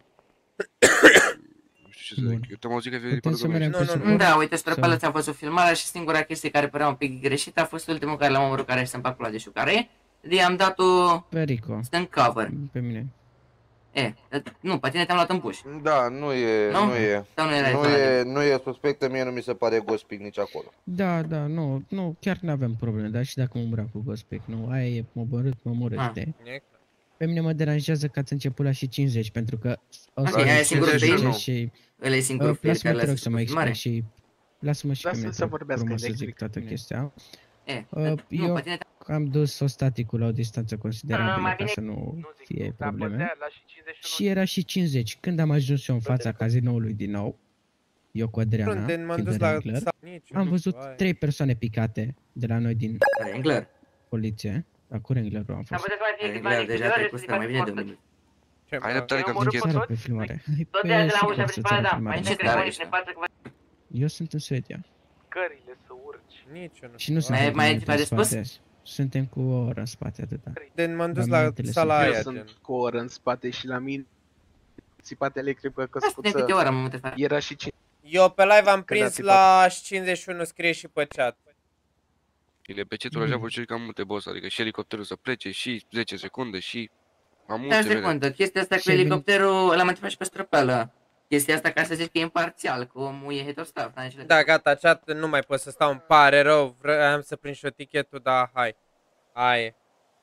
Nu știu ce să zic, eu te-am auzit că vei Putem să merem Nu, pe nu, suport? nu. Da, uite, străpală Sau- ți-a văzut filmarea și singura chestie care părea un pic greșită a fost ultimul care l-am omorât, care să-mi fac de șucare. I-am dat-o Perico. în cover. Pe mine. E, nu, pe tine te-am luat în puș. Da, nu e, Nu? nu e. Sau nu erai Nu zona e, de- nu e suspectă, mie nu mi se pare gospic nici acolo. Da, da, nu, nu, chiar nu aveam probleme, dar și dacă mă muream cu Gospec, nu, aia e, mă omorât, mă omorât, Ah. știi? E Pe mine mă deranjează că ați început la și cincizeci, pentru că o Ok, să aia e zic singurul cincizeci fail? și... Ăla e singurul Uh, fail Lasă-mă, care te l-a rog să mă făcut filmare. explic și... Lasă-mă și pe Lasă-l mine, să te vorbească frumos să Electric, zic toată bine. chestia. E, Uh, nu, eu pe tine te- am dus ostaticul la o distanță Ah, considerabilă mai ca bine- să nu fie Dar probleme. bădea la și cincizeci și unu. Și era și cincizeci. Când am ajuns eu în fața cazinoului din nou, eu cu Adriana, Frunte, m-am fiind dus de la Wrangler, sa- nici, am nu văzut știu, ai. trei persoane picate de la noi din Wrangler. poliție. La cu Wrangler-ul am fost. Wrangler deja a trecut spre mai bine de un minut. Ce, Ai mă? dreptate că am Deci ticket. seara pe filmare. Hai, Tot pe de la sigur ușa să-ți principală, arăt da. filmarea. Mai ce trebuie să ne față că Eu sunt în Suedia. Cările să urci. Nici eu nu Și nu știu. suntem mai ai cu ceva de multe în spus? spate. Suntem cu o oră în spate, atâta. De m-am dus Dar la mintele sala sunt- Eu aia, sunt gen. cu o oră în spate și la mine țipat electric pe Asta de câte căscuță. ori am multe fără. Era și cinci. Eu pe live am Când prins ați la cincizeci și unu, scrie și pe chat. Bine, pe ce la vor ceri cam multe boss, adică și elicopterul să plece și zece secunde și am Stai o multe mele. secundă, chestia asta cu Și vin- elicopterul l-am întrebat și pe străpală. Chestia asta ca să zici că e imparțial, că omul e head of staff, n-ai nicio Da, gata, chat, nu mai pot să stau, îmi pare rău, vreau să prind și eu tichetul, dar hai. Hai e.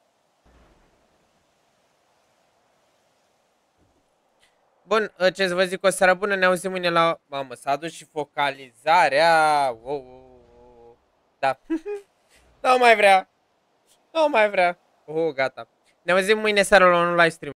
Bun, ce să vă zic, o seară bună, ne auzim mâine la... Mamă, s-a adus și focalizarea, wow, wow, wow. Da. Nu mai vrea. Nu mai vrea. Oh, gata. Ne auzim mâine seara la un live stream.